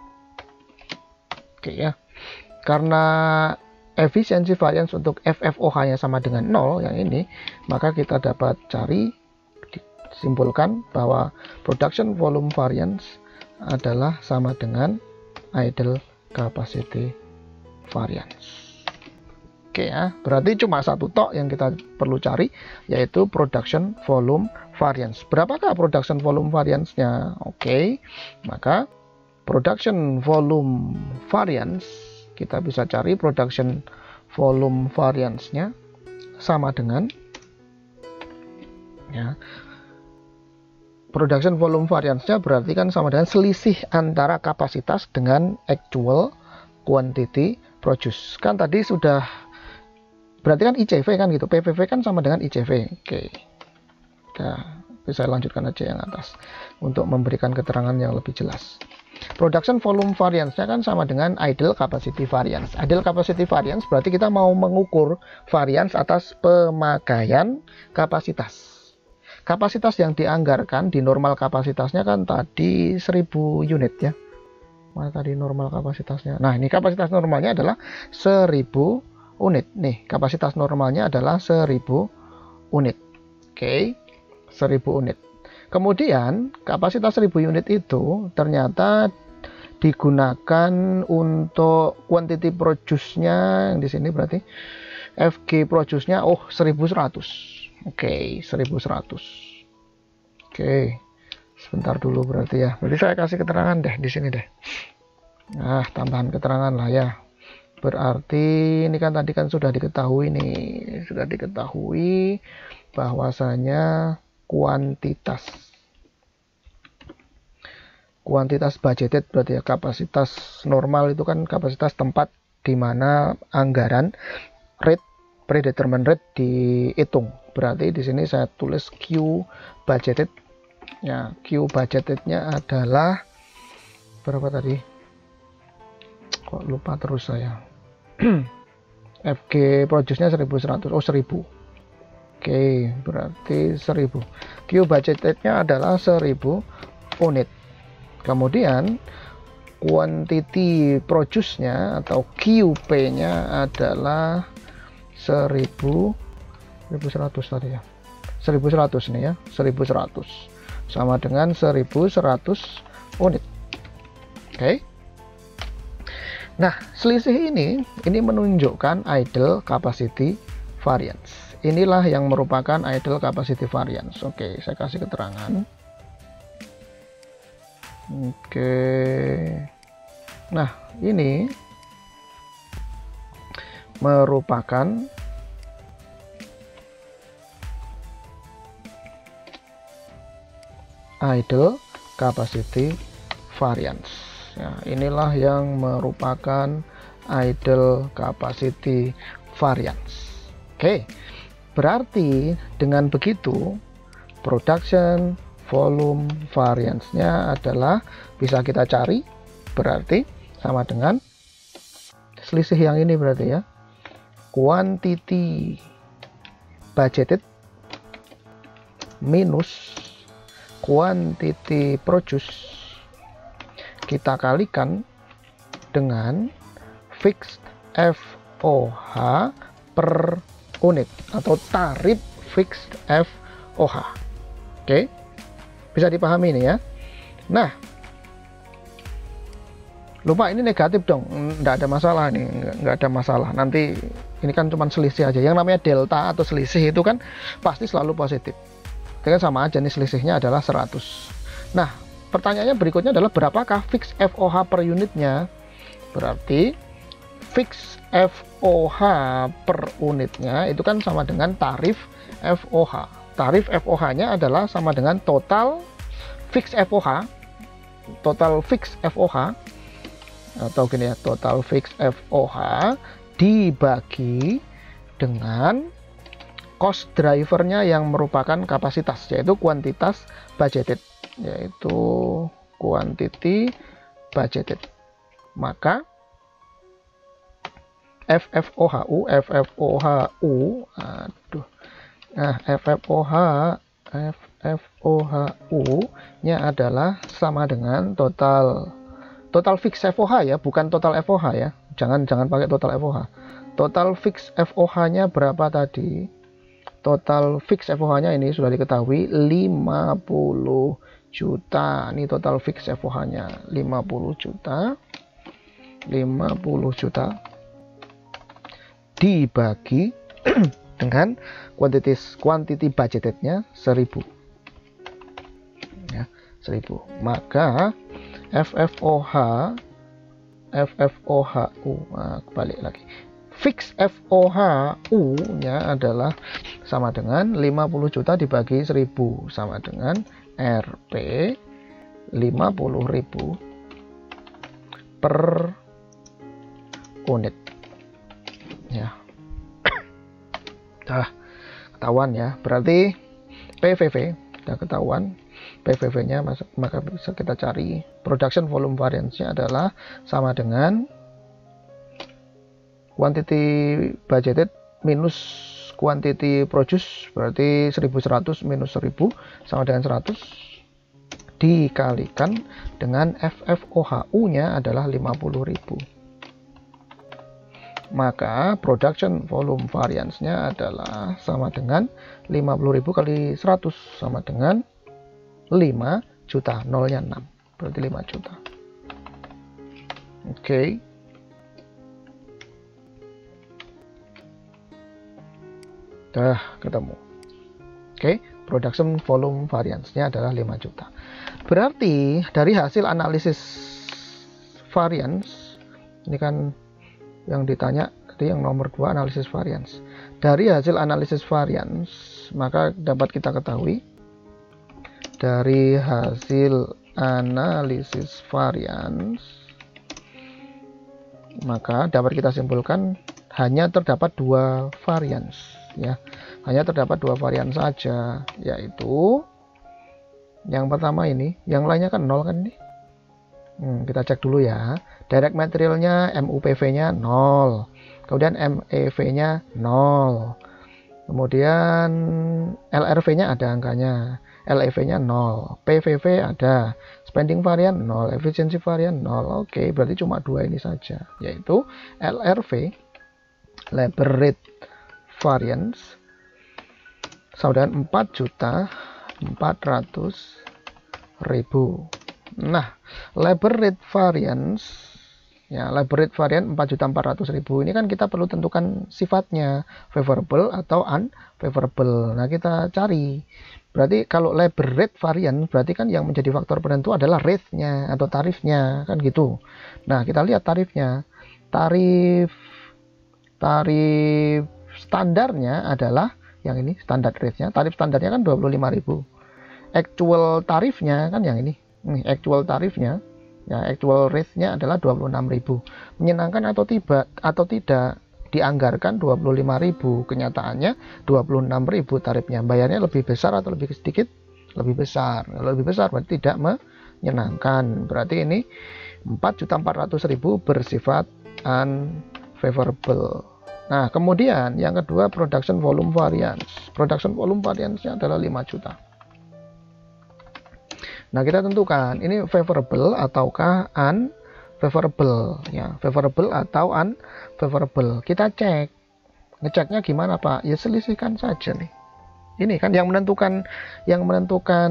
Oke ya, karena efisiensi variance untuk F F O H nya sama dengan nol yang ini, maka kita dapat cari simpulkan bahwa production volume variance adalah sama dengan idle capacity variance. Oke ya, berarti cuma satu tok yang kita perlu cari, yaitu production volume variance. Berapakah production volume variance-nya? Oke, maka production volume variance kita bisa cari production volume variance-nya sama dengan ya, production volume variance-nya berarti kan sama dengan selisih antara kapasitas dengan actual quantity produced. Kan tadi sudah berarti kan I C V kan gitu, P V V kan sama dengan I C V. Oke, nah, bisa lanjutkan aja yang atas untuk memberikan keterangan yang lebih jelas. Production volume variance-nya kan sama dengan idle capacity variance. Idle capacity variance berarti kita mau mengukur variance atas pemakaian kapasitas. Kapasitas yang dianggarkan di normal kapasitasnya kan tadi seribu unit ya. Mana tadi normal kapasitasnya? Nah, ini kapasitas normalnya adalah seribu unit. Nih, kapasitas normalnya adalah seribu unit. Oke, seribu unit. Kemudian, kapasitas seribu unit itu ternyata digunakan untuk quantity produce-nya yang di sini berarti F G produce-nya oh seribu seratus. Oke, seribu seratus. Oke, sebentar dulu berarti ya. Berarti saya kasih keterangan deh di sini deh. Nah, tambahan keterangan lah ya. Berarti ini kan tadi kan sudah diketahui nih, sudah diketahui bahwasanya kuantitas kuantitas budgeted berarti ya, kapasitas normal itu kan kapasitas tempat di mana anggaran rate predetermined rate dihitung. Berarti di sini saya tulis Q budgeted. Ya, Q budgetednya adalah berapa tadi? Kok lupa terus saya. F G produce-nya seribu seratus. Oh, seribu. Oke, berarti seribu. Q budgetednya adalah seribu unit. Kemudian quantity produce-nya atau Q P-nya adalah seribu seribu seratus tadi ya, seribu seratus nih ya, seribu seratus sama dengan seribu seratus unit. Oke, nah selisih ini ini menunjukkan idle capacity variance. Inilah yang merupakan idle capacity variance. Oke, saya kasih keterangan. Oke, nah ini merupakan idle capacity variance. Ya, inilah yang merupakan idle capacity variance. Oke, berarti dengan begitu production volume variance-nya adalah bisa kita cari, berarti sama dengan selisih yang ini berarti ya, quantity budgeted minus quantity produced kita kalikan dengan fixed F O H per unit atau tarif fixed F O H. Oke, bisa dipahami ini ya. Nah, lupa ini negatif dong, nggak ada masalah nih, nggak ada masalah. Nanti ini kan cuma selisih aja. Yang namanya delta atau selisih itu kan pasti selalu positif. Dengan sama aja nih, selisihnya adalah seratus. Nah, pertanyaannya berikutnya adalah berapakah fix F O H per unitnya? Berarti fix F O H per unitnya itu kan sama dengan tarif F O H. Tarif F O H-nya adalah sama dengan total fix F O H. Total fix F O H atau gini ya, total fix F O H dibagi dengan cost drivernya yang merupakan kapasitas, yaitu kuantitas budgeted, yaitu quantity budgeted. Maka F F O H U, F F O H U, aduh, nah F F O H, F F O H U nya adalah sama dengan total total fix F O H ya, bukan total F O H ya, jangan jangan pakai total F O H. Total fix F O H nya berapa tadi? Total fix F O H nya ini sudah diketahui lima puluh juta. Ini total fix F O H nya lima puluh juta, lima puluh juta dibagi dengan quantity quantity budgetednya seribu ya, seribu. Maka F F O H F F O H U, nah, balik lagi, fix F O H U nya adalah sama dengan lima puluh juta dibagi seribu, sama dengan R P lima puluh ribu per unit ya. Nah, ketahuan ya, berarti P V V sudah ketahuan. P V V nya maka bisa kita cari production volume variance nya adalah sama dengan quantity budgeted minus quantity produced, berarti seribu seratus minus seribu sama dengan seratus dikalikan dengan F F O H U nya adalah lima puluh ribu. Maka production volume variance nya adalah sama dengan lima puluh ribu kali seratus sama dengan lima juta, nolnya enam, berarti lima juta. Oke, okay. Dah ketemu. Oke, okay. Production volume variance-nya adalah lima juta. Berarti dari hasil analisis variance, ini kan yang ditanya tadi yang nomor dua, analisis variance. Dari hasil analisis variance, maka dapat kita ketahui dari hasil analisis variance, maka dapat kita simpulkan hanya terdapat dua variance ya, hanya terdapat dua varian saja, yaitu yang pertama ini, yang lainnya kan nol kan ini. Hmm, kita cek dulu ya, direct materialnya M U P V-nya nol, kemudian M E V-nya nol, kemudian L R V-nya ada angkanya, L E V-nya nol, P V V ada, spending varian nol, efficiency varian nol. Oke, berarti cuma dua ini saja, yaitu L R V, labor rate variance, sama dengan empat juta empat ratus ribu. Nah, labor rate variance ya, labor rate varian empat juta empat ratus ribu ini kan kita perlu tentukan sifatnya, favorable atau unfavorable. Nah, kita cari. Berarti kalau labor rate varian berarti kan yang menjadi faktor penentu adalah rate-nya atau tarifnya, kan gitu. Nah, kita lihat tarifnya. Tarif tarif standarnya adalah yang ini, standar rate-nya. Tarif standarnya kan dua puluh lima ribu. Actual tarifnya kan yang ini. Nih, actual tarifnya ya, actual rate-nya adalah dua puluh enam ribu. Menyenangkan atau tidak atau tidak dianggarkan dua puluh lima ribu, kenyataannya dua puluh enam ribu tarifnya. Bayarnya lebih besar atau lebih sedikit? lebih besar. Kalau lebih besar berarti tidak menyenangkan. Berarti ini empat juta empat ratus ribu bersifat unfavorable. Nah, kemudian yang kedua production volume variance. Production volume variance-nya adalah lima juta. Nah, kita tentukan ini favorable ataukah unfavorable ya, favorable atau unfavorable. Kita cek. Ngeceknya gimana, Pak? Ya selisihkan saja nih. Ini kan yang menentukan yang menentukan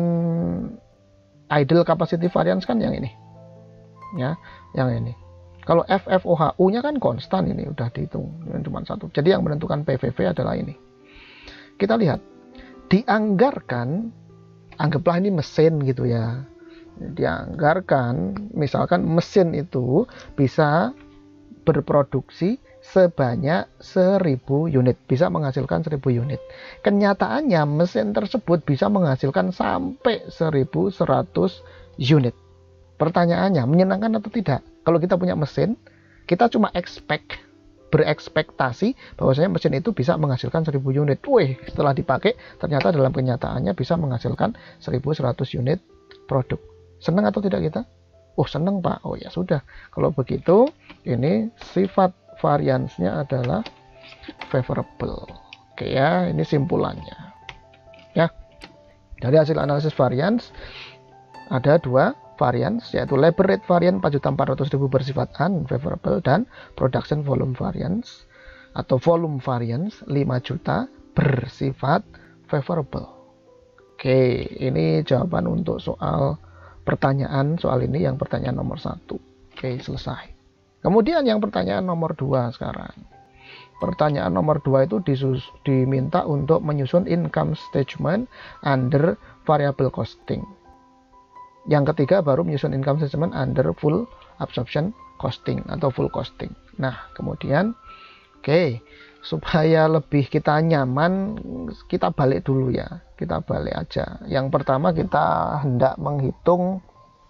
idle capacity variance kan yang ini. Ya, yang ini. Kalau F F O H U-nya kan konstan, ini udah dihitung cuma satu. Jadi yang menentukan P V V adalah ini. Kita lihat. Dianggarkan, anggaplah ini mesin gitu ya. Dianggarkan misalkan mesin itu bisa berproduksi sebanyak seribu unit, bisa menghasilkan seribu unit. Kenyataannya mesin tersebut bisa menghasilkan sampai seribu seratus unit. Pertanyaannya, menyenangkan atau tidak? Kalau kita punya mesin, kita cuma expect, berekspektasi bahwasanya mesin itu bisa menghasilkan seribu unit. Wih, setelah dipakai, ternyata dalam kenyataannya bisa menghasilkan seribu seratus unit produk. Senang atau tidak kita? Oh, senang, Pak. Oh ya sudah. Kalau begitu, ini sifat variance-nya adalah favorable. Oke ya, ini simpulannya. Ya. Dari hasil analisis variance ada dua variance, yaitu labor rate variance empat juta empat ratus ribu bersifat unfavorable dan production volume variance atau volume variance lima juta bersifat favorable. Oke, ini jawaban untuk soal pertanyaan soal ini, yang pertanyaan nomor satu. Oke, selesai. Kemudian yang pertanyaan nomor dua sekarang. Pertanyaan nomor dua itu disus, diminta untuk menyusun income statement under variable costing. Yang ketiga baru menyusun income statement under full absorption costing atau full costing. Nah, kemudian oke, okay, supaya lebih kita nyaman, kita balik dulu ya. Kita balik aja. Yang pertama kita hendak menghitung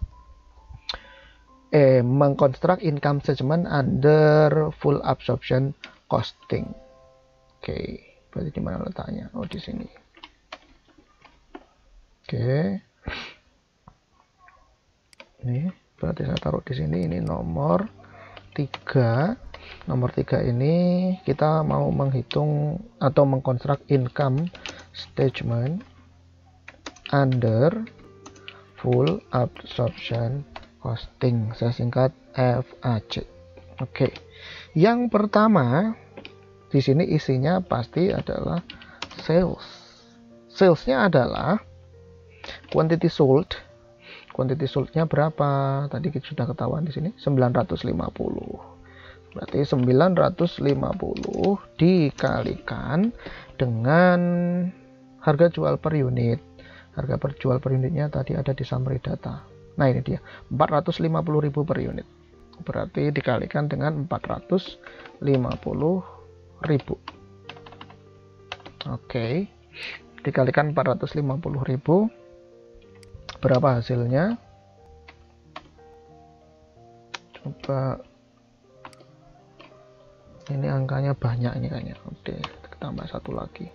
eh mengkonstruk income statement under full absorption costing. Oke, okay, berarti di mana letaknya? Oh, di sini. Oke. Okay. Ini berarti saya taruh di sini, ini nomor tiga. Nomor tiga ini kita mau menghitung atau mengkonstruk income statement under full absorption costing. Saya singkat F A C. Oke. Yang pertama di sini isinya pasti adalah sales. Salesnya adalah quantity sold. Quantity sold-nya berapa? Tadi kita sudah ketahuan di sini sembilan ratus lima puluh. Berarti sembilan ratus lima puluh dikalikan dengan harga jual per unit. Harga per jual per unitnya tadi ada di summary data. Nah, ini dia, empat ratus lima puluh ribu per unit. Berarti dikalikan dengan empat ratus lima puluh ribu. Oke. Dikalikan empat ratus lima puluh ribu. Berapa hasilnya? Coba, ini angkanya banyak ini kayaknya. Oke, tambah satu lagi.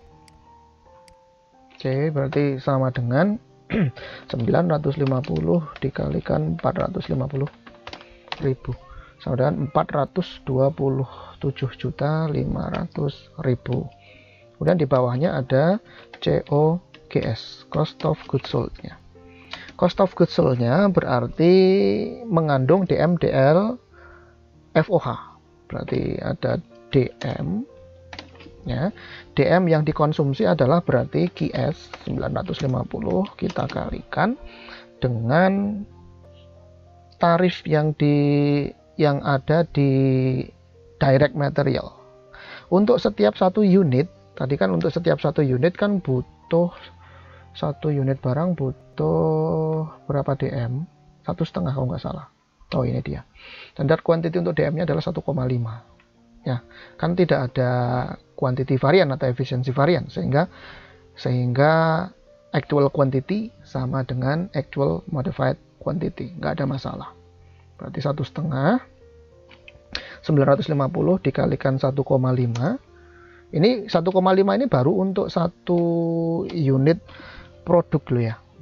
Oke, berarti sama dengan sembilan ratus lima puluh dikalikan empat ratus lima puluh ribu, sama dengan empat ratus dua puluh tujuh juta lima ratus ribu. Kemudian di bawahnya ada C O G S, cost of goods sold-nya. Cost of goods sold-nya berarti mengandung D M, D L, F O H. Berarti ada D M, ya. D M yang dikonsumsi adalah berarti Q S sembilan ratus lima puluh kita kalikan dengan tarif yang di yang ada di direct material. Untuk setiap satu unit, tadi kan untuk setiap satu unit kan butuh satu unit barang butuh berapa D M? Satu setengah kalau nggak salah. Oh, ini dia. Standard quantity untuk D M-nya adalah satu koma lima. Ya, kan tidak ada quantity varian atau efficiency varian, sehingga sehingga actual quantity sama dengan actual modified quantity, nggak ada masalah. Berarti satu setengah sembilan ratus lima puluh dikalikan satu koma lima. Ini satu koma lima ini baru untuk satu unit produk loh ya,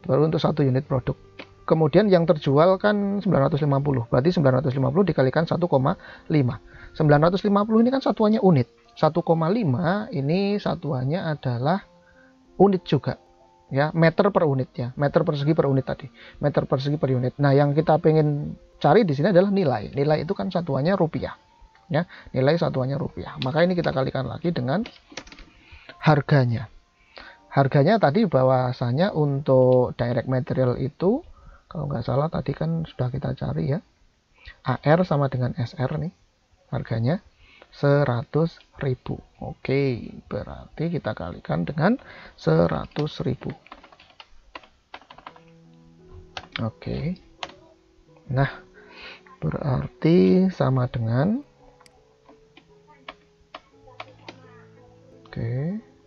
baru untuk satu unit produk. Kemudian yang terjual kan sembilan ratus lima puluh, berarti sembilan ratus lima puluh dikalikan satu koma lima. sembilan ratus lima puluh ini kan satuannya unit, satu koma lima ini satuannya adalah unit juga, ya, meter per unitnya, meter persegi per unit tadi, meter persegi per unit. Nah, yang kita pengen cari di sini adalah nilai. Nilai itu kan satuannya rupiah, ya, nilai satuannya rupiah. Maka ini kita kalikan lagi dengan harganya. Harganya tadi bahwasanya untuk direct material itu, kalau nggak salah tadi kan sudah kita cari ya, A R sama dengan S R nih, harganya seratus ribu. Oke, berarti kita kalikan dengan seratus ribu. Oke, nah berarti sama dengan, oke,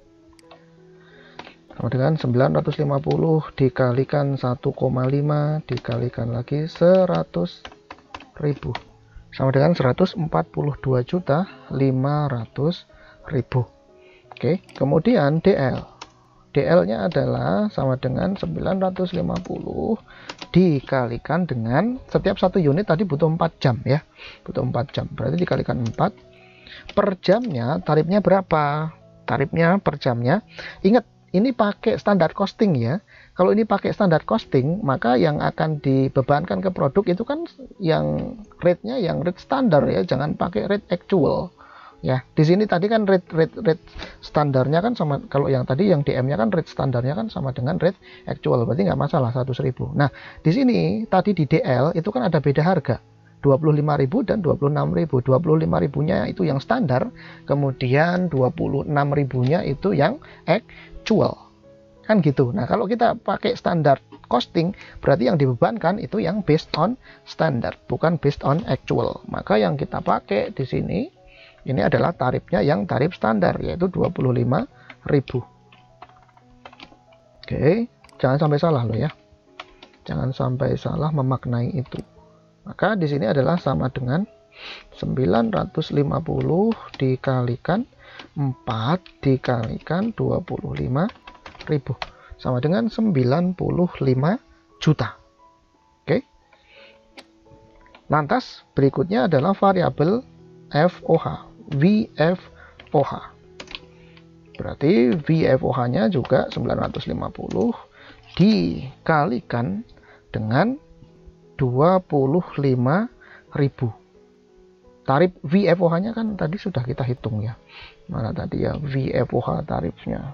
sama dengan sembilan ratus lima puluh dikalikan satu koma lima dikalikan lagi seratus ribu, sama dengan seratus empat puluh dua juta lima ratus ribu. Oke, kemudian D L. D L-nya adalah sama dengan sembilan ratus lima puluh dikalikan dengan, setiap satu unit tadi butuh empat jam ya. Butuh empat jam. Berarti dikalikan empat. Per jamnya tarifnya berapa? Tarifnya per jamnya. Ingat, ini pakai standar costing ya. Kalau ini pakai standar costing, maka yang akan dibebankan ke produk itu kan yang rate-nya yang rate standar ya, jangan pakai rate actual. Ya, di sini tadi kan rate rate rate standarnya kan sama, kalau yang tadi yang D M-nya kan rate standarnya kan sama dengan rate actual, berarti nggak masalah seratus ribu. Nah, di sini tadi di D L itu kan ada beda harga, dua puluh lima ribu dan dua puluh enam ribu. dua puluh lima ribunya itu yang standar, kemudian dua puluh enam ribunya itu yang actual. Kan gitu. Nah, kalau kita pakai standar costing, berarti yang dibebankan itu yang based on standard, bukan based on actual. Maka yang kita pakai di sini ini adalah tarifnya yang tarif standar, yaitu dua puluh lima ribu. Oke, jangan sampai salah loh ya. Jangan sampai salah memaknai itu. Maka di sini adalah sama dengan sembilan ratus lima puluh dikalikan empat dikalikan dua puluh lima ribu, sama dengan sembilan puluh lima juta. Oke. Lantas berikutnya adalah variabel F O H, V F O H. Berarti V F O H-nya juga sembilan ratus lima puluh dikalikan dengan dua puluh lima ribu. Tarif V F O H-nya kan tadi sudah kita hitung ya. Mana tadi ya V F O H tarifnya?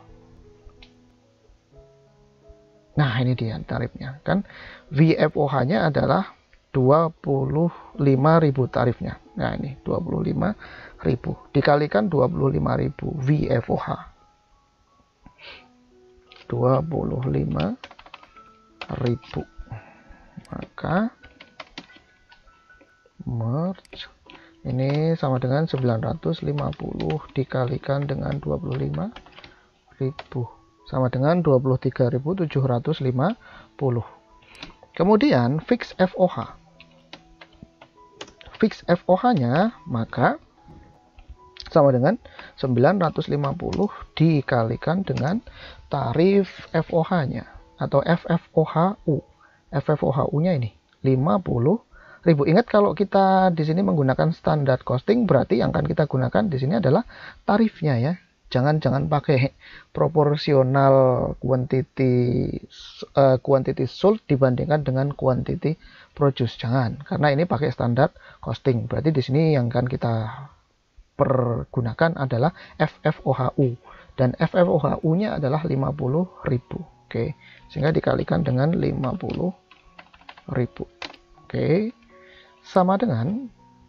Nah, ini dia tarifnya. Kan V F O H-nya adalah dua puluh lima ribu tarifnya. Nah, ini dua puluh lima ribu dikalikan dua puluh lima ribu V F O H. dua puluh lima ribu. Maka merge ini sama dengan sembilan ratus lima puluh dikalikan dengan dua puluh lima ribu, sama dengan dua puluh tiga ribu tujuh ratus lima puluh. Kemudian fix F O H. Fix F O H-nya maka sama dengan sembilan ratus lima puluh dikalikan dengan tarif F O H-nya atau F F O H U. F F O H U-nya ini lima puluh ribu. Ingat, kalau kita di sini menggunakan standar costing, berarti yang akan kita gunakan di sini adalah tarifnya ya. Jangan jangan pakai proporsional quantity uh, quantity sold dibandingkan dengan quantity produce. Jangan, karena ini pakai standar costing. Berarti di sini yang akan kita pergunakan adalah F F O H U, dan F F O H U-nya adalah lima puluh ribu. Oke, sehingga dikalikan dengan lima puluh ribu. Oke, sama dengan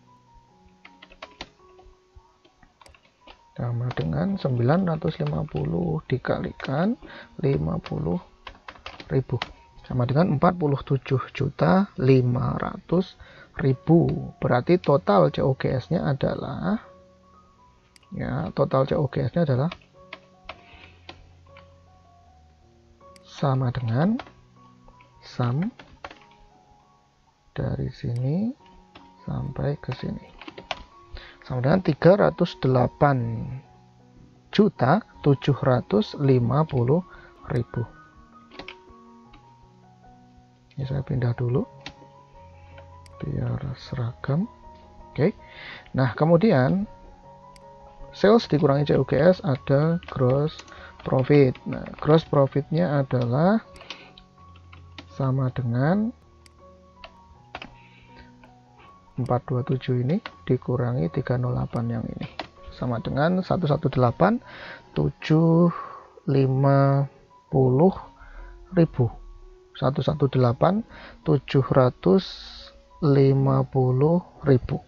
sama dengan sembilan ratus lima puluh dikalikan lima puluh ribu, sama dengan empat puluh tujuh juta lima ratus ribu. Berarti total C O G S-nya adalah ya, total C O G S-nya adalah sama dengan sum dari sini sampai ke sini, sama dengan tiga ratus delapan juta tujuh ratus lima puluh ribu. Ini saya pindah dulu biar seragam. Oke. Nah, kemudian sales dikurangi C O G S ada gross profit. Nah, gross profitnya adalah sama dengan empat ratus dua puluh tujuh ini dikurangi tiga ratus delapan yang ini, sama dengan seratus delapan puluh tujuh lima puluh ribu. seratus delapan puluh tujuh ratus lima puluh ribu.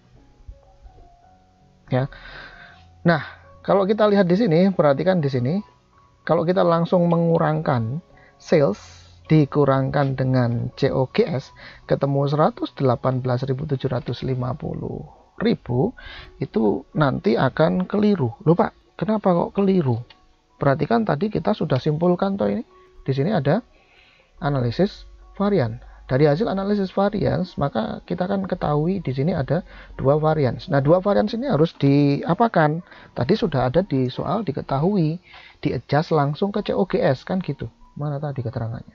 Ya. Nah, kalau kita lihat di sini, perhatikan di sini, kalau kita langsung mengurangkan sales dikurangkan dengan C O G S ketemu seratus delapan belas ribu tujuh ratus lima puluh ribu, itu nanti akan keliru. Loh Pak, kenapa kok keliru? Perhatikan tadi kita sudah simpulkan toh ini. Di sini ada analisis varian. Dari hasil analisis varians, maka kita akan ketahui di sini ada dua varians. Nah, dua varians ini harus diapakan? Tadi sudah ada di soal diketahui, di-adjust langsung ke C O G S kan gitu. Mana tadi keterangannya?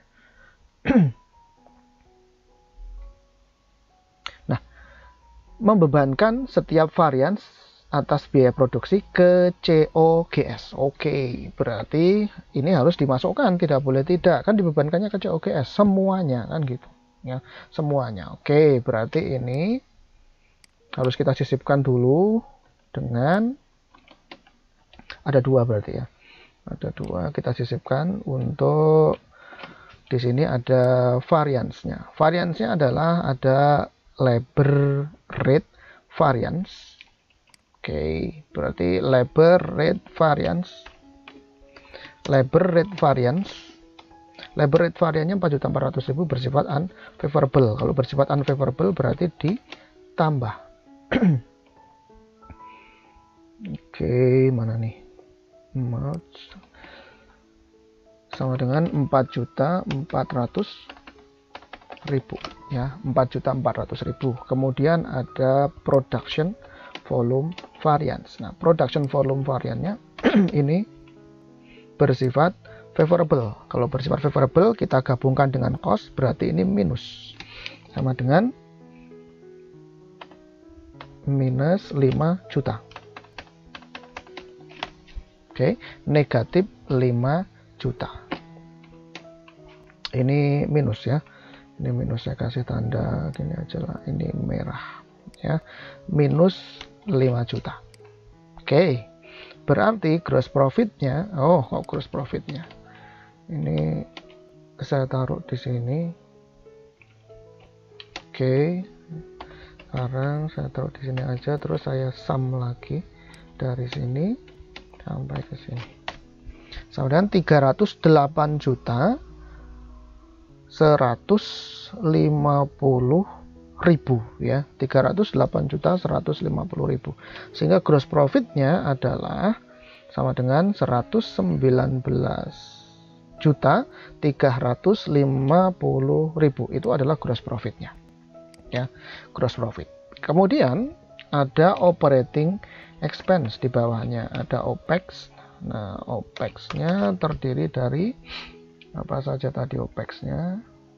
Nah, membebankan setiap varians atas biaya produksi ke C O G S. Oke, berarti ini harus dimasukkan, tidak boleh tidak. Kan dibebankannya ke C O G S semuanya kan gitu. Ya, semuanya. Oke, berarti ini harus kita sisipkan dulu dengan ada dua berarti ya. Ada dua, kita sisipkan untuk di sini ada variansnya. Variansnya adalah ada labor rate variance. Oke, berarti labor rate variance. Labor rate variance. Labor rate variannya empat juta empat ratus ribu bersifat unfavorable. Kalau bersifat unfavorable berarti ditambah. Oke, mana nih? Match sama dengan empat juta empat ratus ribu ya, empat juta empat ratus ribu. Kemudian ada production volume variance. Nah, production volume variannya ini bersifat favorable. Kalau bersifat favorable kita gabungkan dengan cost, berarti ini minus, sama dengan minus lima juta. Oke, negatif lima juta. Ini minus ya. Ini minus, saya kasih tanda gini aja lah. Ini merah ya. Minus lima juta. Oke. Berarti gross profitnya, oh kok gross profitnya? Ini saya taruh di sini. Oke, sekarang saya taruh di sini aja, terus saya sum lagi dari sini sampai ke sini. Sama dengan tiga ratus delapan juta seratus lima puluh ribu ya, tiga ratus delapan juta seratus lima puluh ribu. Sehingga gross profitnya adalah sama dengan seratus sembilan belas juta tiga ratus lima puluh ribu. Itu adalah gross profitnya ya, gross profit. Kemudian ada operating expense di bawahnya, ada OPEX. Nah, OPEX-nya terdiri dari apa saja tadi OPEX-nya?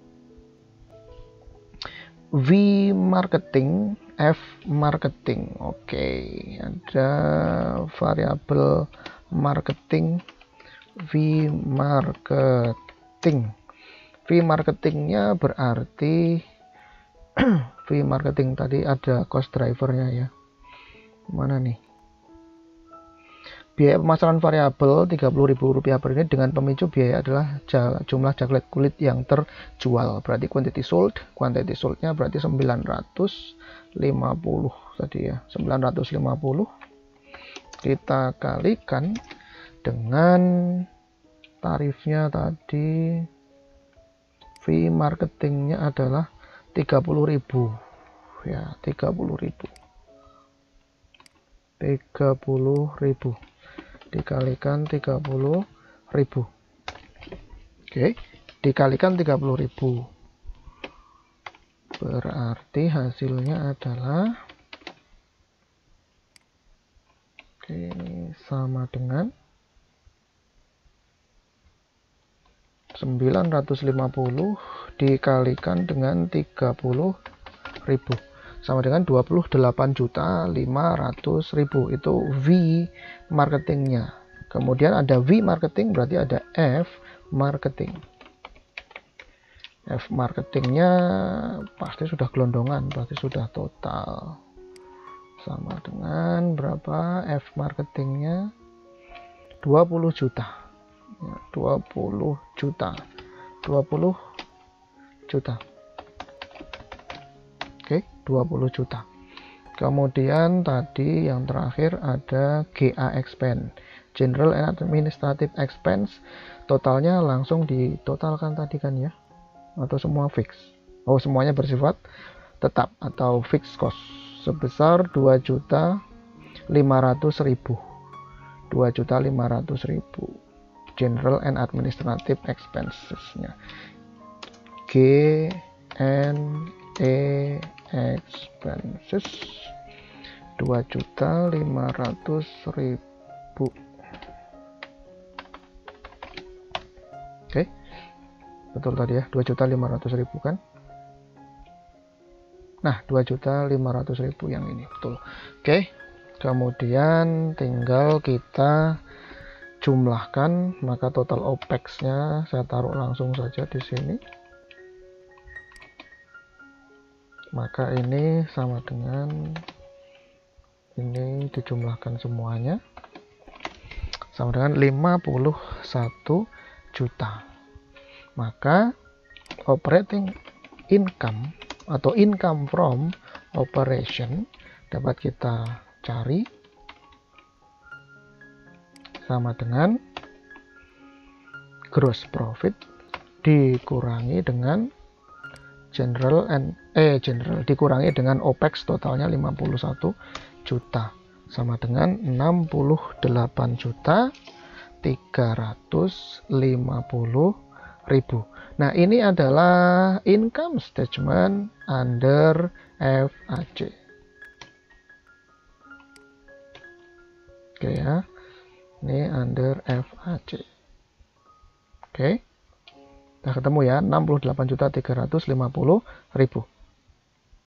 V marketing, F marketing. Oke, ada variabel marketing, V marketing. V marketingnya berarti V marketing tadi ada cost drivernya ya. Mana nih? Biaya pemasaran variabel tiga puluh ribu rupiah per unit dengan pemicu biaya adalah jumlah jakelet kulit yang terjual. Berarti quantity sold, quantity soldnya berarti sembilan ratus lima puluh tadi ya, sembilan ratus lima puluh kita kalikan dengan tarifnya tadi, V marketingnya adalah tiga puluh ribu ya, tiga puluh ribu tiga puluh ribu dikalikan tiga puluh ribu. Oke, dikalikan tiga puluh ribu berarti hasilnya adalah oke, sama dengan sembilan ratus lima puluh dikalikan dengan tiga puluh ribu sama dengan dua puluh delapan juta lima ratus ribu. Itu V marketingnya. Kemudian ada V marketing, berarti ada F marketing. F marketingnya pasti sudah gelondongan, berarti sudah total. Sama dengan berapa F marketingnya? dua puluh juta. Ya, dua puluh juta. dua puluh juta. Oke, dua puluh juta. Kemudian tadi yang terakhir ada G A expense, General and Administrative Expense. Totalnya langsung ditotalkan tadi kan ya, atau semua fix? Oh, semuanya bersifat tetap atau fixed cost sebesar dua juta lima ratus ribu. dua juta lima ratus ribu. General and Administrative Expenses-nya. G N E expenses dua juta lima ratus ribu. Oke. Betul tadi ya, dua juta lima ratus ribu kan? Nah, dua juta lima ratus ribu yang ini, betul. Oke. Kemudian tinggal kita jumlahkan, maka total OPEX-nya saya taruh langsung saja di sini. Maka ini sama dengan ini dijumlahkan semuanya sama dengan lima puluh satu juta. Maka operating income atau income from operation dapat kita cari sama dengan gross profit dikurangi dengan general and eh general dikurangi dengan OPEX totalnya lima puluh satu juta sama dengan enam puluh delapan juta tiga ratus lima puluh ribu. Nah, ini adalah income statement under F A C. Oke ya. Ini under F A C. Oke. Udah ketemu ya, enam puluh delapan juta tiga ratus lima puluh ribu.